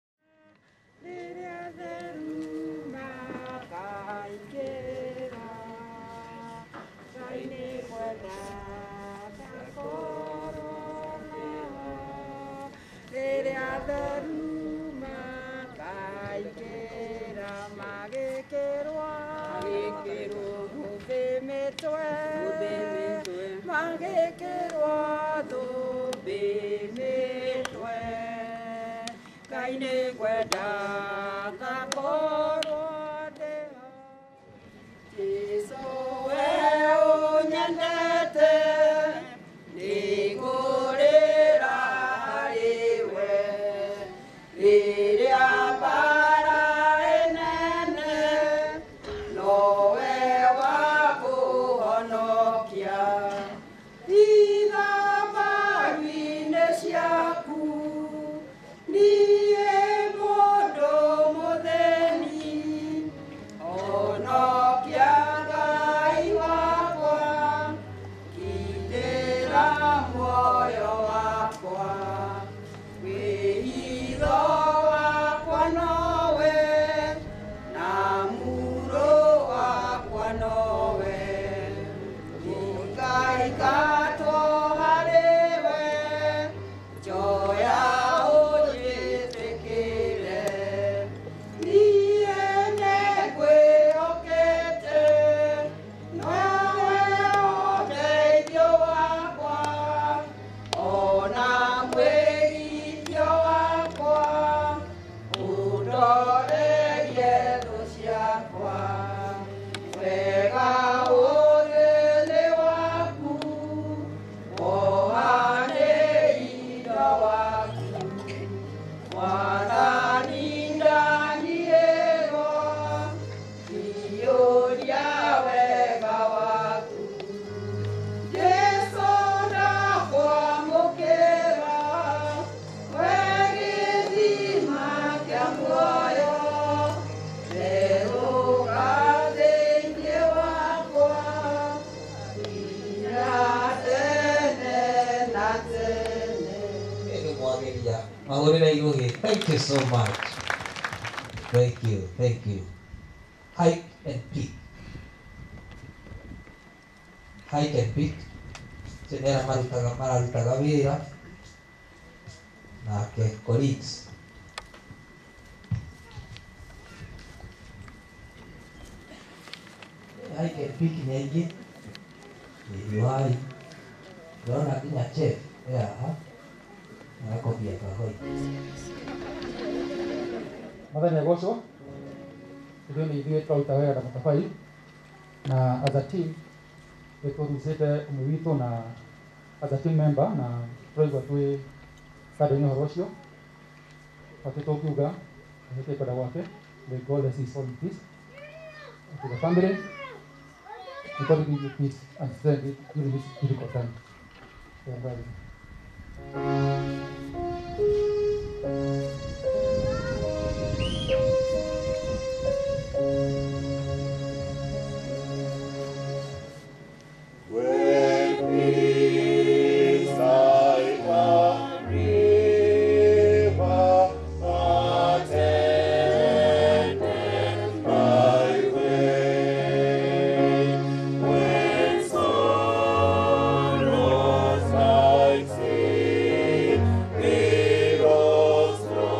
Thank you so much. Thank you, thank you. Hike and pick. Hike and pick. Senera marutaga marutaga wĩra nake colleagues. Hike and pick ni aingĩ. Nĩwai. Ndona nginya chef. Yeah. Nakobia kahoi. Mwathani agocwo. Ithuĩ nĩ ithuĩ twaruta wĩra na Mutabai na as a team nĩtũrucĩte ũmwe witũ na as a team member na tũraigua twĩ kando-inĩ ũhoro ũcio atĩ tũngiuga ahĩtie kwenda gwake may God bless his soul in peace. To the family, may God give you peace and strength during this difficult time. Amen. Sorrows like sea, we rose.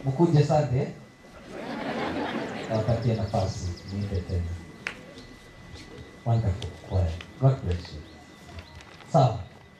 mkuje Sunday. Tawapatia nafasi niende tena. Wonderful choir. God bless you. Sawa.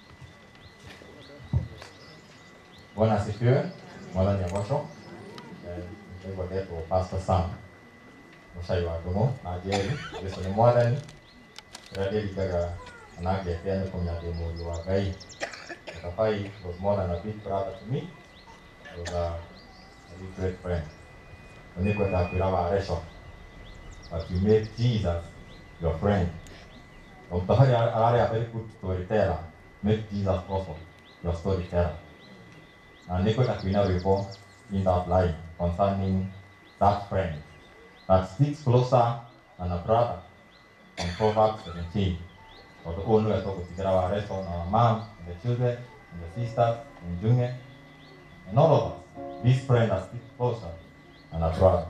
Bwana asifiwe. Mwana nyamosho. Ndio ndio Pastor Sam. Mshai wa domo na jeri. Yesu ni mwadani. Radio gaga anage tena kumya demo wa gai. Mutabai was more than a big brother to me. He was a, a big great friend. When you got that with but you made Jesus your friend. Mutabai are a very good storyteller. Make Jesus also your storyteller. And Nico Aquina report in that line concerning that friend that sticks closer than a brother on Proverbs seventeen. For the owner I talk with our rest on our mom and the children and the sisters and Junge and all of us. This friend that sticks closer than a brother.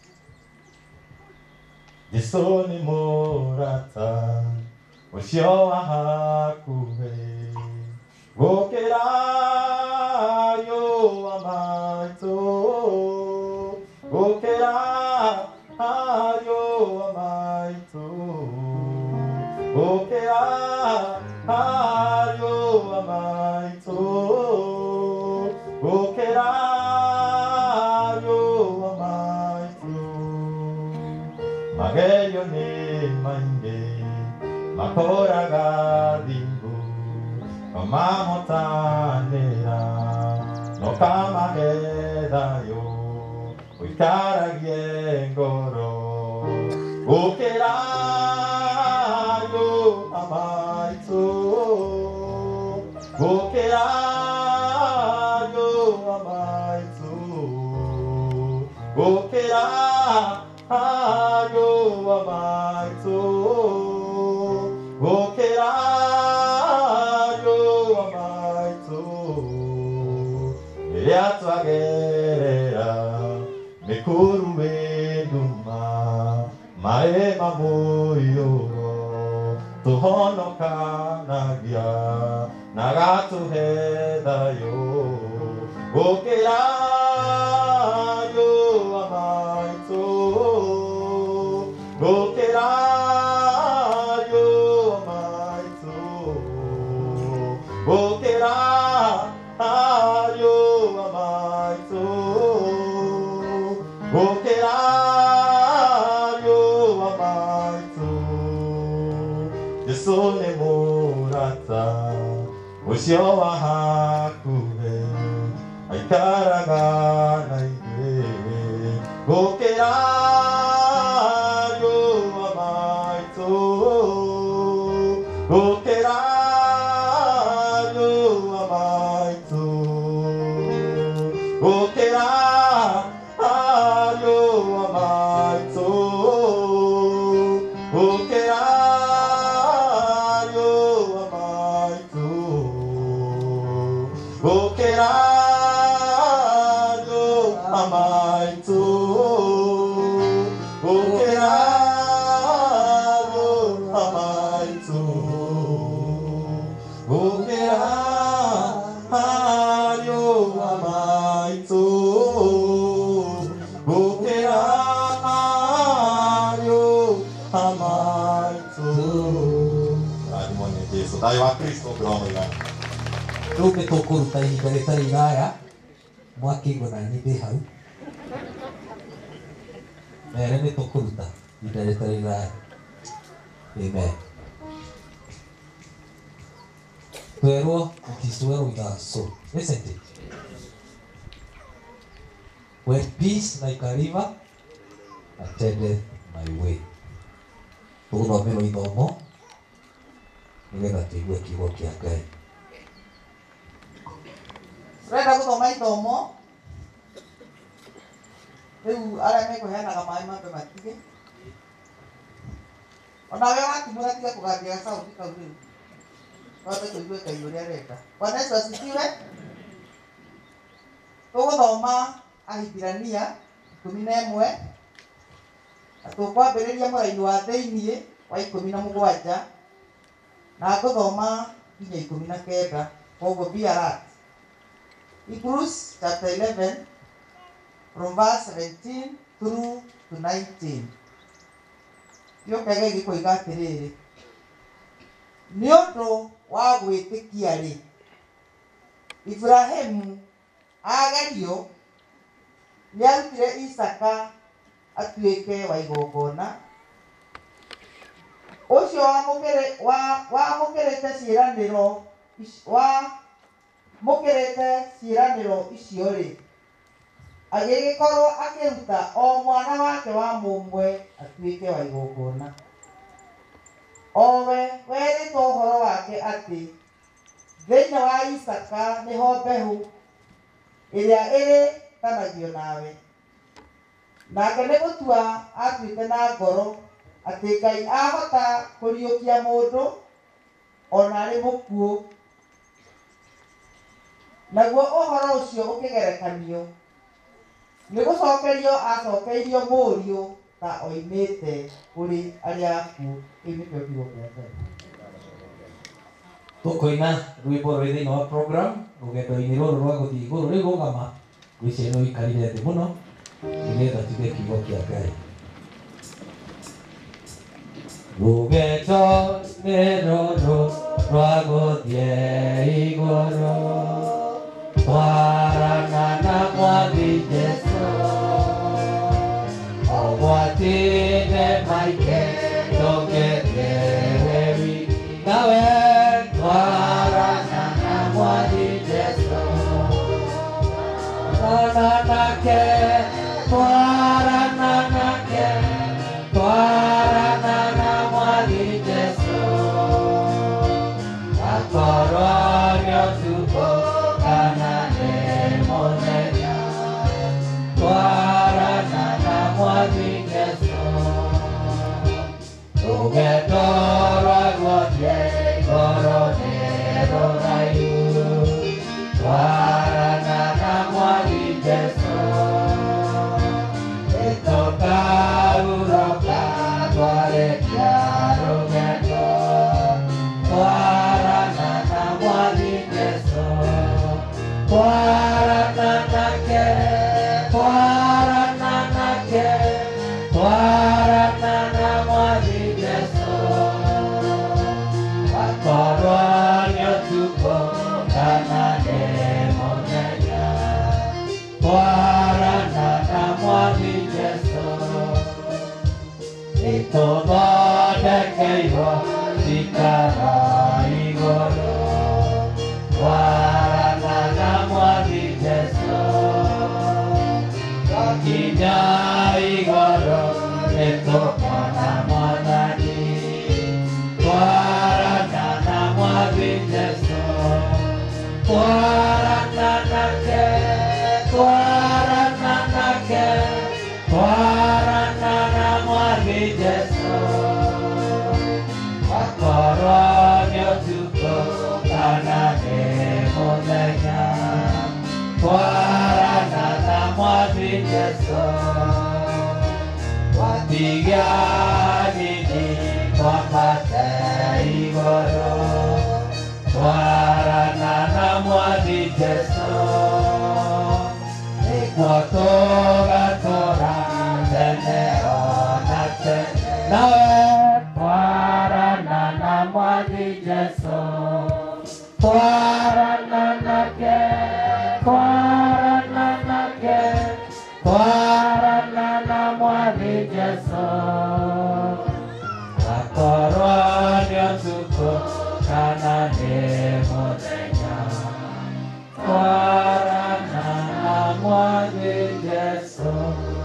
Jisoni morata Oshioa hakuhe Gokera yo amato Gokera yo amaito Gokera yo amaito Gokera yo amaito Mageyo ne mange Makora gadingu Mama tanera no kama geda yo uikara giengoro ukera yo amaito ukera yo amaito ukera yo amaito ukera Yatwagerera mikuru meduma maema moyo tuhonoka nagia nagatu hedayo okera yo amaito okera yo amaito okera Ayo amaito, okera yo amaito. Yesu ne morata, oshio wa hakuhe, aikara ga naige. Okera yo amaito, okera. Dai wa Kristo gromoga. Ruke tokuruta ihinda ritari iraya mwakingo na nyinde hau. Mere ni tokuruta ihinda ritari iraya. Amen. Pero ukiswero igaso. Isn't it? When peace like a river attended my way. Tuno mero idomo. Nĩgetha tũigue kiugo kĩa Ngai. Renda gũthoma ithomo. Rĩu arĩa mekũheanaga maĩ mambe matige. Ona we wakumũra tiga kũgambia sauti kau rĩu. Twabe tũigue Ngai ũrĩa arenda. Bwana Yesu asifiwe. Tũgũthoma Ahibirania ikũmi na ĩmwe. Na tũkwambĩrĩria mũraini wa thĩiniĩ wa ikũmi na mũgwanja. Na ngũthoma nginya ikũmi na kenda. Koguo be alert. Hebrews chapter eleven from verse seventeen through to nineteen. Yo kage giko igatiriri. Ni undu wa gwitikia ri. Ibrahimu agario ni arutire Isaka atuike wa igongona. Ucio wa mukere wa wa mukerete ciraniro wa mukerete ciraniro icio ri agigikorwo akiruta o mwana wake wa mumwe atuike wa igongona. Owe weritwo uhoro wake ati thĩinĩ wa Isaka nĩho mbehu ĩrĩa ĩrĩ tanagio nawe. Nake nĩ gũtua atuĩte na ngoro atĩ Ngai ahota kũriũkia mũndũ ona arĩ mũkuũ. Naguo ũhoro ũcio ũkĩgerekanio nĩ gũcokerio acokeirio mũriũ ta oimĩte kũrĩ arĩa akuũ. Ĩmĩkĩo kiugo kĩa Ngai. Tukoina rwimbo rwĩ thĩinĩ wa program rũgendo-inĩ rũrũ rwa gũthiĩ igũrũ rĩu rũgama rwĩciarĩ rũikarire thĩ mũno nĩgetha tuge kiugo kĩa Ngai. Rũgendo nĩ rũrũ rwa gũthiĩ igũrũ twarana na Mwathi Jesũ ũgwati-inĩ maingĩ ndũngĩthiĩ wiki nawe twarana na Mwathi Jesũ twarana nake twarana nake twarana na Mwathi Jesũ akorwo nĩ ũtukũ kana nĩ mũthenya twarana na Mwathi Jesũ rũgendo rwa gũthiĩ igũrũ nĩ rũraihu twarana na Mwathi Jesũ nĩtũkaurũka twarĩkia rũgendo twarana na Mwathi Jesũ twarana nake twarana nake twarana na Mwathi Jesũ akorwo nĩ ũtukũ kana nĩ mũthenya twarana na Mwathi Jesũ nĩtũthondekeirwo cikaro igũrũ twarana na Mwathi Jesũ twakinya igũrũ nĩtũkona Mwathani twarana na Mwathi Jesũ twarana nake twarana nake twarana na Mwathi Jesũ akorwo nĩ ũtukũ kana nĩ mũthenya twarana na Mwathi Jesũ twatigia nini twambate igũrũ twarana na Mwathi Jesũ nĩguo tũgatũũra tene ona tene nawe twarana na Mwathi Jesũ twarana nake twarana nake twarana na Mwathi Jesũ akorwo nĩ ũtukũ kana nĩ mũthenya twarana na Mwathi Jesũ.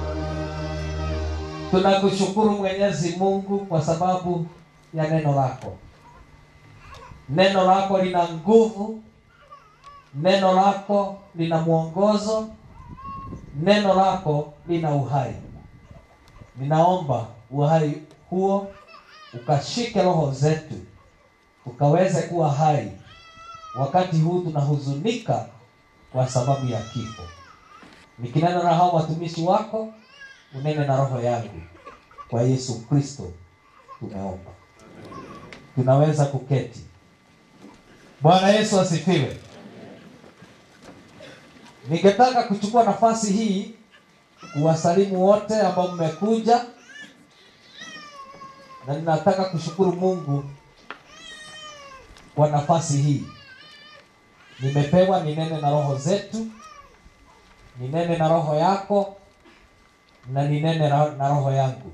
Tunakushukuru Mwenyezi Mungu kwa sababu ya neno lako. Neno lako lina nguvu, neno lako lina mwongozo, neno lako lina uhai. Ninaomba uhai huo ukashike roho zetu, ukaweze kuwa hai wakati huu tunahuzunika kwa sababu ya kifo. Nikinena na hao watumishi wako, unene na roho yangu. Kwa Yesu Kristo tumeomba. Tunaweza kuketi. Bwana Yesu asifiwe. Ningetaka kuchukua nafasi hii kuwasalimu wote ambao mmekuja, na ninataka kushukuru Mungu kwa nafasi hii. Nimepewa ninene na roho zetu, ninene na roho yako, na ninene na roho yangu.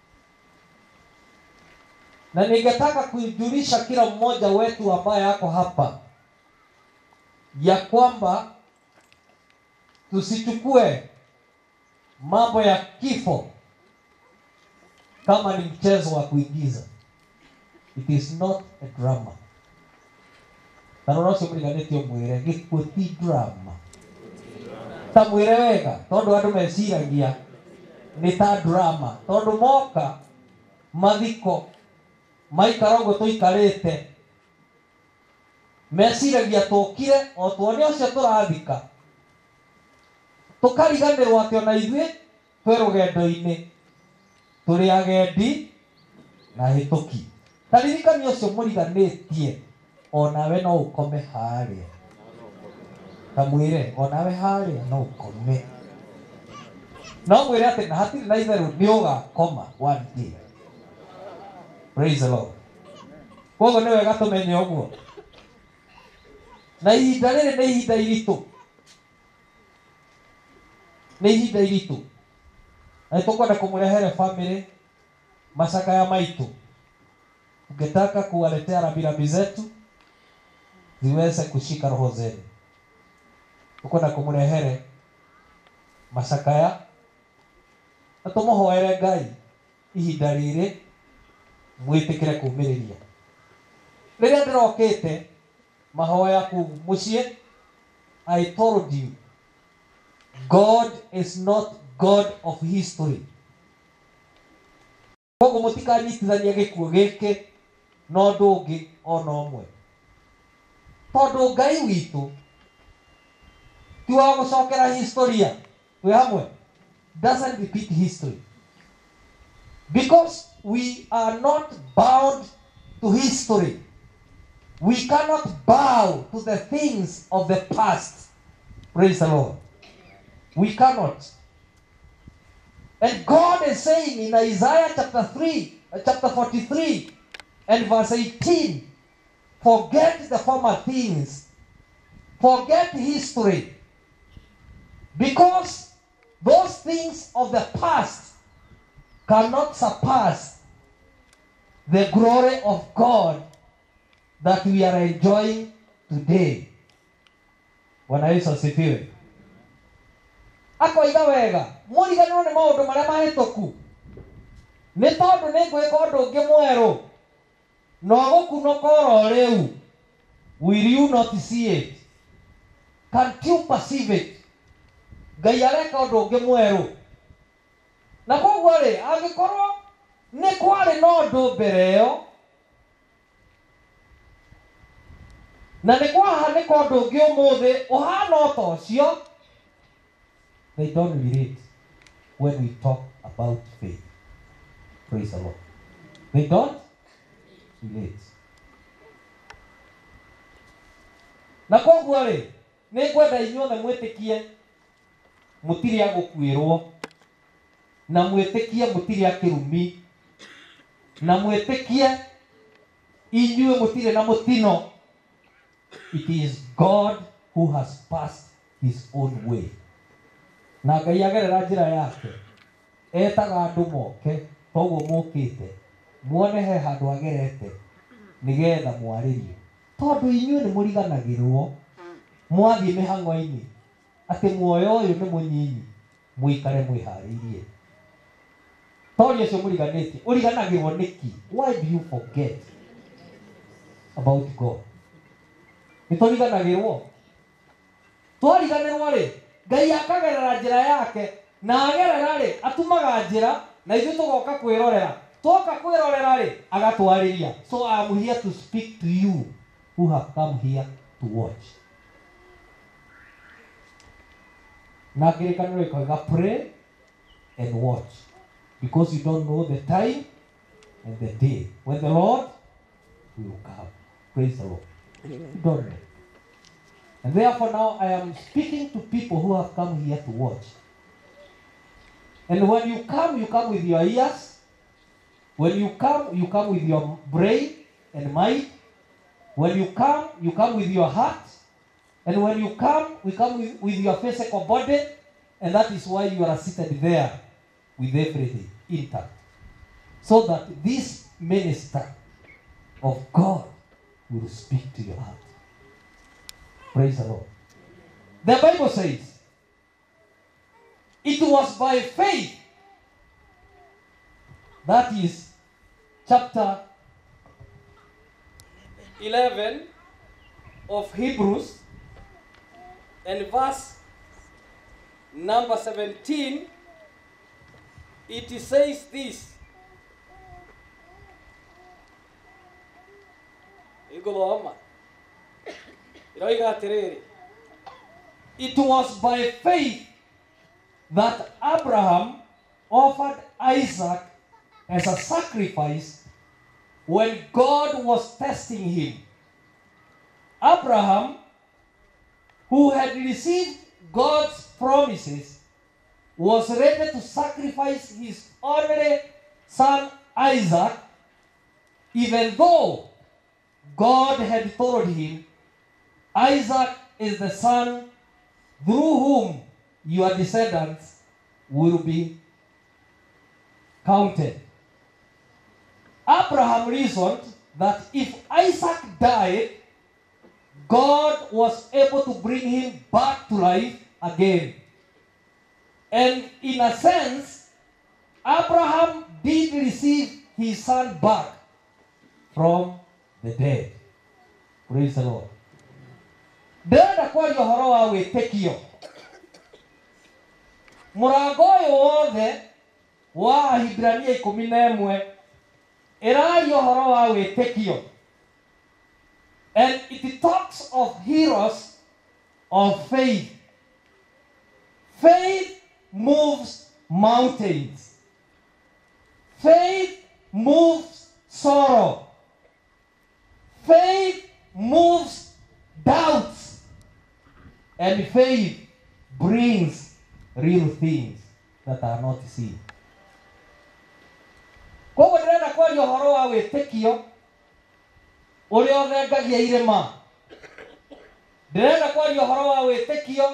Na ningetaka kujulisha kila mmoja wetu ambaye yako hapa ya kwamba tusichukue mambo ya kifo kama ni mchezo wa kuigiza. It is not a drama. Tarono mliganetio mwire gikuo ti drama. Ta mwire wega tondu andu meciragia ni ta drama, tondu moka mathiko maikarogo tuikarite meciragia tukire o tuone ucio turathika tukariganirwo ati ona ithuĩ twĩ rũgendo-inĩ tũrĩ agendi na hĩtũki. Taririkani ũcio mũriganĩtie onawe no ũkome harĩa. Kamwĩre onawe harĩa no ũkome. No mwĩre atĩ na hatirĩ na itherũ nĩ ũgakoma one day. Praise the Lord. Koguo nĩ wega tũmenye ũguo. Na ihinda rĩrĩ nĩ ihinda iritũ. Nĩ ihinda iritũ. Na tũkwenda kũmũrehere family masakaya maitũ. Ungetaka kuwaletea rambirambi zetu ziweze kushika roho zenu. Tukwenda kumurehere masakaya na tumuhoere Ngai ihinda rĩrĩ mwĩtĩkĩre kumĩrĩria. Rĩrĩa ndĩrokĩte mahoya kuu mũciĩ, I told you God is not God of history. Koguo mũtikanyitithania gĩkuũ gĩkĩ na ũndũ ũngĩ ona ũmwe. Tondũ Ngai witũ ti wa gũcokera historia. Twĩ hamwe? Doesn't repeat history. Because we are not bound to history. We cannot bow to the things of the past. Praise the Lord. We cannot. And God is saying in Isaiah chapter three, uh, chapter forty-three and verse eighteen, forget the former things, forget history, because those things of the past cannot surpass the glory of God that we are enjoying today. Bwana Yesu asifiwe. Akoiga wega, mũriganĩrwo nĩ maũndũ marĩa mahĩtũku. Nĩ tondũ nĩ ngwĩka ũndũ ũngĩ mwerũ. Na gũkunũka oro rĩu. Will you not see it? Can't you perceive it? Ngai areka ũndũ ũngĩ mwerũ. Na koguo rĩ, angĩkorwo nĩ kwarĩ na ũndũ mbere ĩyo, na nĩ kwahanĩka ũndũ ũngĩ ũmũthĩ ũhana o ta ũcio, they don't relate when we talk about faith. Praise the Lord. They don't relate. Na koguo rĩ, nĩ ngwenda inyuothe mwĩtĩkie mũtirĩ agũkuĩrwo, na mwĩtĩkie mũtirĩ akĩrumi, na mwĩtĩkie inyuĩ mũtirĩ na mũtino. It is God who has passed his own way. Na Ngai agerera njĩra yake, etaga andũ moke, toguo mũkĩte, muone he handũ agerete, nĩgetha mwarĩrie. Tondũ inyuĩ nĩ mũriganagĩrwo, mwathiĩ mĩhang'o-inĩ, atĩ muoyo ũyũ nĩ mũnyinyi, mũikare mwĩharĩirie. Tondũ ũcio mũriganĩtie, ũriganagĩrwo nĩki? Why do you forget about God? Nĩ tũriganagĩrwo. Twariganĩrwo rĩ, Ngai akagerera njĩra yake, na agerera rĩ, atumaga njĩra, na ithuĩ tũgoka kwĩrorera. Twoka kwĩrorera rĩ, agatwarĩria. So I am here to speak to you who have come here to watch. Na kĩrĩkanĩro ĩkoiga pray and watch, because you don't know the time and the day when the Lord will come. Praise the Lord. You don't know. And therefore now I am speaking to people who have come here to watch. And when you come, you come with your ears. When you come, you come with your brain and mind. When you come, you come with your heart. And when you come, we come with, with your physical body. And that is why you are seated there with everything intact. So that this minister of God will speak to your heart. Praise the Lord. The Bible says, it was by faith. That is chapter eleven of Hebrews and verse number seventeen. It says this. It was by faith that Abraham offered Isaac as a sacrifice when God was testing him. Abraham, who had received God's promises, was ready to sacrifice his only son Isaac, even though God had told him, Isaac is the son through whom your descendants will be counted. Abraham reasoned that if Isaac died, God was able to bring him back to life again. And in a sense, Abraham did receive his son back from the dead. Praise the Lord. Ndenda kwaria horo wa witikio. Murango uyu wothe wa Hibrania ikumi na ĩmwe ĩraria horo wa witikio. And it talks of heroes of faith. Faith moves mountains. Faith moves sorrow. Faith moves doubts. And faith brings real things that are not seen. Koguo ndĩrenda kwaria ũhoro wa wĩtĩkio ũrĩa ũthengagia irĩma. Ndĩrenda kwaria ũhoro wa wĩtĩkio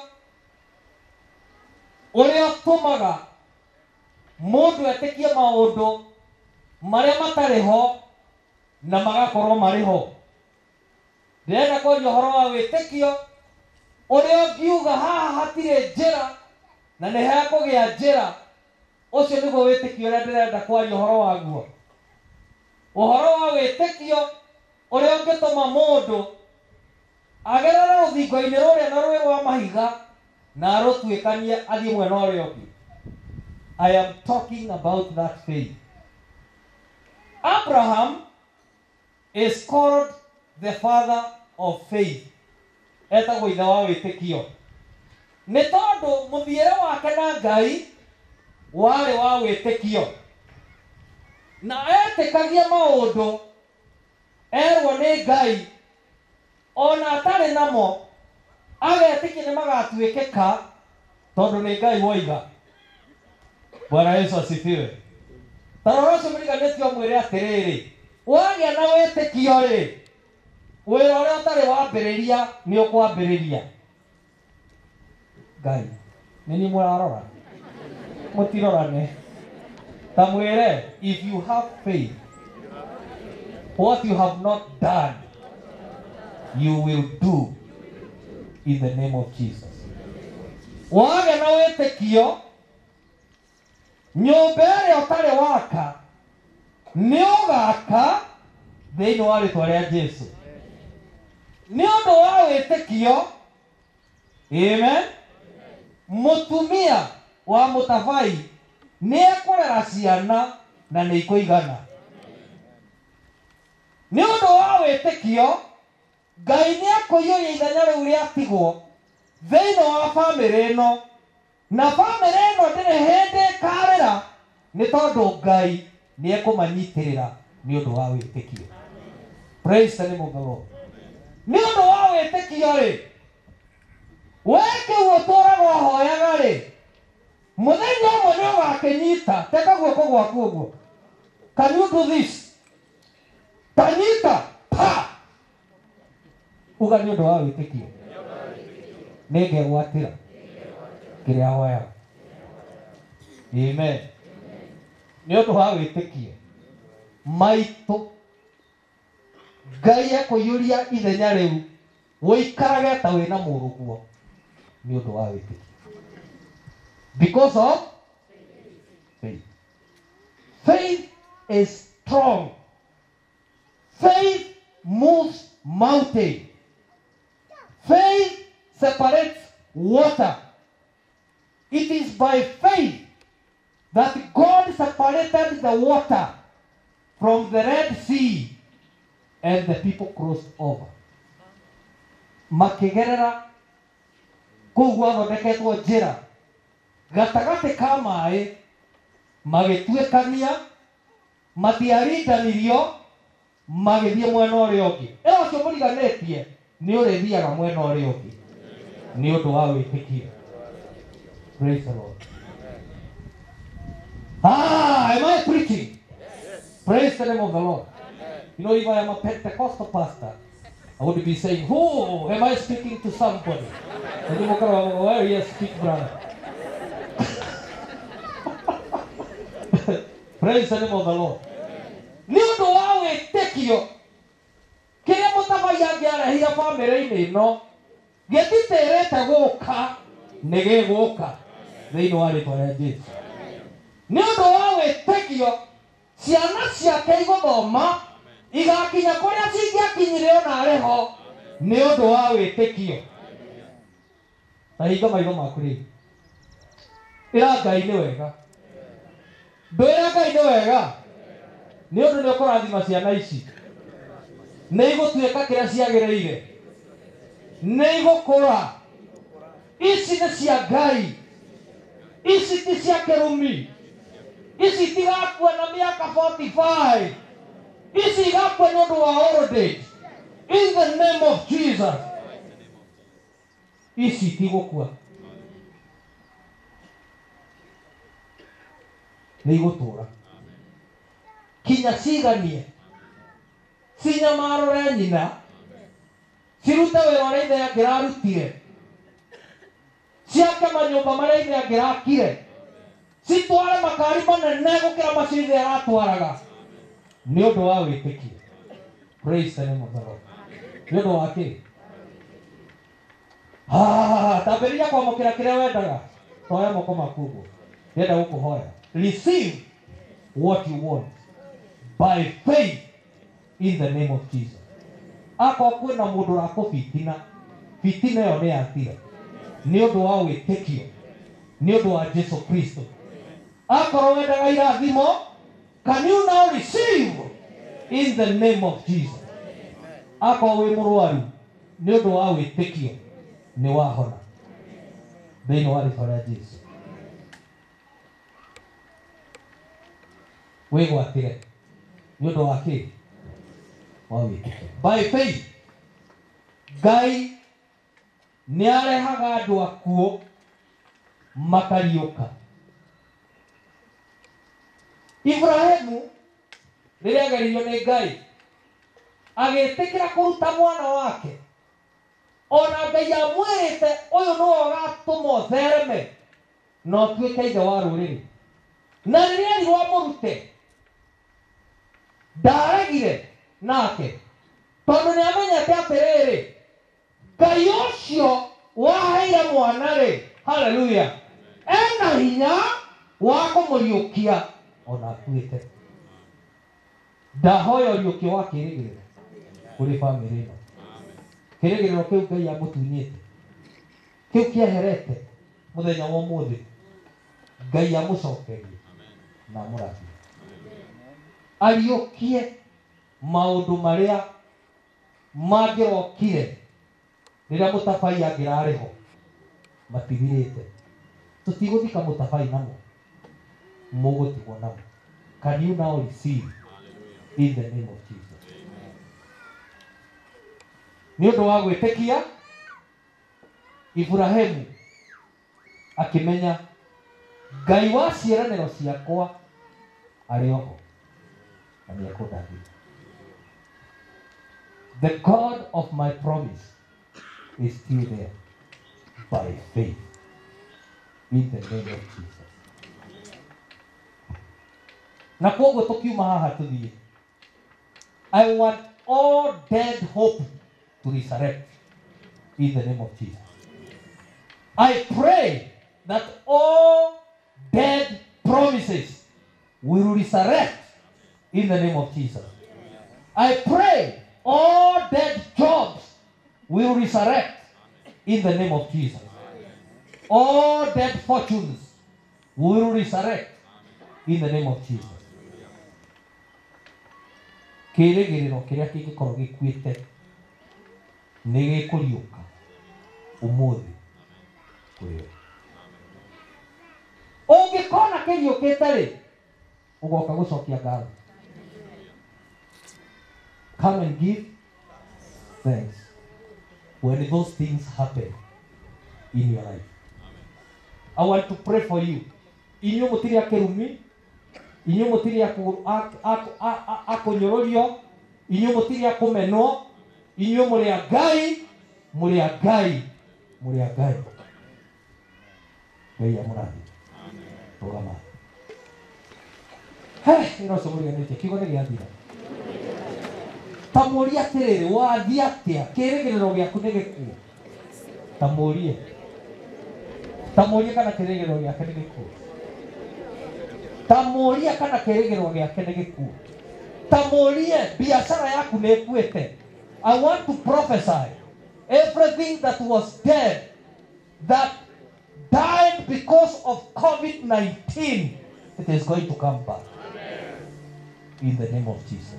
ũrĩa ũtũmaga mũndũ etĩkie maũndũ marĩa matarĩ ho na magakorwo marĩ ho. Ndĩrenda kwaria ũhoro wa wĩtĩkio ũrĩa ũngiuga haha hatirĩ njĩra na nĩ hekũgĩa njĩra. Ũcio nĩguo wĩtĩkio ũrĩa ndĩrenda kwaria ũhoro waguo. Ũhoro wa wĩtĩkio ũrĩa ũngĩtũma mũndũ agerere rũthingo-inĩ rũrĩa na rũĩ rwa mahiga na arũtuĩkanie athiĩ mwena ũrĩa ũngĩ. I am talking about that faith. Abraham is called the father of faith. Etagwo ithe wa wĩtĩkio. Nĩ tondũ mũthiĩre wake na Ngai warĩ wa wĩtĩkio. Na etĩkagia maũndũ erwo nĩ Ngai ona atarĩ namo agetĩkia nĩ magatuĩkĩka tondũ nĩ Ngai woiga. Bwana Yesu asifiwe. Tarora ũcio mũriganĩtie ũmwĩre atĩrĩrĩ, wagĩa na wĩtĩkio rĩ, wĩra ũrĩa ũtarĩ wambĩrĩria nĩ ũkwambĩrĩria. Ngai, nĩ niĩ mũrarora? Mũtirorane. Tamwĩre, if you have faith, what you have not done, you will do in the name of Jesus. Wagĩa na wĩtĩkio, nyũmba ĩrĩa ũtarĩ waka nĩ ũgaka thĩinĩ wa rĩtwa rĩa Jesũ. Nĩ ũndũ wa wĩtĩkio, amen, mũtumia wa Mutabai nĩ ekũrera ciana na nĩ ikũigana. Nĩ ũndũ wa wĩtĩkio, Ngai nĩ ekũiyũria ithenya rĩu rĩatigwo thĩinĩ wa bamĩrĩ ĩno, na bamĩrĩ ĩno ndĩrĩ hĩndĩ ĩkarĩra nĩ tondũ Ngai nĩ ekũmanyitĩrĩra nĩ ũndũ wa wĩtĩkio. Praise the name of the Lord. Nĩ ũndũ wa wĩtĩkio rĩ, we kĩu ũtũũraga ũhoyaga rĩ, muthenya umwe ni ugakinyita teka guoko gwaku uguo. Can you do this? Kanyita pa uga ni undu wa witikio nige gwatira kiria hoya. Amen. Ni undu wa witikio maitu Ngai ekuyuria ithenya riu wikarage ta wina muruguo ni undu wa witikio. Because of faith. Faith is strong. Faith moves mountain. Faith separates water. It is by faith that God separated the water from the Red Sea and the people crossed over. Makigerera kuu gwathondeketwo njĩra gatagati ka maĩ magĩtuĩkania matiarindanirio magĩthiĩ mwena ũrĩa ũngĩ. Ĩyo ũcio mũriganĩtie nĩ ũrĩthiaga mwena ũrĩa ũngĩ nĩ ũndũ wa wĩtĩkio. Praise the Lord. Ah, am I preaching? Yes. Praise the name of the Lord. You know, if I am a Pentecostal pastor, I would be saying, "Oh, am I speaking to somebody?" And you go, "Well, yes, speak, brother." Praise the name of the Lord. Ni undu wa witikio kiria Mutabai angiarehire family-ini ino gititerete guka ni giguka thiini wa ritwa ria Jesu. Ni undu wa witikio ciana ciake iguthoma igakinya kuria cingiakinyire ona ariho ni undu wa witikio. Na hinga maitho maku ri ira Ngai ni wega ndwira Ngai ni wega ni undu ni ukurathima ciana ici ni igutuika kiria ciagiriire ni igukura ici ni cia Ngai ici ti cia kirumi ici tigakua na miaka forty-five ici igakua ni undu wa old age in the name of Jesus. Ici tigukua ni igutura kinya ciganie cinyamarore nyina cirute wira uria ithe angirarutire ciake manyumba maria ithe angirakire citware makari manene gukira macio ithe aratwaraga ni undu wa witikio. Praise the name of the Lord. Ni undu wa ki ah tambiriria kwamukira kiria wendaga toya moko maku uguo ndenda gukuhoya. Receive what you want by faith in the name of Jesus. Ako kwina mundu rakufitina fitina yo ni atira ni undu wa witikio ni undu wa Jesu Kristo. Ako wendaga irathimo, can you now receive in the name of Jesus? Ako wi murwaru ni undu wa witikio ni wahona thiini wa ritwa ria Jesu. Wigwatire ni undu wa ki wa witikio. By faith Ngai ni arehaga andu akuo makariuka. Ibrahimu riria ageririo ni Ngai agitikira kuruta mwana wake ona Ngai amwirite uyu no agatuma thereme no tuike ithe wa ruriri na riria rirwa murute ndaregire nake tondu ni amenyete atiriri Ngai ucio waheire mwana ri haleluya ena hinya wa kumuriukia ona akuite. Ndahoya uriukio wa kirigiriro kuri family ino kirigiriro kiu Ngai amutunyite kiu kieherete muthenya wa umuthi Ngai amucokerie na murathi ariukie maundu maria mangirokire riria Mutabai angirariho matigirite tutiguthika Mutabai namo mugutigwo namo. Can you now receive in the name of Jesus? Ni undu wa gwitikia Ibrahimu akimenya Ngai wa ciĩranĩro ciakwa arĩ oho na nĩekũndathima. The God of my promise is still there by faith in the name of Jesus. Na koguo tukiuma haha tuthie, I want all dead hope to resurrect in the name of Jesus. I pray that all dead promises will resurrect in the name of Jesus. I pray all dead jobs will resurrect in the name of Jesus. All dead fortunes will resurrect in the name of Jesus. Kĩrĩgĩrĩro kĩrĩa kĩngĩkorwo gĩkuĩte nĩ gĩkũriũka ũmũthĩ kũrĩ we. Ũngĩkona kĩriũkĩte rĩ, ũgoka gũcokia ngatho. Come and give thanks when those things happen in your life. I want to pray for you. Inyuĩ mũtirĩ akĩrumi, inyuĩ mũtirĩ akũnyũrũrio, inyuĩ mũtirĩ akũmenwo, inyuĩ mũrĩ a Ngai, mũrĩ a Ngai, mũrĩ a Ngai. Ngai amũrathime. Rũgama. He, ĩrocũgũriganĩtie, kiugo nĩ gĩathira. Ta mũũrie atĩrĩrĩ, wathiĩ atĩa? Kĩĩrĩgĩrĩro gĩaku nĩ gĩkuũ. Ta mũũrie. Ta mũũrie kana kĩĩrĩgĩrĩro gĩake nĩ gĩkuũ. Ta mũũrie kana kĩĩrĩgĩrĩro gĩake nĩ gĩkuũ. Ta mũũrie biacara yaku nĩ ĩkuĩte. I want to prophesy everything that was dead, that died because of COVID nineteen, it is going to come back. Amen. In the name of Jesus.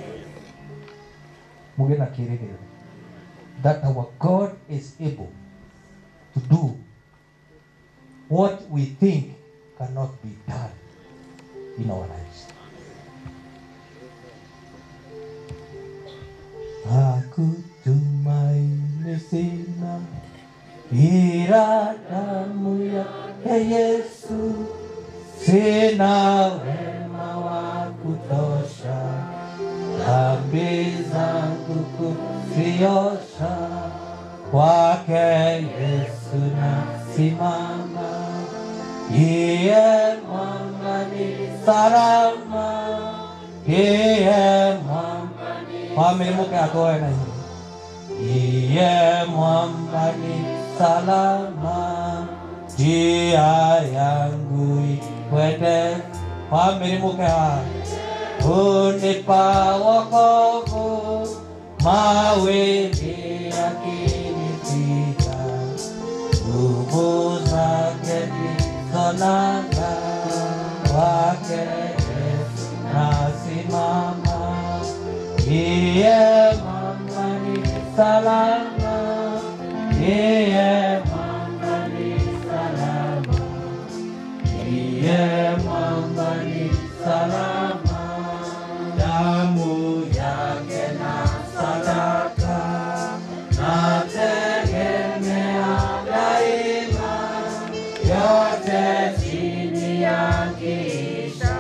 Mugena kirege. That our God is able to do what we think cannot be done in our lives. Aku tumaini sina ila damu ya Yesu, sina wema wa kutosha, dhambi zangu kuziosha, kwake Yesu nasimama, yeye mwamba ni salama, yeye mwamba ni Family mo kaya ko na yeye mwamba ni salama, njia yangu ikwende. Family mo kaya unipa wokovu, mawimbi yakinipita, nguvu zake ndizo nanga, kwake Yesu nasimama, yeye mwamba ni salama, yeye mwamba ni salama, yeye mwamba ni salama, damu yake na sadaka nategemea daima, yote chini ya kisha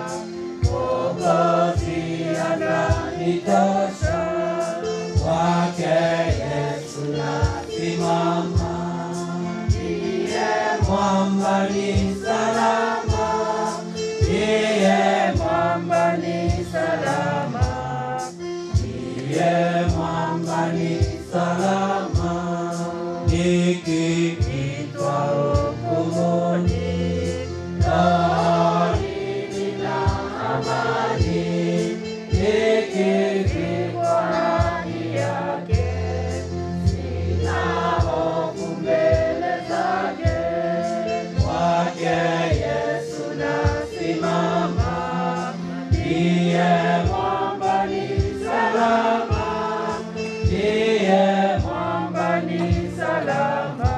Mwokozi atanitosha, kwake Yesu nasimama, yeye mwamba ni salama, yeye mwamba ni salama, yeye mwamba ni salama, nikiitwa hukumuni, rohoni nina amani, nikivikwa ndani yake, sina hofu mbele zake, kwake Yesu nasimama, yeye mwamba ni salama, yeye mwamba ni salama,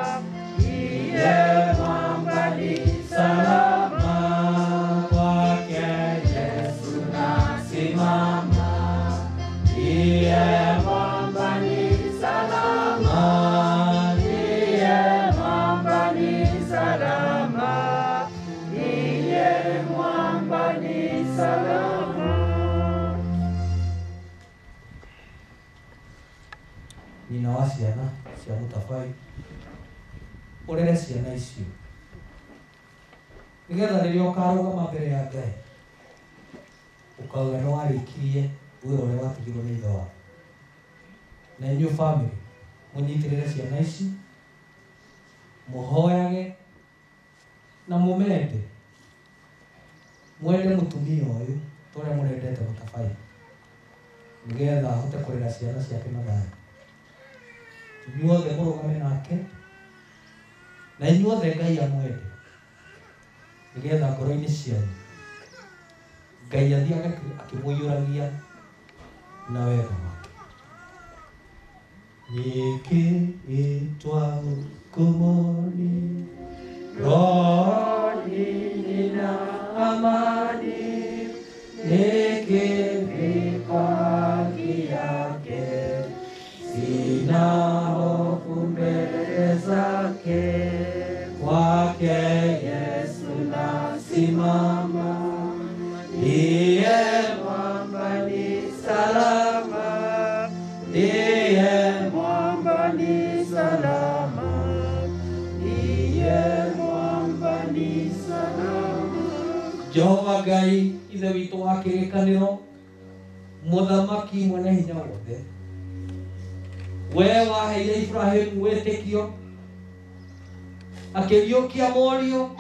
yeye mwamba ni salama, kwake Yesu nasimama, yeye mwamba ni salama, yeye mwamba ni salama, ciana cia Mutabai urere ciana icio nigetha riria ukarugama mbere ya Ngai ukauga no warikirie wira uria watigirwo ni ithe waku na inyuĩ family munyitirire ciana ici muhoyage na mumende mwende mutumia uyu turia murendete Mutabai nigetha ahote kurera ciana ciake na thayũ inyuothe mũrũgame nake na inyuothe Ngai amwende nigetha ngoro-inĩ cianyu Ngai athiage akĩmũiyũragia na wega wake nikiitwa hukumuni rohoni na amani nikivikwa haki yake sina hofu mbele zake kwake Yesu nasimama ndiye mwamba ni salama ndiye mwamba ni salama ndiye mwamba ni salama Jehova Ngai ithe witũ wa kĩrĩkanĩro mũthamaki mwene hinya wothe we waheire Ibrahimu wĩtĩkio akĩriũkia morio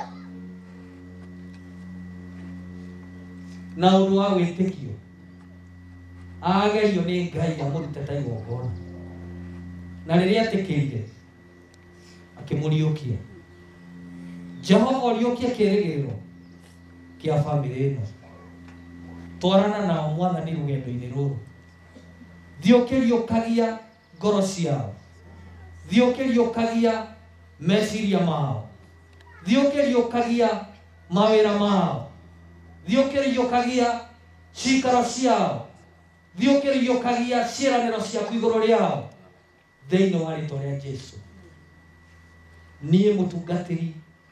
na ũndũ wa wĩtĩkio agerio nĩ Ngai amũrute ta igongona na rĩrĩa etĩkĩrire akĩmũriũkia Jehova ũriũkie kĩĩrĩgĩrĩro kĩa bamĩrĩ ĩno twarana nao mwathani rũgendo-inĩ rũrũ thiĩ ũkĩriũkagia ngoro ciao thiĩ ũkĩriũkagia meciria mao thiĩ ũkĩriũkagia mawĩra mao thiĩ ũkĩriũkagia cikaro ciao thiĩ ũkĩriũkagia ciĩranĩro ciaku igũrũ rĩao thĩinĩ wa rĩĩtwa rĩa Jesũ niĩ mũtungatĩri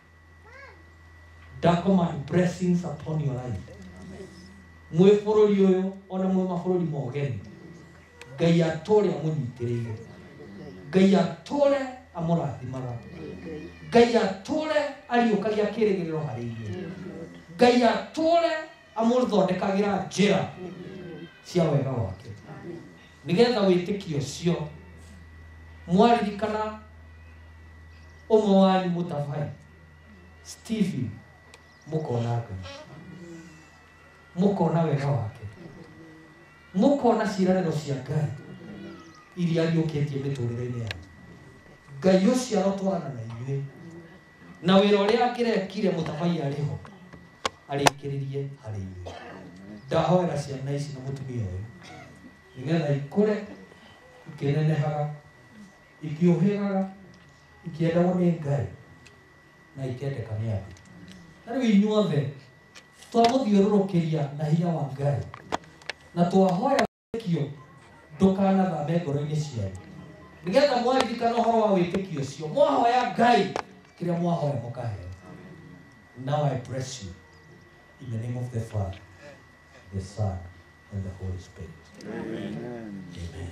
ndacommand blessings upon your life mwĩ bũrũri ũyũ ona mwĩ mabũrũri ma ũgeni Ngai atũre amũnyitĩrĩire Ngai atũre amũrathimaga Ngai atũre ariũkagia kĩĩrĩgĩrĩro harĩ inyuĩ Ngai atũre amũthondekagĩra njĩra cia wega wake nigetha wĩtĩkio ũcio mwaririkana ũmwe wanyu Mutabai Stephen mũkona Ngai mũkona wega wake mũkona ciĩranĩro cia Ngai iria ariũkĩtie mĩtũrĩre-inĩ yanyu Ngai ũcio arotwarana na inyuĩ na wĩra ũrĩa angĩrekire Mutabai arĩho arĩkĩrĩrie harĩ inyuĩ ndahoera ciana ici na mũtumia ũyũ nigetha ikũre ikĩnenehaga ikĩũhĩgaga ikĩendagwo nĩ Ngai na ikendeka nĩ andũ na rĩu inyuothe twamũthiũrũrũkĩria na hinya wa Ngai na twahoya wĩtĩkio ndũkanathame ngoro-inĩ cianyu nigetha mwaririkana ũhoro wa wĩtĩkio ũcio mwahoya Ngai kĩrĩa mwahoya mũkaheo now I bless you in the name of the Father the Son and the Holy Spirit amen amen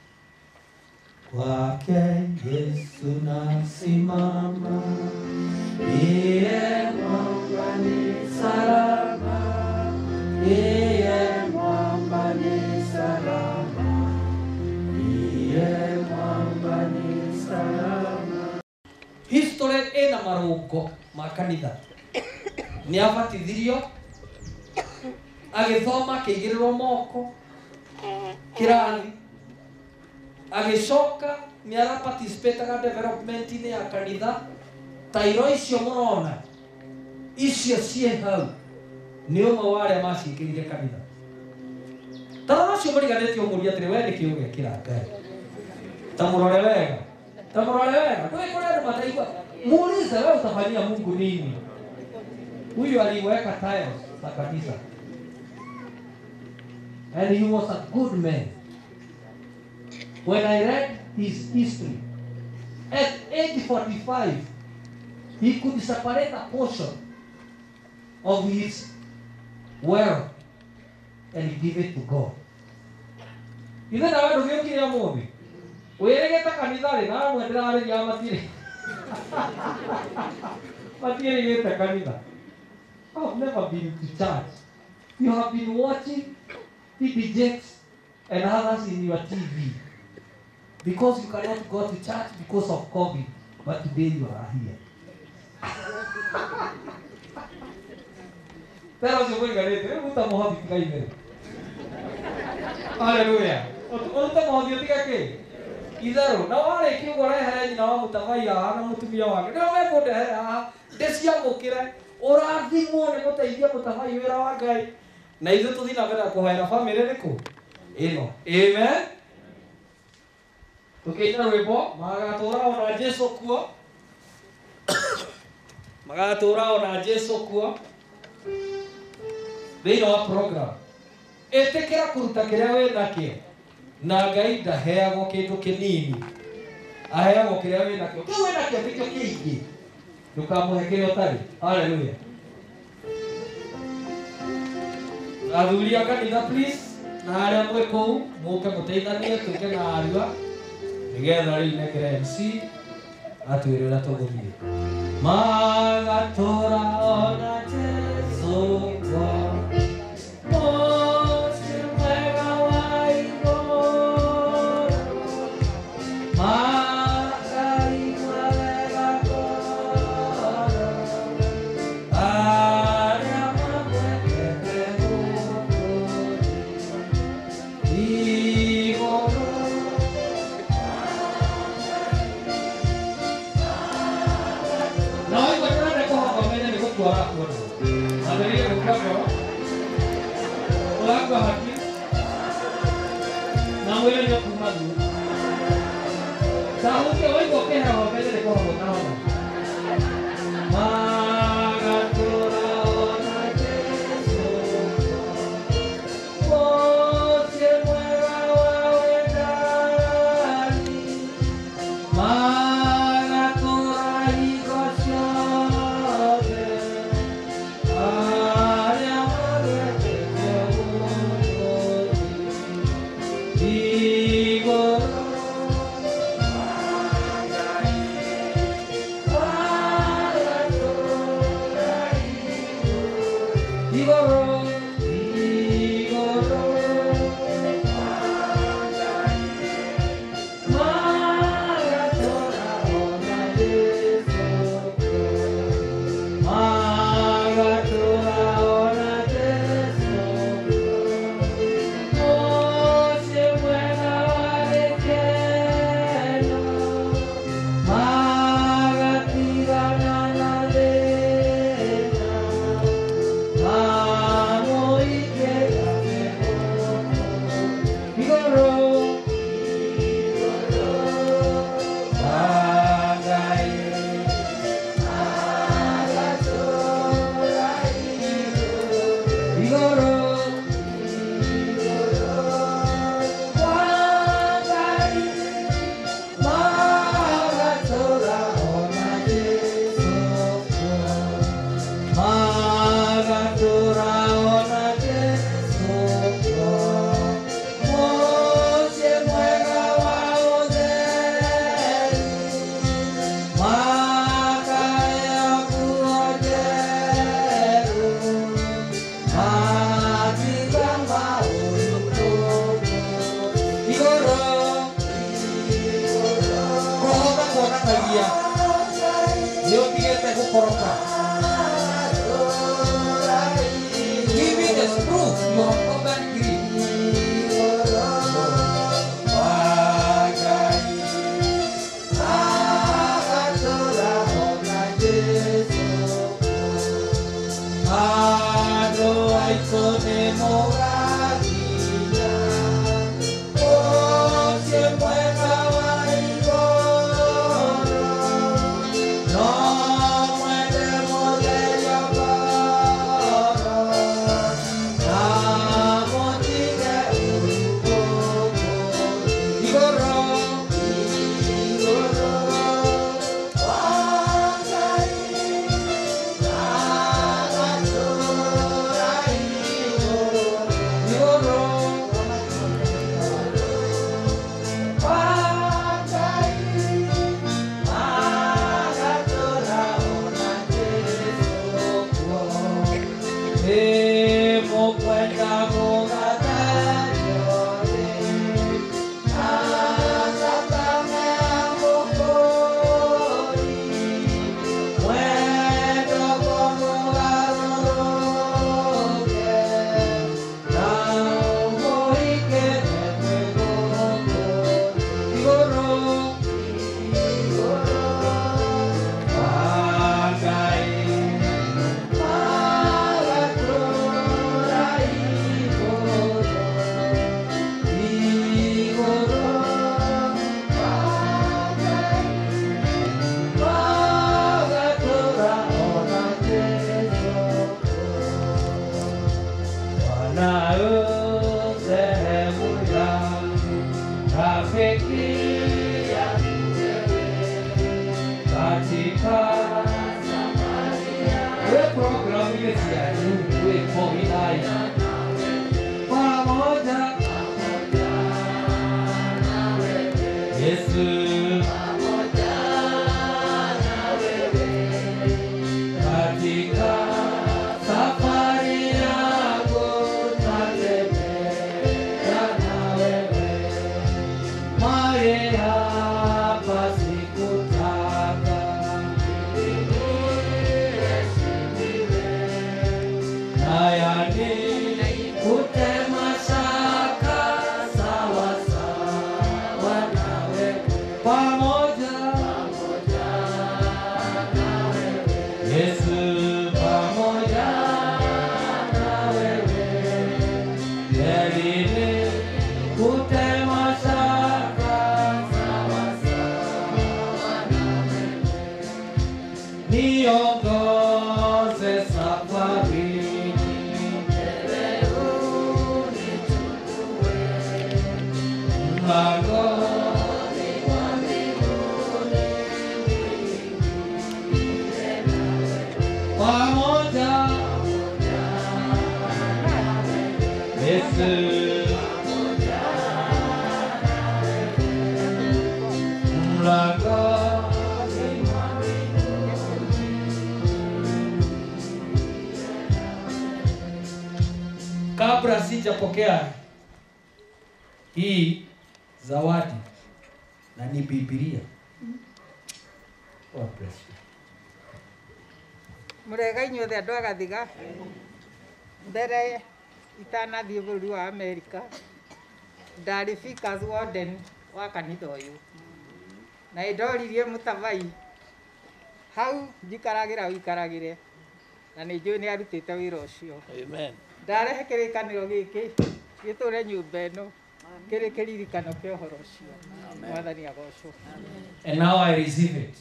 kwake Yesu nasimama yeye mwamba ni salama yeye mwamba ni salama yeye mwamba ni salama history ina marũngo ma kanitha nĩ abatithirio agĩthoma akĩigĩrĩrwo moko kĩrathi agĩcoka nĩ araparticipataga development-inĩ ya kanitha tairo icio mũrona icio ciĩ hau nĩ ũmwe wa arĩa maciĩkĩrire kanitha tarora ũcio mũriganĩtie ũmũria atĩrĩ we nĩkĩ ũgekĩra Ngai ta mũrore wega ta mũrore wega ndũĩ kũrĩ andũ mataigua muulize wewe utafanyia Mungu nini huyu aliweka tiles za kanisa and he was a good man. When I read his history, at age forty-five, he could separate a portion of his wealth and give it to God. Ithe na wendo gĩũkire mũthĩ Wĩrĩgĩte kanitha rĩ na amwe ndĩrarĩria matirĩ. Matirĩgĩte kanitha. I've never been to church. You have been watching T V Jets and others in your T V. Because you cannot go to church because of COVID. But today you are here. Pero se voy a ganar, ¿eh? Gusta mojar de caída. Aleluya. Oruta mojar de caída. Idaro, na wale kiu gore here na wa Mutabai ya na mutumia wake. Na me konde here a desia mukire. Orathimwo ni guteithia Mutabai wira wa Ngai. Na ithu tuthi na mbere kuhoera family riku. Ino. Amen. Tukiina rwimbo magatura ona Jesu kuo. Magatura ona Jesu kuo. Thĩinĩ wa program ĩtĩkĩra kũruta kĩrĩa wĩ nakĩo na Ngai ndaheagwo kĩndũ kĩnini, aheagwo kĩrĩa wĩ nakĩo. Kĩu wĩ nakĩo nĩkĩo kĩingĩ, ndũkamũhe kĩrĩa ũtarĩ. Haleluya. Athuri a kanitha please, na arĩa mwĩ kũu mũke mũteithanie twĩke na arua nĩgetha rĩu nekere M C atwĩre ũrĩa tũgũthiĩ. Magatura ona Jesu kwa Kabla sijapokea hii zawadi na ni Biblia. God bless you. Murega inyuothe andu agathiga mbere itanathie bũrũri wa Amerika ndarĩ Vickers Warden wa kanitha ũyũ na indoririe Mutabai hau njikaragira wikaragire na nĩ njũĩ nĩ arutĩte wĩra ũcio. Amen. Ndarehe kĩrĩkanĩro gĩkĩ gĩtũre nyũmba ĩno kĩrĩ kĩririkano kĩa ũhoro ũcio. Mwathani agocwo. And now I receive it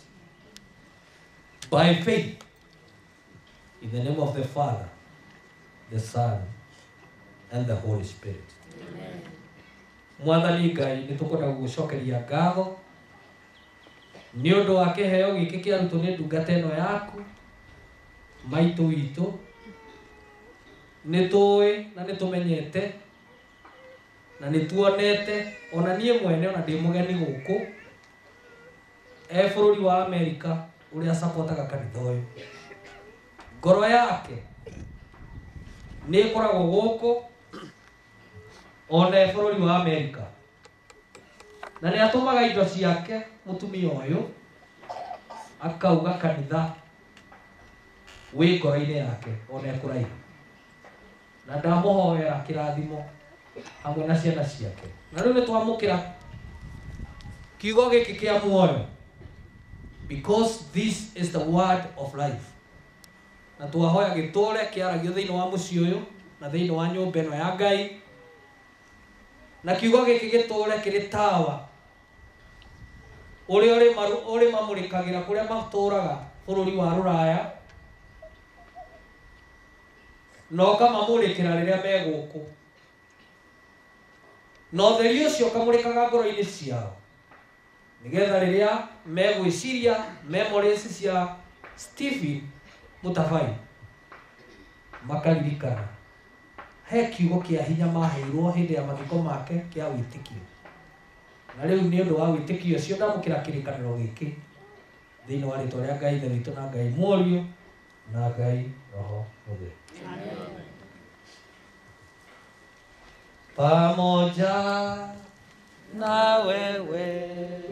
by faith in the name of the Father, the Son, and the Holy Spirit. Amen. Mwathani Ngai nĩ tũkwenda gũgũcokeria ngatho nĩ ũndũ wa kĩheo gĩkĩ kĩarutwo nĩ ndungata ĩno yaku maitũ witũ nĩ tũĩ na nĩ tũmenyete na nĩ tuonete ona niĩ mwene ona ndĩ mũgeni gũkũ e bũrũri wa Amerika ũrĩa supportaga kanitha ũyũ. Ngoro yake nĩ ĩkoragwo gũkũ ona e bũrũri wa Amerika na nĩ atũmaga indo ciake mũtumia ũyũ akauga kanitha wĩ ngoro-inĩ yake ona e kũraihu na ndamũhoera kĩrathimo hamwe na ciana ciake. Na rĩu nĩ twamũkĩra kiugo gĩkĩ kĩa muoyo because this is the word of life. Na twahoya gĩtũre kĩaragio thĩinĩ wa mũciĩ ũyũ na thĩinĩ wa nyũmba ĩno ya Ngai na kiugo gĩkĩ gĩtũre kĩrĩ tawa ũrĩa ũrĩ maru ũrĩ mamũrĩkagĩra kũrĩa matũraga bũrũri wa Rũraya na ũkamamũrĩkĩra rĩrĩa me gũkũ na ũtheri ũcio ũkamũrĩkaga ngoro-inĩ ciao nĩgetha rĩrĩa megwĩciria memories cia Stephen Mutabai makaririkana he kiugo kĩa hinya maheirwo hĩndĩ ya mathiko make kĩa wĩtĩkio. Na rĩu nĩ ũndũ wa wĩtĩkio ũcio ndamũkĩra kĩrĩkanĩro gĩkĩ thĩinĩ wa rĩtwa rĩa Ngai Ithe witũ na Ngai Mũriũ na Ngai Roho Mũtheru. Amen. pamoja na wewe,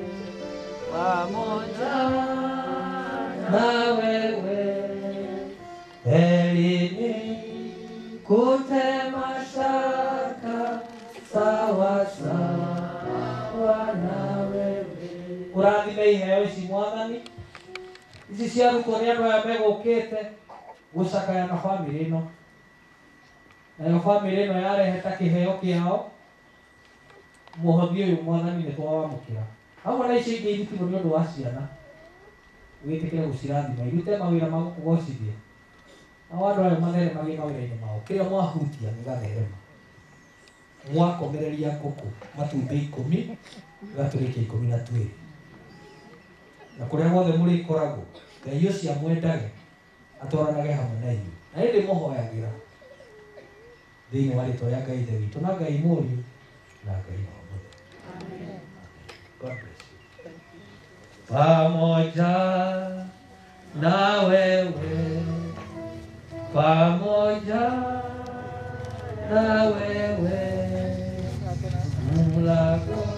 pamoja na wewe, heri nikutema shaka sawa sawa na wewe. Urathime iheo ici Mwathani, ici ciarutwo nĩ andũ aya megũkĩte gũcakaya na bamĩrĩ ĩno, nayo bamĩrĩ ĩno yarehe ta kĩheo kĩao. Mũhothi ũyũ Mwathani nĩ twawamũkĩra, hamwe na icio ingĩ irutirwo nĩ ũndũ wa ciana, wĩtĩkĩre gũcirathima irute mawĩra ma gũkũgocithia, nao andũ aya matheremagie mawĩra-inĩ mao, kĩrĩa mwahutia gĩgatherema. Mwakomereria ngũkũ matumbĩ ikũmi gĩgatũrĩkia ikũmi na twĩrĩ, na kũrĩa guothe mũrĩkoragwo Ngai ũcio amwendage atwaranage hamwe na inyuĩ, na nĩ ndĩmũhoyagĩra thĩinĩ wa rĩĩtwa rĩa Ngai Ithe witũ na Ngai Mũriũ na Ngai Roho Mũtheru. God bless you. Pamoja na wewe, pamoja na wewe, mlako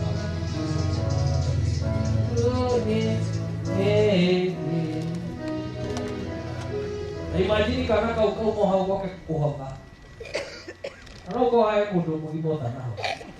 na imagine kana kau kau mo hau goke kuhotha no go hae mundu mugima ũtanaho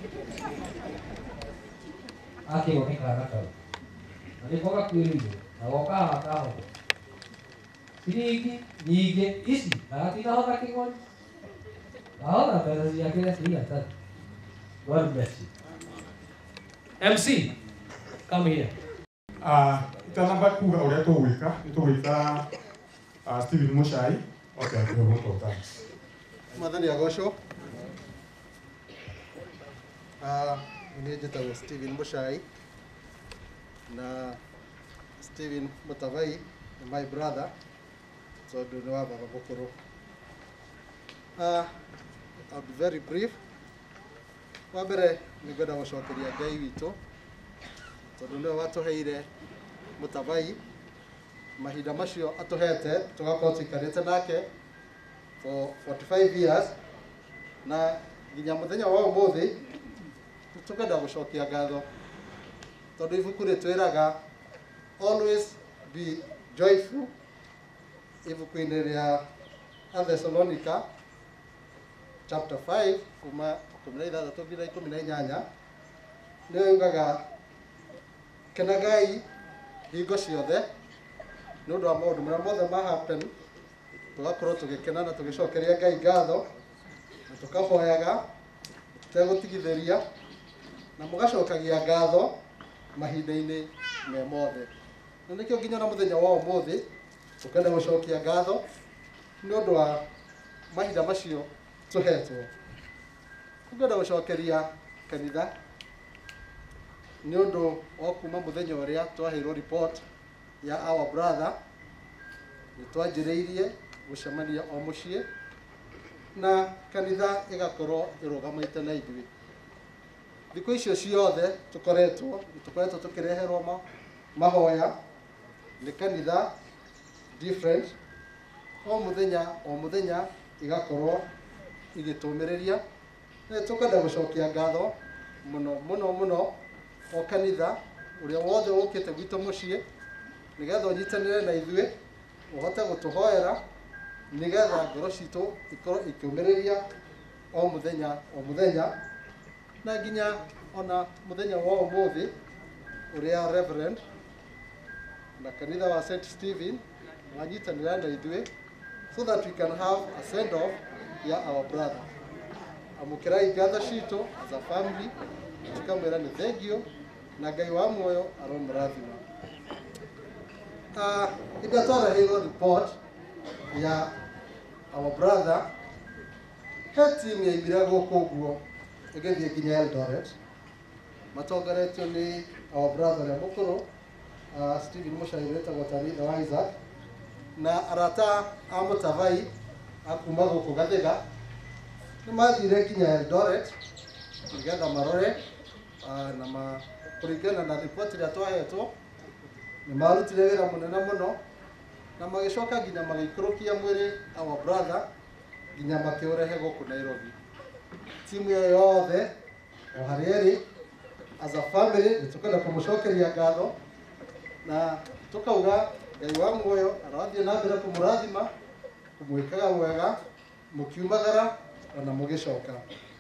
akĩone kana kau na nĩ goka kwĩrĩire na goka hakaho ciringi nyingĩ ici na atinahotha kĩng'ori ahotha mbeca ciake ciigana. God bless you. M C, come here. Ah, itanamba kuga ũrĩa tũgwĩka nĩ tũgwĩta Stephen Muchai oke akĩhe vote of thanks. Mwathani agocwo. Ah, niĩ njĩtagwo Stephen Muchai na Stephen Mutabai is my brother, tondũ nĩ wa baba mũkũrũ. Ah, I'll be very brief. Wa mbere nĩ ngwenda gũcokeria Ngai witũ tondũ nĩwe watũheire Mutabai mahinda macio atũhete tũgakorwo tũikarĩte nake for forty-five years, na nginya mũthenya wa ũmũthĩ tũkwenda gũcokia ngatho tondũ ibuku rĩtwĩraga always be joyful. Ibuku-inĩ rĩa Athessalonica chapter five kuma ikũmi na ithathatũ nginya ikũmi na inyanya nĩyo yugaga kenagai hingo ciothe nĩ ũndũ wa maũndũ marĩa mothe ma happen, tũgakorwo tũgĩkena na tũgĩcokeria Ngai ngatho na tũkahoyaga tũtegũtigithĩria na mũgacokagia ngatho mahinda-inĩ me mothe. Na nĩkĩo nginya na mũthenya wa ũmũthĩ tũkenda gũcokia ngatho nĩ ũndũ wa mahinda macio tũhetwo. Tũkwenda gũcokeria kanitha nĩ ũndũ wa kuma mũthenya ũrĩa twaheirwo report ya our brother, nĩ twanjĩrĩirie gũcemania o mũciĩ na kanitha ĩgakorwo ĩrũgamĩte na ithuĩ. Thikũ icio ciothe tũkoretwo tũkoretwo tũkĩreherwo mahoya nĩ kanitha different, o mũthenya o mũthenya igakorwo igĩtũmĩrĩria. Nĩ tũkwenda gũcokia ngatho mũno mũno mũno o kanitha ũrĩa wothe ũkĩte gwitũ mũciĩ nĩgetha ũnyitanĩre na ithuĩ ũhote gũtũhoera nĩgetha ngoro citũ ikorwo ikĩũmĩrĩria o mũthenya o mũthenya, na nginya ona mũthenya wa ũmũthĩ ũrĩa Reverend na kanitha wa Saint Stephen wanyitanĩra na ithuĩ so that we can have a send off ya our brother. Amũkĩrai ngatho citũ as a family, tukamwĩra nĩ thengiũ na Ngai wa muoyo aromũrathima. Ah, ĩrĩa twareheirwo report ya our brother, he team yaimire gũkũ ũguo ĩgĩthiĩ nginya Eldoret matongoretio nĩ our brother ũrĩa mũkũrũ Stephen Muchai wĩtagwo Tanitha wa Isaac na arata a Mutabai a kuma gũkũ Gathiga nĩ mathire nginya Eldoret nĩgetha marore na kũringana na report ĩrĩa twahetwo nĩ marutire wĩra mũnene mũno na magĩcoka nginya magĩikũrũkia mwĩrĩ our brother nginya makĩũrehe gũkũ Nairobi. timu ya yothe o harĩa as a family nĩtũkwenda kũmũcokeria ngatho na tũkauga Ngai wa muoyo arathiĩ na mbere kũmũrathima kũmwĩkaga wega mũkiumagara ona mũgĩcoka.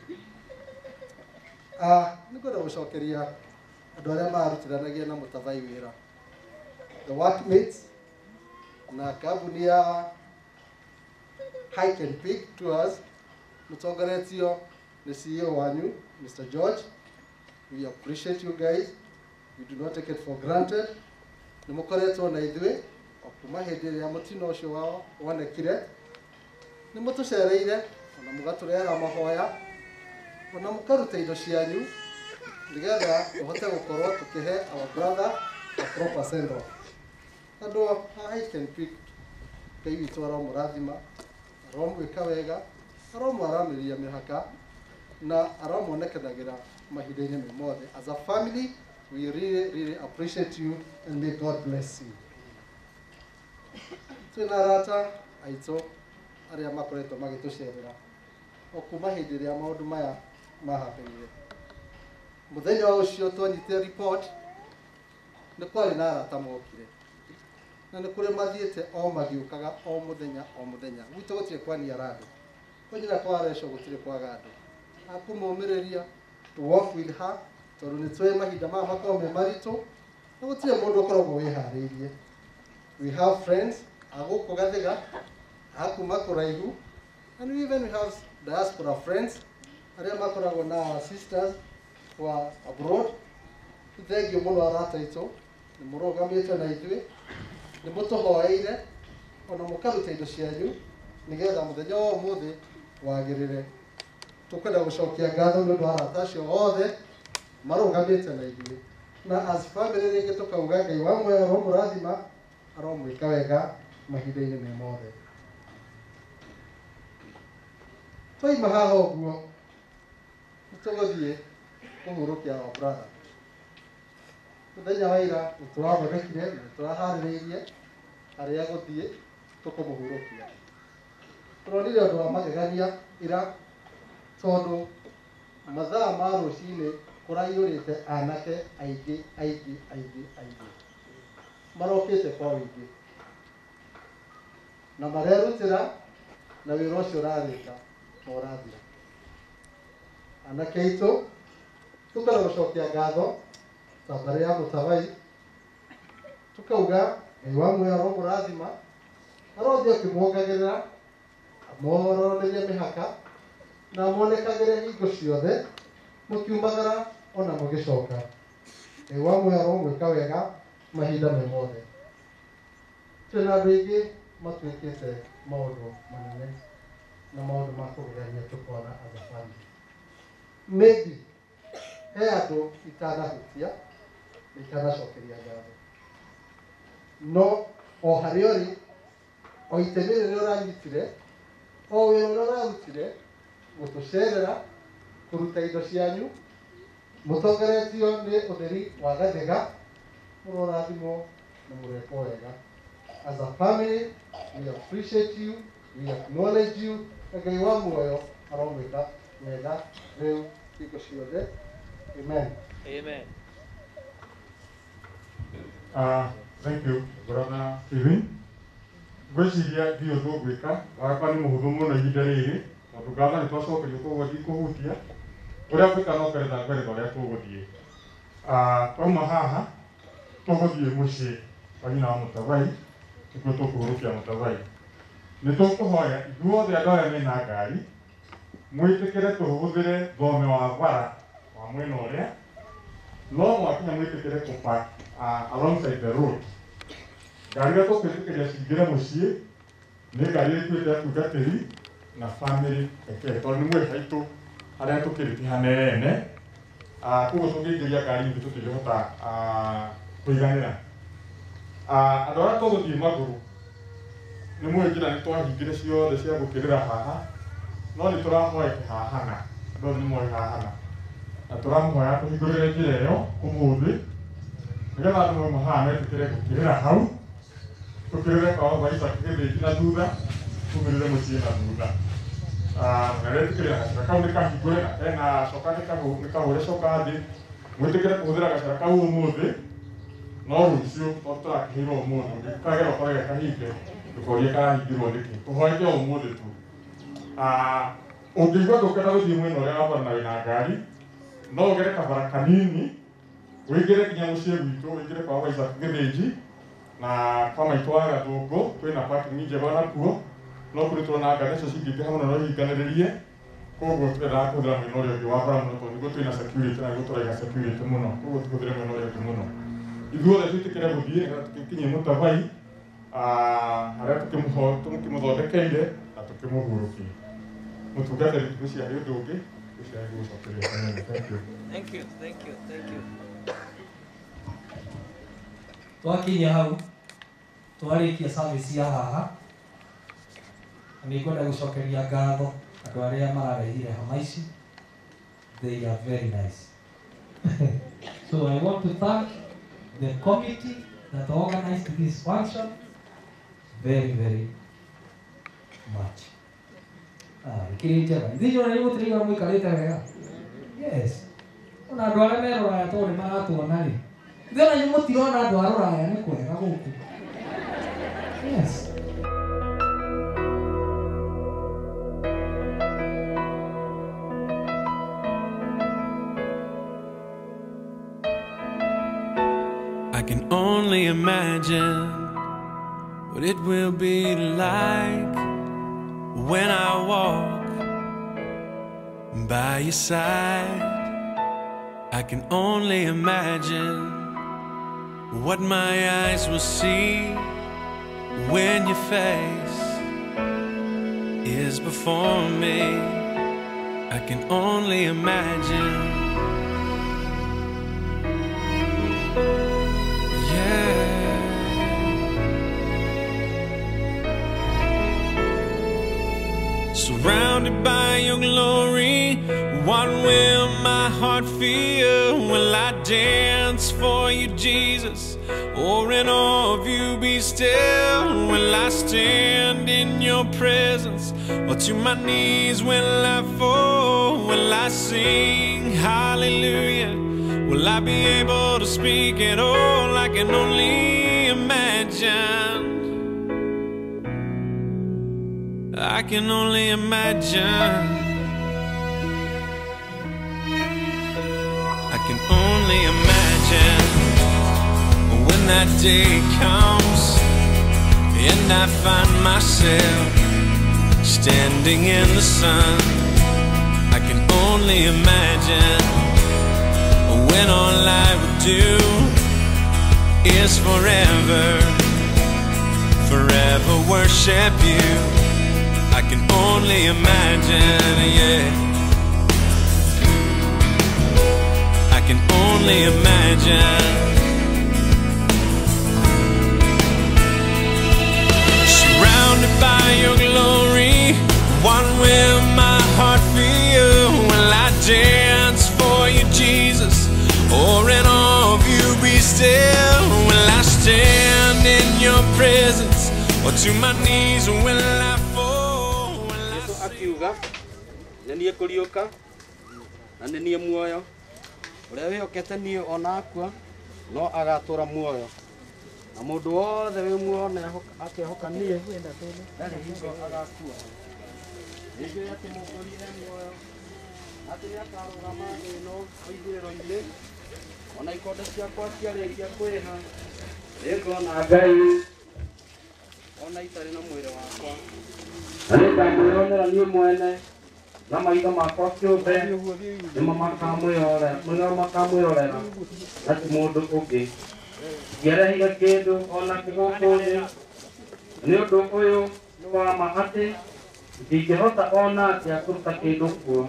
Ah, nĩngwenda gũcokeria andũ arĩa marutithanagia na Mutabai wĩra, the workmates na kambuni ya Hike and Pick Tours mũtongoretio nĩ C E O wanyu Mister George. We appreciate you guys. We do not take it for granted. Nĩ mũkoretwo na ithuĩ o kuma hĩndĩ ĩrĩa mũtino ũcio wao wonekire. Nĩ mũtũcereire ona mũgatũrehera mahoya ona mũkaruta indo cianyu nĩgetha tũhote gũkorwo tũkĩhe our brother a proper send off. Andũ a Hike and Pick Ngai witũ aromũrathima, aromwĩka wega, aromwaramĩria mĩhaka na aromuonekanagĩra mahinda-inĩ me mothe. As a family, we really, really appreciate you and may God bless you. Twĩna arata aitũ arĩa makoretwo magĩtũcerera o kuma hĩndĩ ĩrĩa maũndũ maya mahambĩrĩire. Mũthenya ũcio twanyitire report nĩ kwarĩ na arata mokire na nĩ kũrĩ mathiĩte o magĩũkaga o mũthenya o mũthenya. Gwitũ gũtirĩ kwaniara andũ, kũnyina kwa Reco gũtirĩ kwaga andũ. Akũmũmĩrĩria to walk with her tondũ nĩ tũĩ mahinda maya makorwo me maritũ na gũtirĩ mũndũ ũkoragwo wĩharĩirie. We have friends a gũkũ Gathiga, a kuma kũraihu, and we even we have diaspora friends arĩa makoragwo na our sisters who are abroad. Thengiũ mũno arata aitũ, nĩ mũrũgamĩte na ithuĩ, nĩ mũtũhoeire ona mũkaruta indo cianyu nĩgetha mũthenya wa ũmũthĩ wagĩrĩre. Tũkwenda gũcokia ngatho nĩ ũndũ wa arata acio othe marũgamĩte na ithuĩ, na as family rĩngĩ tũkauga Ngai wa muoyo aromũrathima, aromwĩka wega mahinda-inĩ me mothe. Twaima haha ũguo nĩtũgũthiĩ kũhurũkia our brother. Mũthenya wa ira nĩtũrathondekire na nĩtũraharĩrĩirie harĩa gũthiĩ tũkũmũhurũkia. Tũronire ũndũ wa magegania ira tondũ mathaa ma rũcinĩ kũraiyũrĩte anake aingĩ aingĩ aingĩ aingĩ marokĩte kwa wĩingĩ na marerutĩra na wĩra ũcio ũrarĩka na ũrathira. Anake aitũ tũkwenda gũcokia ngatho ta mbarĩ ya Mutabai, tũkauga Ngai wa muoyo aromũrathima, arothiĩ akĩmuongagĩrĩra, amwohoronerie mĩhaka na amuonekagĩre hingo ciothe mũkiumagara ona mũgĩcoka. Ngai wa muoyo aromwĩka wega mahinda me mothe. Twĩna andũ aingĩ matuĩkĩte maũndũ manene na maũndũ ma kũgegania tũkona as a family. Maybe he andũ itanahutia na itanacokeria ngatho, no o harĩa ũrĩ, o itemi rĩrĩa ũranyitire, o wĩra ũrĩa ũrarutire gũtũcerera, kũruta indo cianyu, mũtongoretio nĩ ũtheri wa Gathiga, mũrorathimwo na mũreko wega. As a family, we appreciate you, we acknowledge you, na Ngai wa muoyo aromwĩka wega rĩu hingo ciothe. Amen. Amen. Uh, thank you, brother Stephen. Ngwĩciria ndiũ tũgwĩka, wakwa nĩ mũhũthũ mũno ihinda rĩrĩ, tondũ ngatho nĩ twacokerio koguo ndikũhutia ũrĩa gwĩka no kweretha mbere ũrĩa tũgũthiĩ. Twauma haha tũgũthiĩ mũciĩ wa nyina wa Mutabai, nĩkuo tũkũhurũkia Mutabai. Nĩ tũkũhoya ithuothe andũ arĩa mena ngari mwĩtĩkĩre tũhũthĩre thome wa bara wa mwena ũrĩa, no mwakinya mwĩtĩkĩre kũpark alongside the road. Ngari iria tũkwĩtĩkĩria cingĩre mũciĩ nĩ ngari ĩtuĩte atungatĩri na family pekee, tondũ nĩ mwĩ haitũ arĩa tũkĩrĩti hanene, koguo tũngĩingĩria ngari nyingĩ tũtingĩhota kũiganĩra. Andũ arĩa tũgũthiĩ magũrũ nĩ mwĩ njĩra nĩ twahingire ciothe cia gũkĩrĩra haha, no nĩ tũrahoya kĩhahana, andũ nĩ moĩ hahana, na tũramũhoya tũhingũrĩre njĩra ĩyo ũmũthĩ nĩgetha andũ mauma haha metĩkĩre gũkĩrĩra hau, tũkĩrĩre kwa Isaac gĩthĩnji na thutha, tumĩrĩre mũciĩ na thutha. na rä tä kä rä ra gacera kau nä kahingå re na ena coka nä kahå re coka thä mwä tä kä re kå hå thä ra gacera kau å må thä no rå cio tondå tå rakä hä rwo å må thä kagera å korage kahinge tå korie karahingä rwo nä kä tå hoete o å må thä tu å ngä igua ndå kenda gå thiä mwena å rä a wabara na wä na ngari no å gere kabara kanini wä ingä re nginya må ciä gwitå wä ingä re kwa waica gä thä nji na kwa maitå wa gathå ngå kwä na parking njega nakuo no kå rä tå na ngari icio cingä kä ha må no no ihinganä rä rie koguo tå renda kå hå thä ra mwena å rä a å ngä wa bara må no tondå niguo twä na security na niguo tå raiga security må no koguo tå hå thä re mwena å rä a å ngä må no ithuothe twä tä kä re gå thiä nä tå kinyie Mutabai harä a tå kä må thondekeire na tå kä må hurå kie må tungatärä tå cia hä å ndå å ngä tå cia gå cokeria Thank you, thank you, thank you. Twakinya hau twarĩkia service ya haha nĩ ngwenda gũcokeria ngatho andũ arĩa mararehire hama ici. They are very nice. So I want to thank the committee that organized this function very very much. Ah, kiri njega. Ndinyo na nĩguo tũrĩga mũikarĩte wega. Yes. Ona andũ arĩa me Rũraya tondũ nĩ maratuona rĩ. Ndĩrona inyuĩ mũtirona andũ a Rũraya nĩ kwega gũkũ. Yes. I can only imagine what it will be like when I walk by your side. I can only imagine what my eyes will see when your face is before me. I can only imagine. Surrounded by your glory, what will my heart feel? Will I dance for you, Jesus? Or in awe of you be still? Will I stand in your presence? Or to my knees will I fall? Will I sing hallelujah? Will I be able to speak at all? I can only imagine. I can only imagine. I can only imagine when that day comes and I find myself standing in the sun. I can only imagine when all I would do is forever, forever worship you. I can only imagine, yeah. I can only imagine. Surrounded by your glory, what will my heart feel? Will I dance for you, Jesus? Or in awe of you be still? Will I stand in your presence? Or to my knees will I fall? Akiuga nĩ niĩ kũriũka na nĩ niĩ muoyo, ũrĩa wĩhokete niĩ ona akua no agatũra muoyo, na mũndũ wothe wĩ muoyo na akehoka niĩ ndarĩ hingo agakua. Nĩnjũĩ atĩ mũkũri e muoyo, atĩ nĩakarũgama thĩ ĩno ithũĩro-inĩ, ona ikonde ciakwa ciarĩkia kwĩha nĩngona Ngai ona itarĩ na mwĩrĩ wakwa. Na nĩngamwĩonera niĩ mwene na maitho makwa kĩũmbe nĩmo makamwĩrorera na ti mũndũ ũngĩ. Ndiarehire kĩndũ ona kĩgũkũ thĩ, nĩ ũndũ ũyũ nĩ wa ma atĩ ndingĩhota ona atĩa kũruta kĩndũ kuo.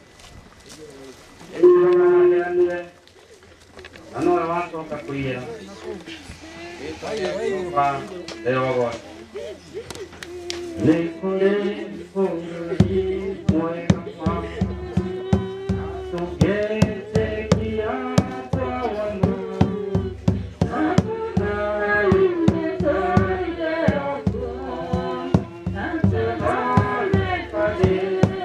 Nĩnĩranĩranire na nowe wacoka kũiyĩra Jehova Jehova. Nĩ kũrĩ bũrũri mwega ma tũngĩtĩkia twawona, hakuna imetoire huko na tũhone fadhili.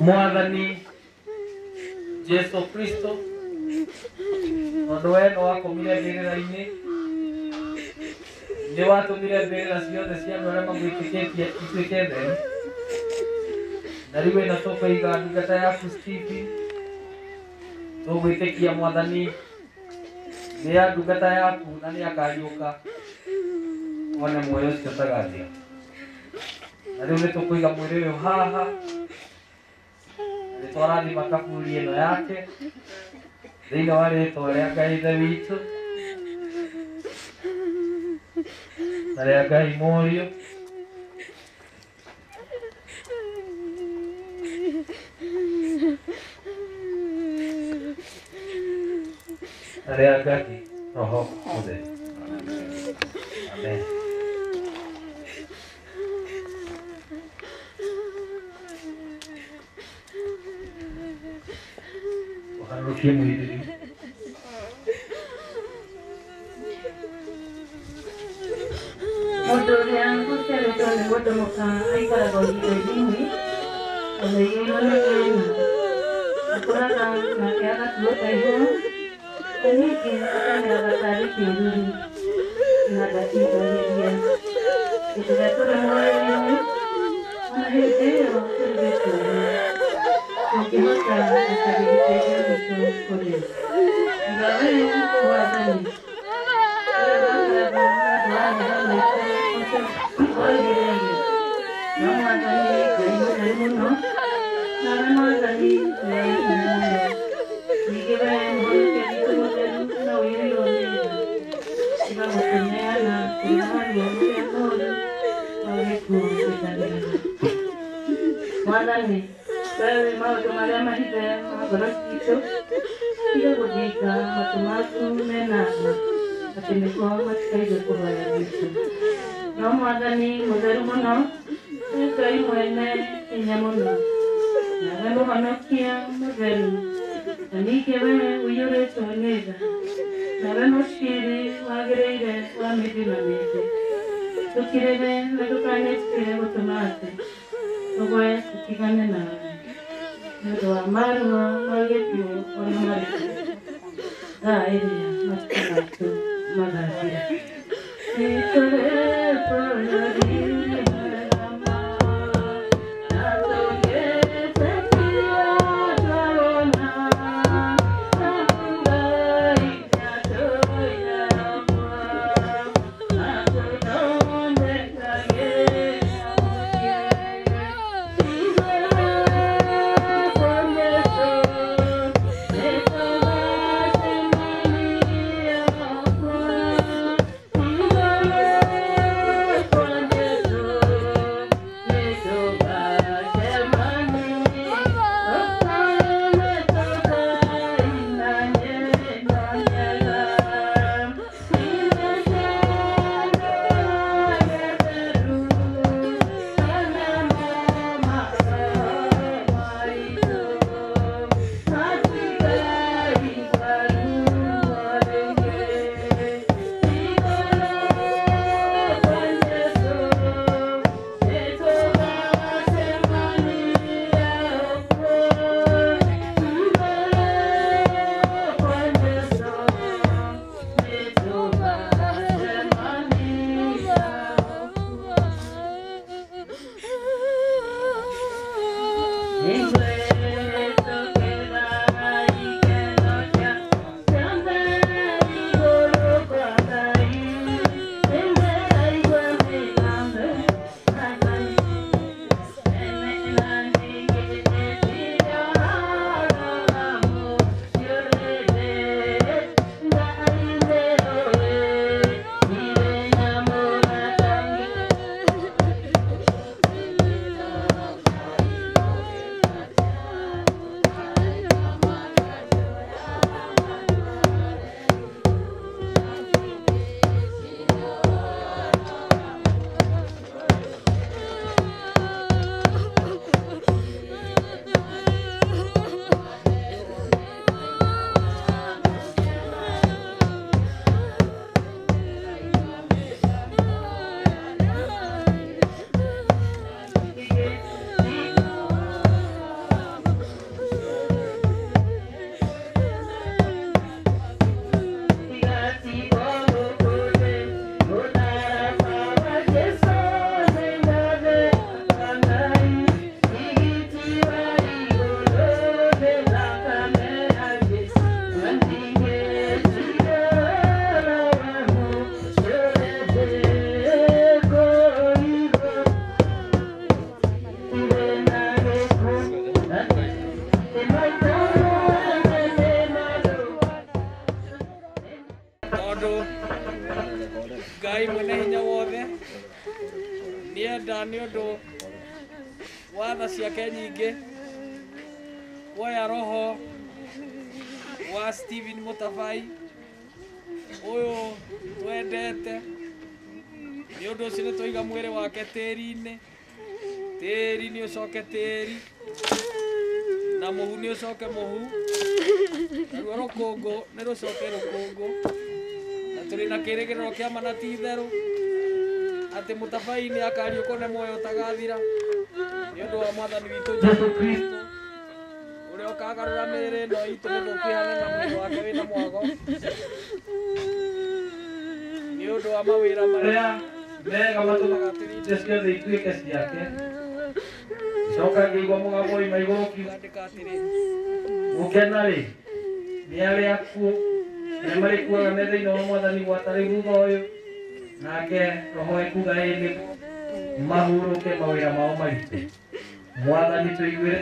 Mwathani Jesu Kristo Ondo weno wakomire mbĩrĩra-inĩ nĩ watũmire mbĩrĩra ciothe cia andũ arĩa magwĩtĩkĩtie ituĩke theru na rĩu ĩno tũkũiga ndungata yaku Stephen tũgwĩtĩkia Mwathani nĩ ya ndungata yaku na nĩ akariũka one muoyo ũcio ũtagathira na rĩu nĩ tũkũiga mwĩrĩ ũyũ haha nĩ twarathima kaburi ĩno yake thĩinĩ wa rĩĩtwa rĩa Ngai Ithe witũ na rĩa Ngai Mũriũ na rĩa Ngai Roho Mũtheru. Amen. Uharũkie mwĩrĩ mũndũ ũrĩa gũciarĩtwo nĩ gũtũmũka aikaraga irio-inĩ ona igĩrwo nĩ thĩna akũraga nake agatuo kaigua na ningĩ akameraga tarĩ kĩruru na agakindagĩria hĩndĩ ĩrĩa tũrĩ muoyo-inĩ ona hĩndĩ ĩyo tũrĩ gĩkuũ tũngĩhota gũcaria gĩteithio gitũ kũrĩ nga wee Mwathani Mwathani, wewe maũndũ marĩa mahithe ma ngoro citũ tiga gũthinga matũ maku menathũ atĩ nĩguo matikaige kũhoya gwitũ. No Mwathani mũtheru mũno, nĩ Ngai mwene hinya mũno, nawe mũhonokia mũtheru, na ningĩ wee ũiyũrĩtwo nĩ tha, nawe mũciri wagĩrĩire wa mĩndĩ na mĩndĩ. Tũkirĩre na ndũkanetĩkĩre gũtũma atĩ tũgwe tũtigane nawe nĩ ũndũ wa marũa ma gĩkuũ ona marĩkũ thaa ĩrĩa matukũ maitũ magathira. Thank you. ngĩenda nĩ ũndũ wa tha ciake nyingĩ kuoya roho wa Stephen Mutabai ũyũ twendete nĩ ũndũ ũcio nĩ tũiga mwĩrĩ wake tĩri-inĩ, tĩri nĩ ũcoke tĩri na mũhu nĩ ũcoke mũhu, naruo rũkũngũ nĩ rũcoke rũkũngũ, na tũrĩ na kĩrĩgĩrĩro kĩa mana ti itherũ atĩ Mutabai nĩ akariũkwo nĩ muoyo ũtagathira nĩ ũndũ wa mwathani witũ Jesũ Kristo ũrĩa ũkagarũra mĩĩrĩ ĩno itũ mĩthũku ihane na mwĩrĩ wake wĩna mwago nĩ ũndũ wa mawĩra marĩa mega matũmaga tũrinde ciothe ituĩke ciake. Coka ngĩigua mũgambo oima igũrũ ũkiuga atĩrĩ, gũkena-rĩ nĩ arĩa akuũ arĩa marĩkuaga me thĩinĩ wa mwathani gwatarĩ thutha ũyũ, nake roho ekuga ĩĩ mahurũke mawĩra mao maritũ. Mwathani tũiguĩre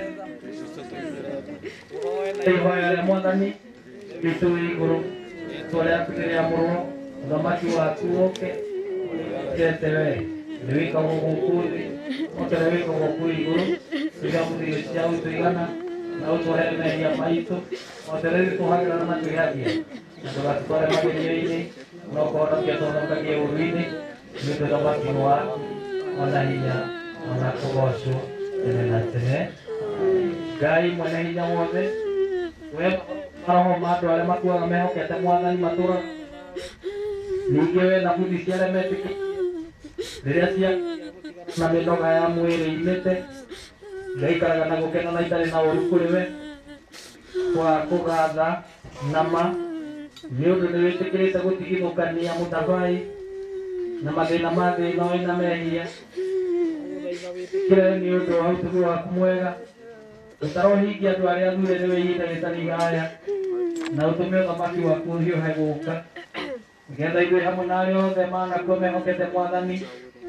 ihoya rĩa mwathani witũ wĩ igũrũ, rĩĩtwa rĩaku nĩ rĩamũrwo, ũthamaki waku ũũke, ũrĩkĩte wee nĩ wĩkagwo gũkũ thĩ otene wĩkagwo kũu igũrũ, tũiga mũthithũ cia gũtũigana na ũtũhe mehia maitũ otene tũtũhagĩra na twĩhagia, na ndũgatũtware magerio-inĩ no kũhonokia tũhonokagie ũũru-inĩ, nĩ ũndũ ũthamaki nĩ waku ona hinya ona kũgocwo tene na tene. Ngai mwene hinya wothe, we maroho ma andũ arĩa makuaga mehokete mwathani matũũraga, ningĩ we na bundi cia arĩa metĩkĩtie rĩrĩa cia na mĩnoga ya mwĩrĩ imĩte, ngaikaraga na gũkena na itarĩ na ũũru kũrĩ we, kwa kũgatha nama nĩ ũndũ nĩ wĩtĩkĩrĩte gũtigithũkania Mutabai na mathĩna ma thĩ ĩno na mehia. Wĩtĩkĩre nĩ ũndũ wa ũtugi waku mwega, ũtarohingia andũ arĩa athuure nĩ wĩ ihinda rĩtarĩ iraya, na ũtũme ũthamaki waku ũhiũhe gũũka, nĩgetha ithuĩ hamwe na arĩa othe manakuo mehokete mwathani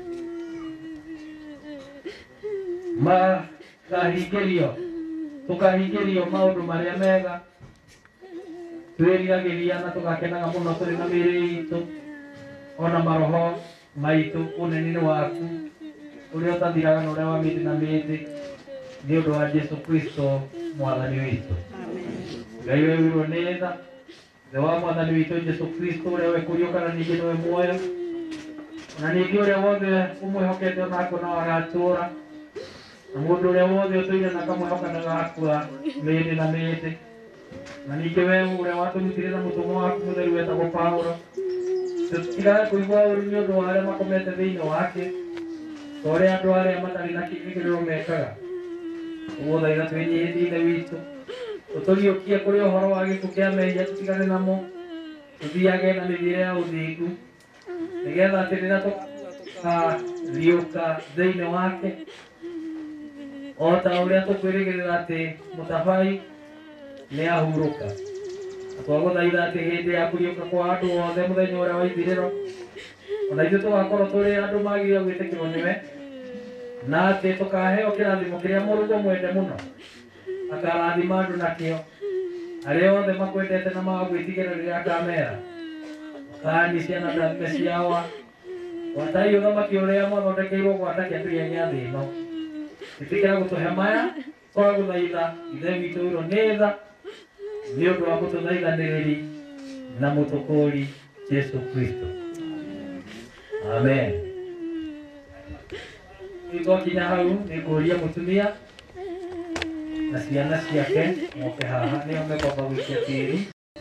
makahingĩrio, tũkahingĩrio maũndũ marĩa mega, twĩriragĩria na tũgakenaga mũno tũrĩ na mĩĩrĩ itũ ona maroho maitũ ũneni-inĩ waku ũrĩa ũtathiraga na ũrĩa wa mĩndĩ na mĩndĩ, nĩ ũndũ wa Jesũ Kristo mwathani witũ. Ngai we wĩrwo nĩ tha, thĩ wa mwathani witũ Jesũ Kristo ũrĩa we kũriũka na ningĩ nĩwe muoyo, na ningĩ ũrĩa wothe ũmwĩhokete onako no agatũũra, na mũndũ ũrĩa wothe ũtũire na akamwĩhoka ndagakua mĩĩrĩ na mĩĩrĩ. Na ningĩ we ũrĩa watũrutire na mũtũmwo waku mũtheru wetagwo Paulo, tũtigage kũigua ũũru nĩ ũndũ wa arĩa makomete thĩinĩ wake, ta ũrĩa andũ arĩa matarĩ na kĩĩrĩgĩrĩro mekaga. Ũgũthaitha twĩnyihĩtie ithe witũ, ũtũriũkie kũrĩ ũhoro wa gĩkuũ kĩa mehia tũtigane namo, tũthiage na mĩthiĩre ya ũthingu, nĩgetha atĩ rĩrĩa tũkariũka thĩinĩ wake, o ta ũrĩa tũkwĩrĩgĩrĩra atĩ Mutabai nĩ ahurũka. Twagũthaitha atĩ hĩndĩ ya kũriũka kwa andũ othe mũthenya ũrĩa wa ithirĩro, ona ithuĩ tũgakorwo tũrĩ andũ magĩrĩire gwĩtĩkĩrwo nĩwe, na atĩ tũkaheo kĩrathimo kĩrĩa mũrũgwo mwende mũno akarathima andũ nakĩo, arĩa othe makwendete na magagwĩtigĩra rĩrĩa akamera kaani ciana ndathime ciao gwatai ũthamaki ũrĩa mwathondekeirwo gwata kĩambĩrĩria gĩa thĩ ĩno. Tũtikĩra gũtũhe maya, twagũthaitha ithe witũ wĩrwo nĩ tha, nĩ ũndũ wa mũtũthaithanĩrĩri na mũtũkũri Jesũ Kristo. Amen. Twakinya hau nĩ ngũria mũtumia na ciana ciake moke haha nĩo mekwamba gũikia tĩĩri.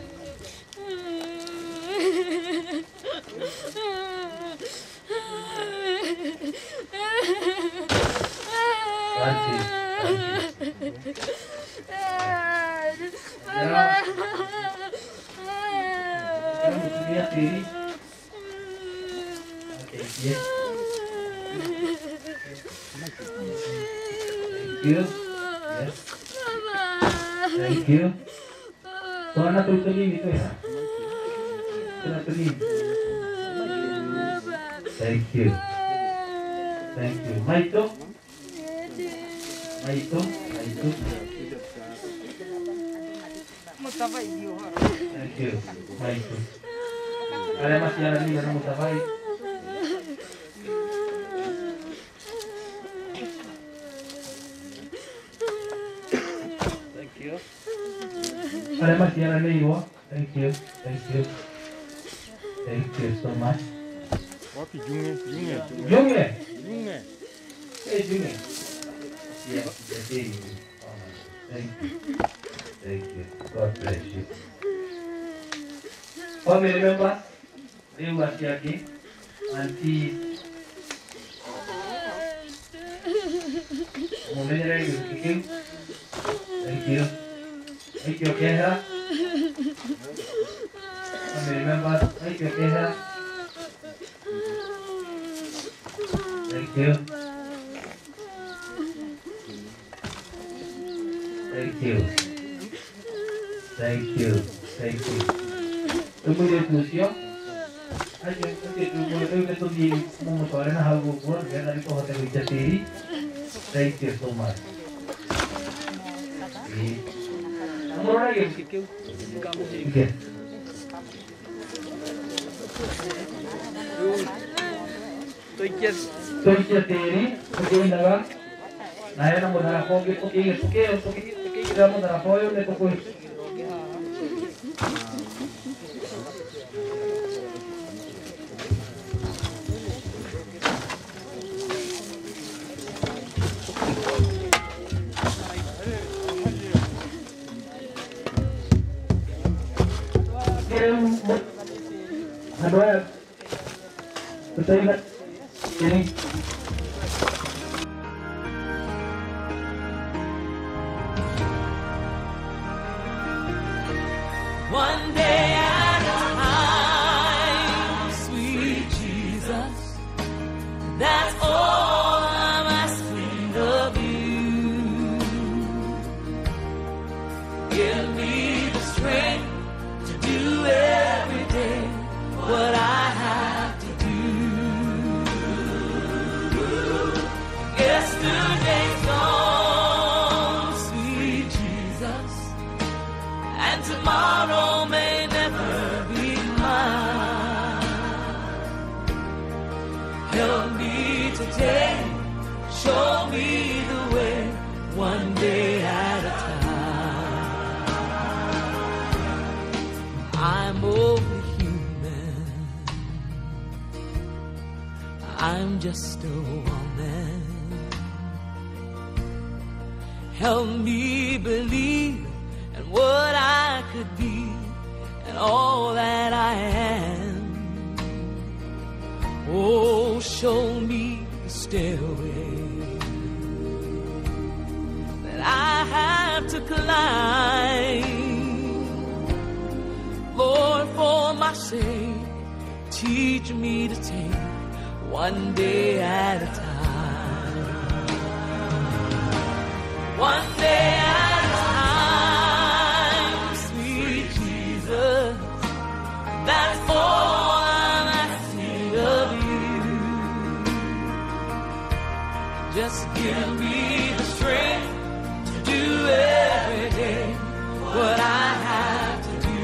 Mũtumia tĩĩri. Okay, Thank you. Yes. Thank you. Tuana tutulivu tu ya. Tutulivu. Thank you. Thank you. Maito. Maito. Maito. Mutabai dio. Thank you. Maito. Kalian masih ada di dalam Mutabai. Are maciara nĩ irwo. Thank you. Thank you. Thank you so much. Wapi Junge? Junge. Junge. Junge. Hey Junge. Yes, yes, yes. Thank you. Thank you. God bless you. Family members, they were here auntie. Momenyere yukikim. Thank you. Thank you, Kehra. Family members, thank you, Kehra. Thank you. Thank you. Thank you. Thank you. Tunggu dia tusio. Aja, nanti tunggu itu kita di mau soalnya hal buat biar dari kau hotel Jatiri. Thank you so much. Nomor lagi. Oke. Toikias. Toikias Jatiri. Oke, naga. Naya nomor darah kau gitu, oke, oke, oke, oke, kita mau darah kau yang itu kau. Aduh, betul nggak? Ini. One day at a time, sweet Jesus, that's all I'm asking of you. Give me the strength to do every day what I have to do. Yesterday's gone, sweet Jesus, and tomorrow may never be mine. Help me today, show me the way, one day at a time. I'm only human, I'm just a woman. Help me believe in what I could be and all that I am. Oh, show me the stairway that I have to climb. Lord, for my sake, teach me to take one day at a time. One day at a time, sweet Jesus, that's all I'm asking of you. Just give me the strength to do every day what I have to do.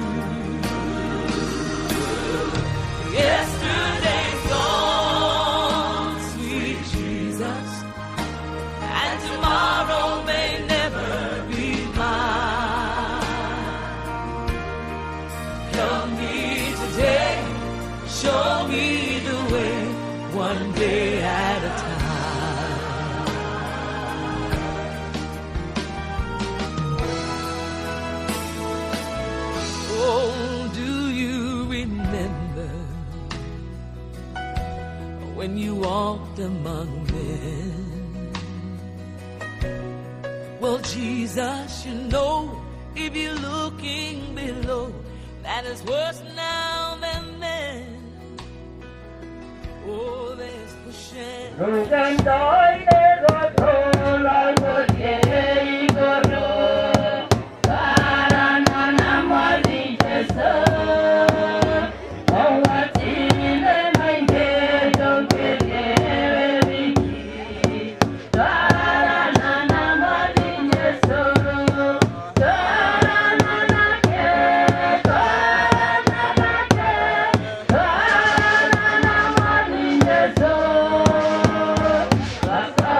Yesterday's gone, sweet Jesus, and tomorrow may never be mine. Help me today, show me the way, one day at a time. Oh, do you remember when you walked among men? Well, Jesus, you know, if you're looking below, that is worse now than then. Oh, there's pushing. Basta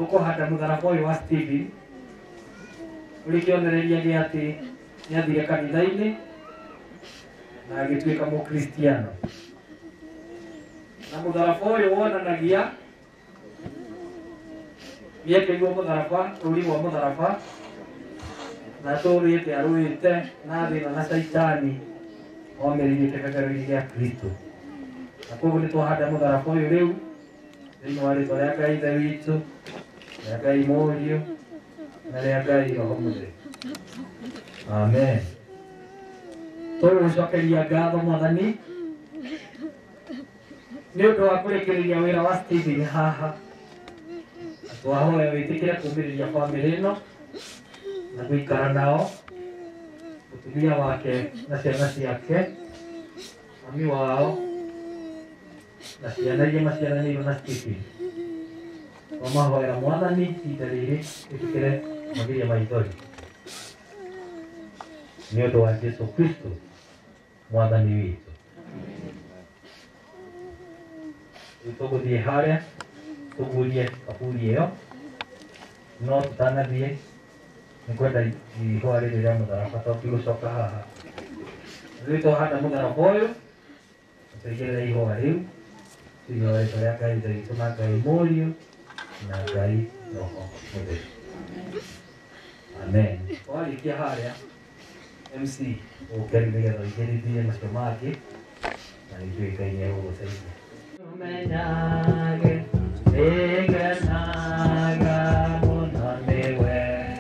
tukuhanda mũtharaba ũyũ wa Stephen ũrĩ kĩonereria gĩa atĩ nĩ athire kanitha-inĩ na agĩtuĩka mũkristiano. Na mũtharaba ũyũ wonanagia nĩekĩrirwo mũtharaba, rũri rwa mũtharaba, na tũrĩte arũĩte na thĩna na caitani omĩrĩire kĩbebero-inĩ gĩa Kristo. Na koguo nĩ twahanda mũtharaba ũyũ rĩu thĩinĩ wa rĩtwa rĩa Ngai Ithe witũ, rĩa Ngai Mũriũ na rĩa Ngai Roho Mũtheru. Amen. Tũgũcokeria ngatho Mwathani nĩ ũndũ wa kũrĩkĩrĩria wĩra wa Stephen haha. Twahoya wĩtĩkĩre kũũmĩrĩria bamĩrĩ ĩno na gũikara nao, mũtumia wake na ciana ciake, mami wao na ciana iria maciaranĩirwo na Stephen. Twamahoera Mwathani ihinda rĩrĩ wĩtĩkĩre magiria maithori nĩ ũndũ wa Jesũ Kristo Mwathani witũ. Rĩu tũgũthiĩ harĩa tũgurie kaburi ĩyo, no tũtanathiĩ nĩ kwenda ihũa rĩrĩ rĩa mũtharaba tondũ tigũcoka haha. Rĩu twahanda mũtharaba ũyũ tũigĩrĩre ihũa rĩu thĩinĩ wa rĩtwa rĩa Ngai Ithe witũ na Ngai Mũriũ na Ngai Roho Mũtheru. Amen. Twarĩkia harĩa M C ũkĩri nĩgetha ũigĩrithie macio mangĩ na nĩnjũĩ Ngai nĩegũgũteithia. Tumenyage nĩgenaga mũno nĩwe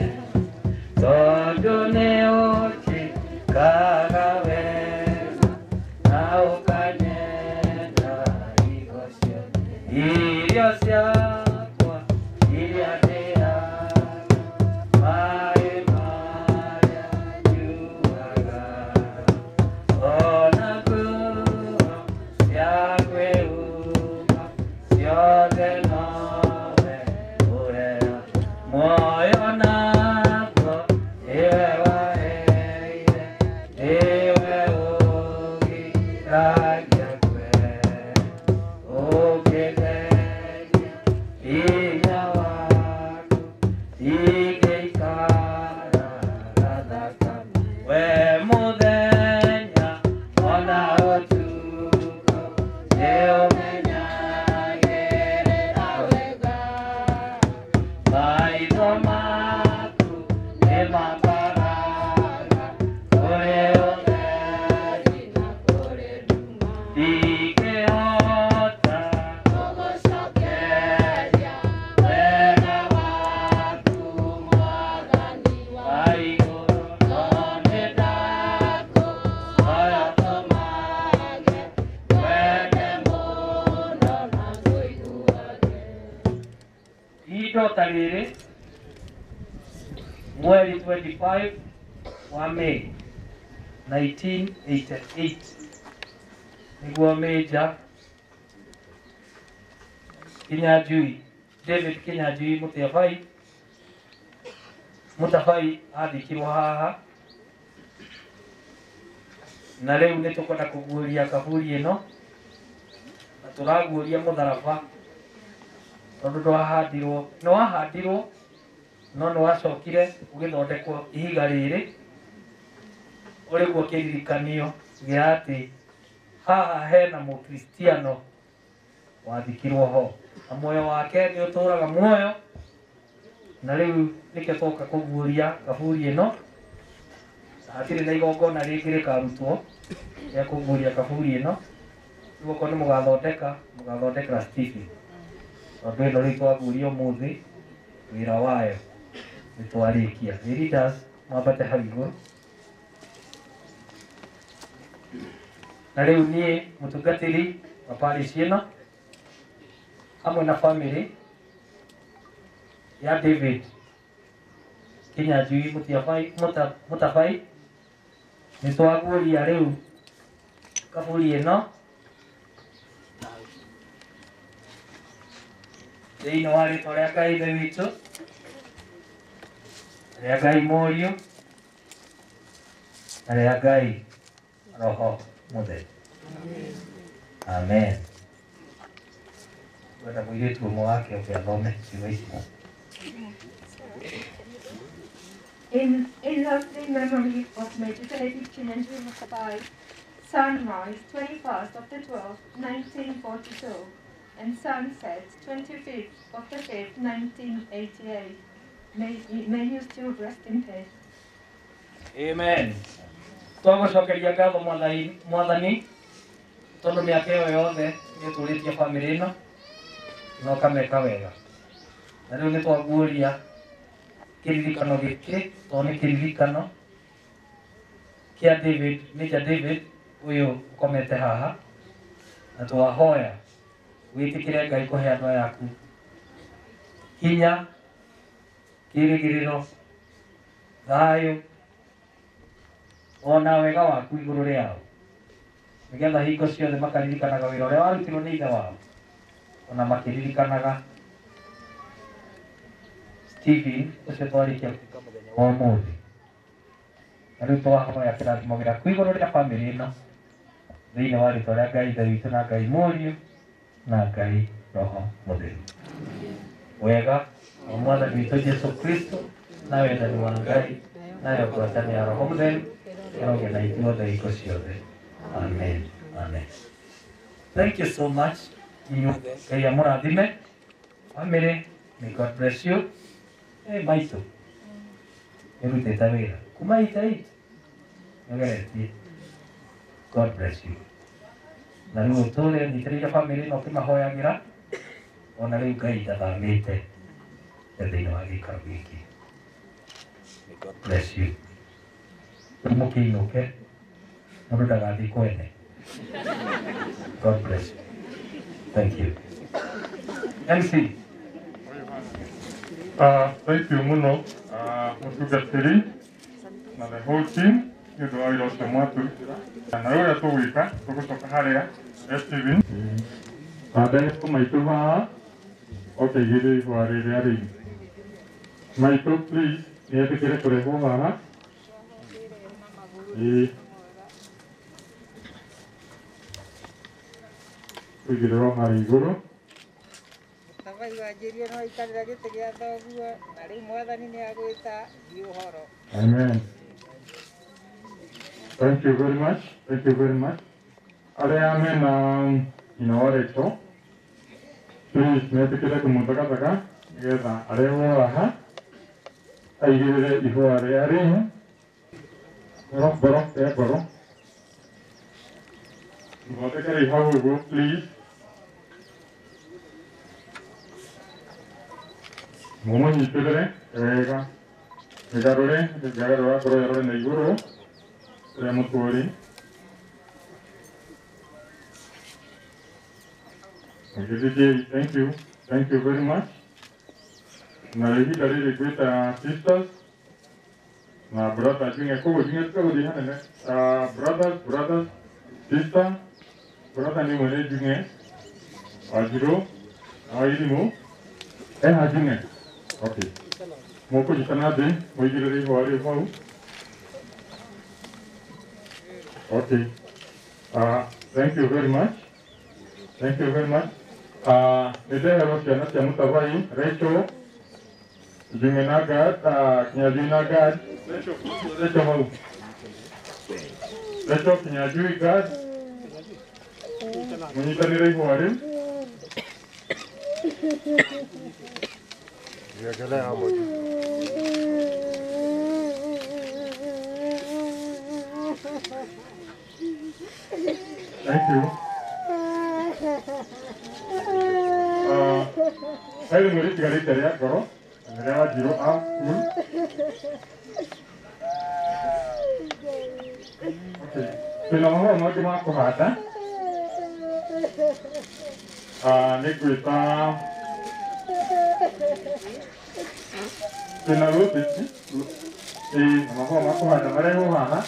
tondũ nĩũnjĩkaga wega na ũkanyenda irio ciothe irio ciakwa iria ndĩaga maĩ marĩa nyuaga ona nguo cia kwĩhumba ciothe nowe ũrera muoyo naguo nĩwe waheire nĩwe ũgiragia kwere ũngĩtheria hinya waku ingĩikara gathaka we mũthenya ona ũtukũ nĩũmenyagĩrĩra wega maitho maku nĩmambaraga kũrĩ ũtheri na kũrĩ nduma ndingĩhota gũgũcokeria wega waku Mwathani wa igũrũ no nĩndakũhoya tũmage wende mũno na tũiguage. Ihinda ta rĩrĩ mweri twenty-five wa May nineteen eighty-eight nĩguo Major Kinyanjui David Kinyanjui Mutabai Mutabai athikirwo haha, na rĩu nĩ tũkwenda kũguũria kaburi ĩno na tũraguũria mũtharaba tondũ ndwahandirwo nĩ wahandirwo no nĩ wacokire ũgĩthondekwo ihiga rĩrĩ ũrĩguo kĩririkanio gĩa atĩ haha hena mũkristiano wathikirwo ho na muoyo wake nĩ ũtũũraga muoyo. Na rĩu nĩkĩo twoka kũguũria kaburi ĩno, hatirĩ na igongona rĩngĩ rĩkarutwo rĩa kũguũria kaburi ĩno, rĩu okorwo nĩ mũgathondeka mũgathondekera Stephen tondũ ĩno rĩu twaguũria ũmũthĩ wĩra wayo nĩ twarĩkia. The leaders mwambate hau igũrũ. Na rĩu niĩ mũtungatĩri wa parish ĩno hamwe na family ya David Kinyanjui Mutabai Mutabai nĩ twaguũria rĩu kaburi ĩno thĩinĩ wa rĩtwa rĩa Ngai Ithe witũ, rĩa Ngai Mũriũ na rĩa Ngai Roho Mũtheru. Amen. Wenda mũirĩtu ũmwe wake ũkĩ athome ciugo ici. In, in lovely memory of meditative Kinyanjui Mutabai, sunrise twenty-first of the twelfth, nineteen forty-two, and sunset twenty-fifth of the fifth, nineteen eighty-eight. May, may you still rest in peace. Amen. Twagucokeria ngatho mwathani mwathani tondu miaka iyo yothe nituritie family ino na ukameka wega. Na riu nitwaguuria kiririkano giki tondu ni kiririkano kia David, Major David uyu ukomete haha, na twahoya witikire Ngai kuhe andu yaku hinya, kirigiriro, thayu ona wega waku iguru riao, nigetha hingo ciothe makaririkanaga wira uria warutirwo ni ithe wao, ona makiririkanaga Stephen ucio twarikia gutika muthenya wa umuthi. Na riu twahoya kirathimo giaku iguru ria family ino thiini wa ritwa ria Ngai ithe witu na Ngai Muriu na Ngai Roho Mutheru. Wega wa mwathani witu Jesu Kristo na wendani wa Ngai nayo ngwatania ya Roho Mutheru iroge na ithuothe hingo ciothe. Amen. Amen. Thank you so much. Inyuothe Ngai amurathime. Family, may God bless you. Hey, maitu irutite wira kuma itai ngeretie. God bless you. Na riu tule nitiriire family no kimahoyagira ona riu Ngai ndathamite thiini wa gikaro giki. May God bless you. Mukiinuke mundu ndagathi kwene. God bless you. Thank you. M C. Uh, thank you muno uh, mutungatiri na the whole team nĩ ũndũ wa wĩra ũcio mwaturutĩra. Na ũrĩa tũgwĩka tũgũcoka harĩa Steven baadaye maitũ haha ũkaigĩrĩra ihũa rĩrĩa rĩu. Maitũ please nĩetĩkĩre kũrehwo haha. Ĩĩ tũigĩrĩrwo harĩa igũrũ. Mutabai wanjĩrie no aikarĩra gĩtĩ gĩa thoguo na rĩu mwathani nĩ agwĩta thiĩ ũhoro. Amen. Thank you very much. Thank you very much. Arĩa mena inoretwo please metĩkĩre kũmũthagathaka nĩgetha arehwo haha aigĩrĩre ihũa rĩa rĩu ngoro ngoro ya ngoro mũthondekere hau ũguo please. Mumunyitĩrĩre wega mĩgarũre mĩgarũra ngoro yarore na igũrũ ũrĩa mũtũũri. Thank you. Thank you very much. Na ihinda rĩrĩ ngwĩta sisters na brothers nginya koguo nginya tukagũthiĩ hanene. Brothers, brothers, sister, brother nĩ mwene Njung'e Wanjirũ wa Irimũ eha Njung'e. Okay. Mũkũnyitana thĩ mũigĩrĩre ihũa rĩu hau. Okay. Uh, thank you very much. Thank you very much. Uh, nĩndeherwo ciana cia Mutabai, Rachel, Njung'e na Gad, uh, Kinyanjui na Gad. Rachel hau. Rachel, Kinyanjui, Gad. Mũnyitanĩre ihũa rĩu. Nĩongelea hamwe. Thank you. Uh, Haile mweri tigarĩte rĩa ngoro rĩrĩa Wanjirũ a cool. Okay. Twĩna mahũa mangĩ ma kũhanda. Nĩ ngwĩta twĩna rũbĩti ĩĩ na mahũa ma kũhanda marehwo haha.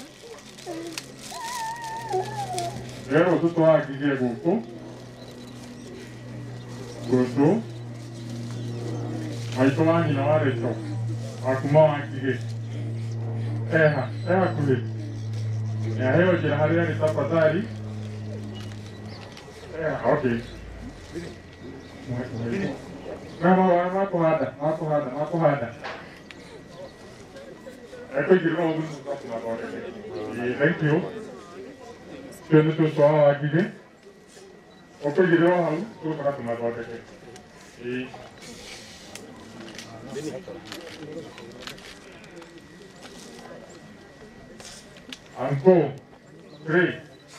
Rĩrĩa rũciũ twagirie gũkũ gũkũ maitũ wa nyina wa Rachel wa kuma Wangigĩ eha e hakuhĩ nĩaheo njĩra harĩa nĩ tafadhali. eha okay. Mahũa ma kũhanda ma kũhanda ma kũhanda Eko igirwa ogu nuka mathondeke. Thank you. Tio nĩ tũtũ wa wangigĩ. Ũkũigĩrĩrwo hau, tũgũcoka tũmathondeke. Ĩĩ. Uncle, great.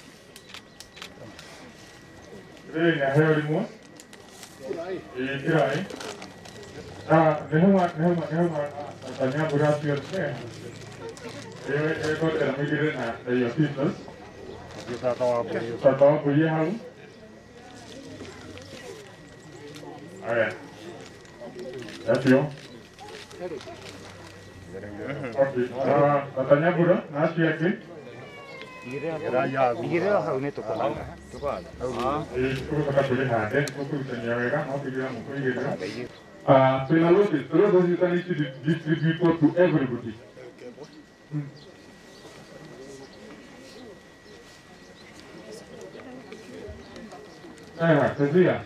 Great, naheo rimwe. Ĩĩ kĩrai. Ah, nĩhuma, nĩhuma, nĩhuma, tanya mbura ciothe. Ĩĩ, ĩgotera mĩgĩre na iyo pieces. Tata wa mbũri hau. Aya. Acio. Okay. Ah, tatanya mbura na acio angĩ. Igĩrĩra hau nĩ tũkũhanda. Tũkũhanda. Ĩĩ, tũgũcoka tũrĩhande, tũkũrutania wega, no kũigĩrĩra mũkũigĩrĩra. Ah, twĩna notice, tũrĩa tũcitanĩtie distribute to everybody. Aya, Cecilia.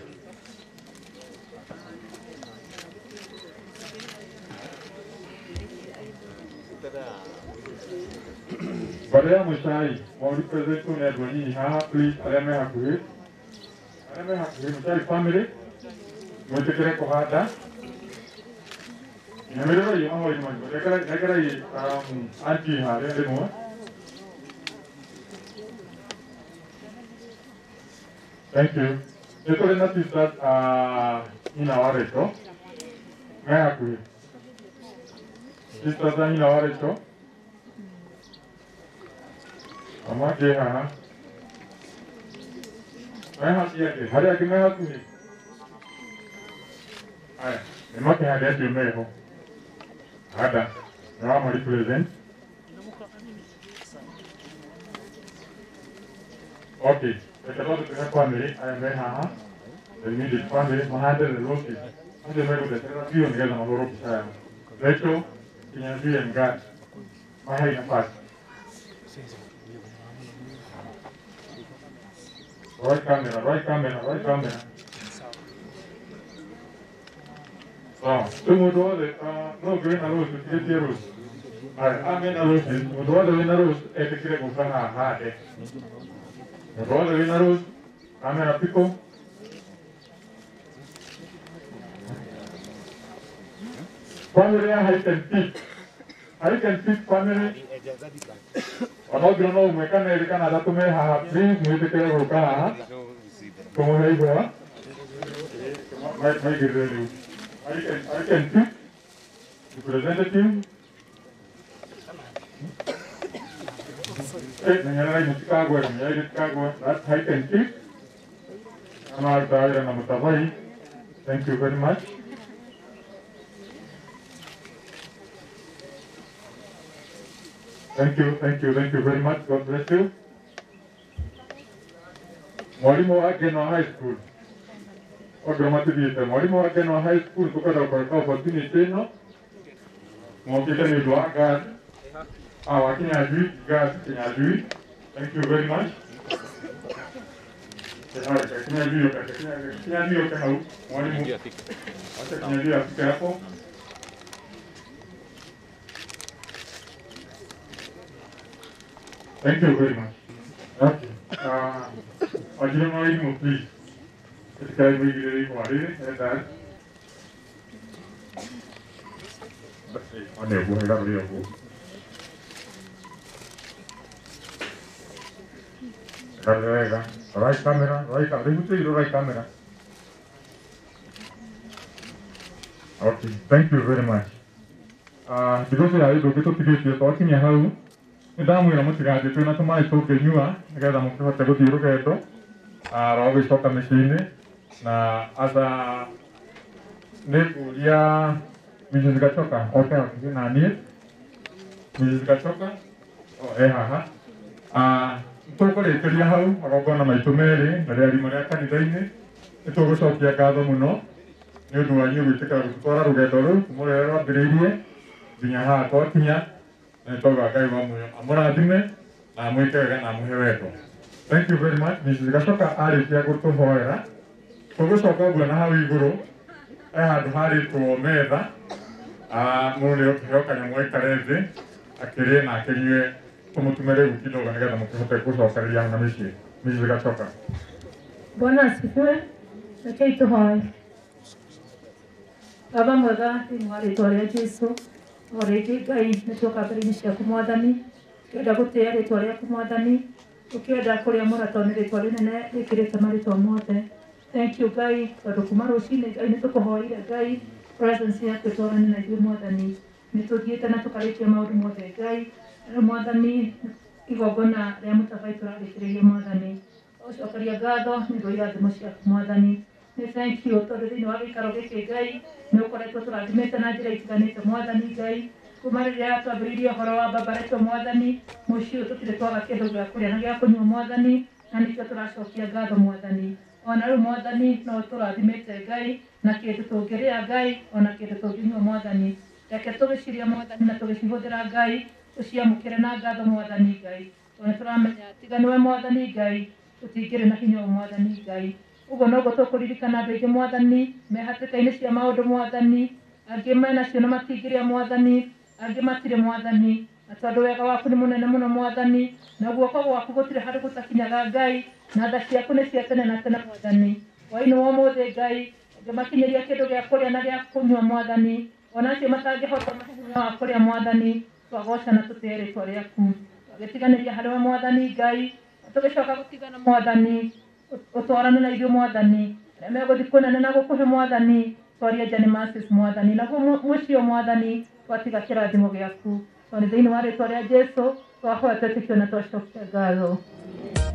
Baada ya mshai, mwali present ni adwani haha, please, alame hakuhi. Alame hakuhi, mshai family. Mwetekere kuhada. Nyamirero yi maho yi mwanyi. Nekara, nekara yi, um, anti ha, lende mwa. Thank you. Ito rin na sisters, uh, inaware ito. May hakuhi. Sisters na inaware ito. Ama ke ha. May haki yake. Hari yake may hakuhi. Aya, ema ke hadi yake umeho. Hada. Nawa mari present. Okay. Because of the family, I am very happy. The immediate family, my hand is located. I am very good. There are few and get on a rope. Rachel, Kinyanjui and God. My head is fast. Right camera, right camera, right camera. So, two more dollars, uh, no green arrows, three zeros. I mean, arrows, two dollars arrows, eight green of Fana, hard. All the winners, camera people. Family, I can pick. I can pick family. Kalau kita nak mereka ni mereka nak tu mereka hap ni, mereka kena buka. Kamu hai gua. Mai mai gitu ni. I can I can pick the representative. Eh, nangyari di Chicago, nangyari di Chicago. That's high and cheap. Amal tayo na Mutabai. Thank you very much. Thank you, thank you, thank you very much. God bless you. Mwalimu wake na high school. Programati dito. Mwalimu wake na high school tukada kwa opportunity no. Mwakita ni doaga. Ah, Kinyanjui, guys, Kinyanjui. Thank you very much. Kinyanjui, Kinyanjui, okay, how? Mwalimu. Acha Kinyanjui afike hapo. Thank you very much. Okay. Ah, ajira mwalimu, please. Katika mwingine kwa hili, ndio. Basi, ane kuhanga leo. Carga, right camera, right camera. Remove the right camera. Okay, thank you very much. Ah, because I do get to finish the talking here. How? Damu ina mutiga de tuna tuma ito kenyua, ngada mo kwa tago tiro ke ito. Ah, rogo ito ka machine na asa ne kulia mijiz gachoka. Okay, okay, na ni mijiz gachoka. Oh, eh ha ha. Ah, toko le keria hau agogona maitu meri na ria rimwe ria kanitha-ini nitugucokia ngatho muno ni undu wanyu gwitikira gutwara rugendo ru kumurera rwambiriirie nginya haha twakinya na nitoga Ngai wa muoyo amurathime na amwike wega na amuhe wendo. Thank you very much. Missus Gacoka arikia gutuhoera tugucoka uguo na hau iguru e handu haritwo metha mundu ni ukihoka nyamu aikare thi akĩrĩe na akĩnyue ũmũtumĩre rĩu kidogo nĩgetha mũkĩhote gũcokereria ng'ano ici nĩ zigacoka. Bwana asifiwe. Rekei tũhoe. Baba mwega thĩinĩ wa rĩĩtwa rĩa Jesũ, o rĩngĩ Ngai nĩ tuoka mbere-inĩ ciaku Mwathani, tũkĩenda gũtĩĩa rĩĩtwa rĩaku Mwathani, tũkĩenda kũrĩamũra tondũ nĩ rĩĩtwa rĩnene rĩkĩrĩte marĩĩtwa mothe. Thank you Ngai tondũ kuma rũcinĩ Ngai nĩ tũkũhoire Ngai presence yaku ĩtwarane na ithuĩ Mwathani. Nĩ tũthiĩte na tũkarĩkia maũndũ mothe Ngai. Rĩu Mwathani igongona rĩa Mutabai tũrarĩkĩrĩria Mwathani. Ũcokeria ngatho nĩ ũndũ wa irathimo ciaku Mwathani. Nĩ thank you tondũ thĩinĩ wa gĩikaro gĩkĩ Ngai nĩ ũkoretwo tũrathimĩte na njĩra itiganĩte Mwathani Ngai. Kuma rĩrĩa twambĩrĩirie ũhoro wa Babaretwo Mwathani, mũciĩ ũyũ tũtirĩ twaga kĩndũ gĩa kũrĩa na gĩa kũnyua Mwathani, na nĩkĩo tũracokia ngatho Mwathani. Ona rĩu Mwathani no tũrathimĩte Ngai na kĩndũ tũngĩrĩa Ngai ona kĩndũ tũngĩnyua Mwathani. Reke tũgĩcirĩa Mwathani na tũgĩcihũthĩra Ngai, tũciamũkĩre na ngatho Mwathani Ngai. Tondũ tũramenya tiga nĩwe Mwathani Ngai, tũtingĩrĩ na hinya Mwathani Ngai. Ũguo noguo tũkũririkana andũ aingĩ Mwathani me hatĩka-inĩ cia maũndũ Mwathani, angĩ menacio na matingĩrĩa Mwathani, angĩ matirĩ Mwathani, na tondũ wega waku nĩ mũnene mũno Mwathani, na guoko gwaku gũtirĩ handũ gũtakinyaga Ngai, na tha ciaku nĩ cia tene na tene Mwathani. Hwaĩ-inĩ wa ũmũthĩ Ngai ũngĩmakinyĩria kĩndũ gĩa kũrĩa na gĩa kũnyua Mwathani, ona acio matangĩhota hinya wa kũrĩa Mwathani, twagoca na tũtĩe rĩĩtwa rĩaku. Twagĩtiganĩria harĩwe Mwathani Ngai, tũgĩcoka gũtigana Mwathani, ũtwarane na ithuĩ Mwathani, arĩa megũthiĩ kũnene na gũkũhe Mwathani, twarie Johnny Masters Mwathani, naguo mũciĩ ũyũ Mwathani twatiga kĩrathimo gĩaku. Tondũ thĩinĩ wa rĩĩtwa rĩa Jesũ twahoya twĩtĩkio na twacokia ngatho.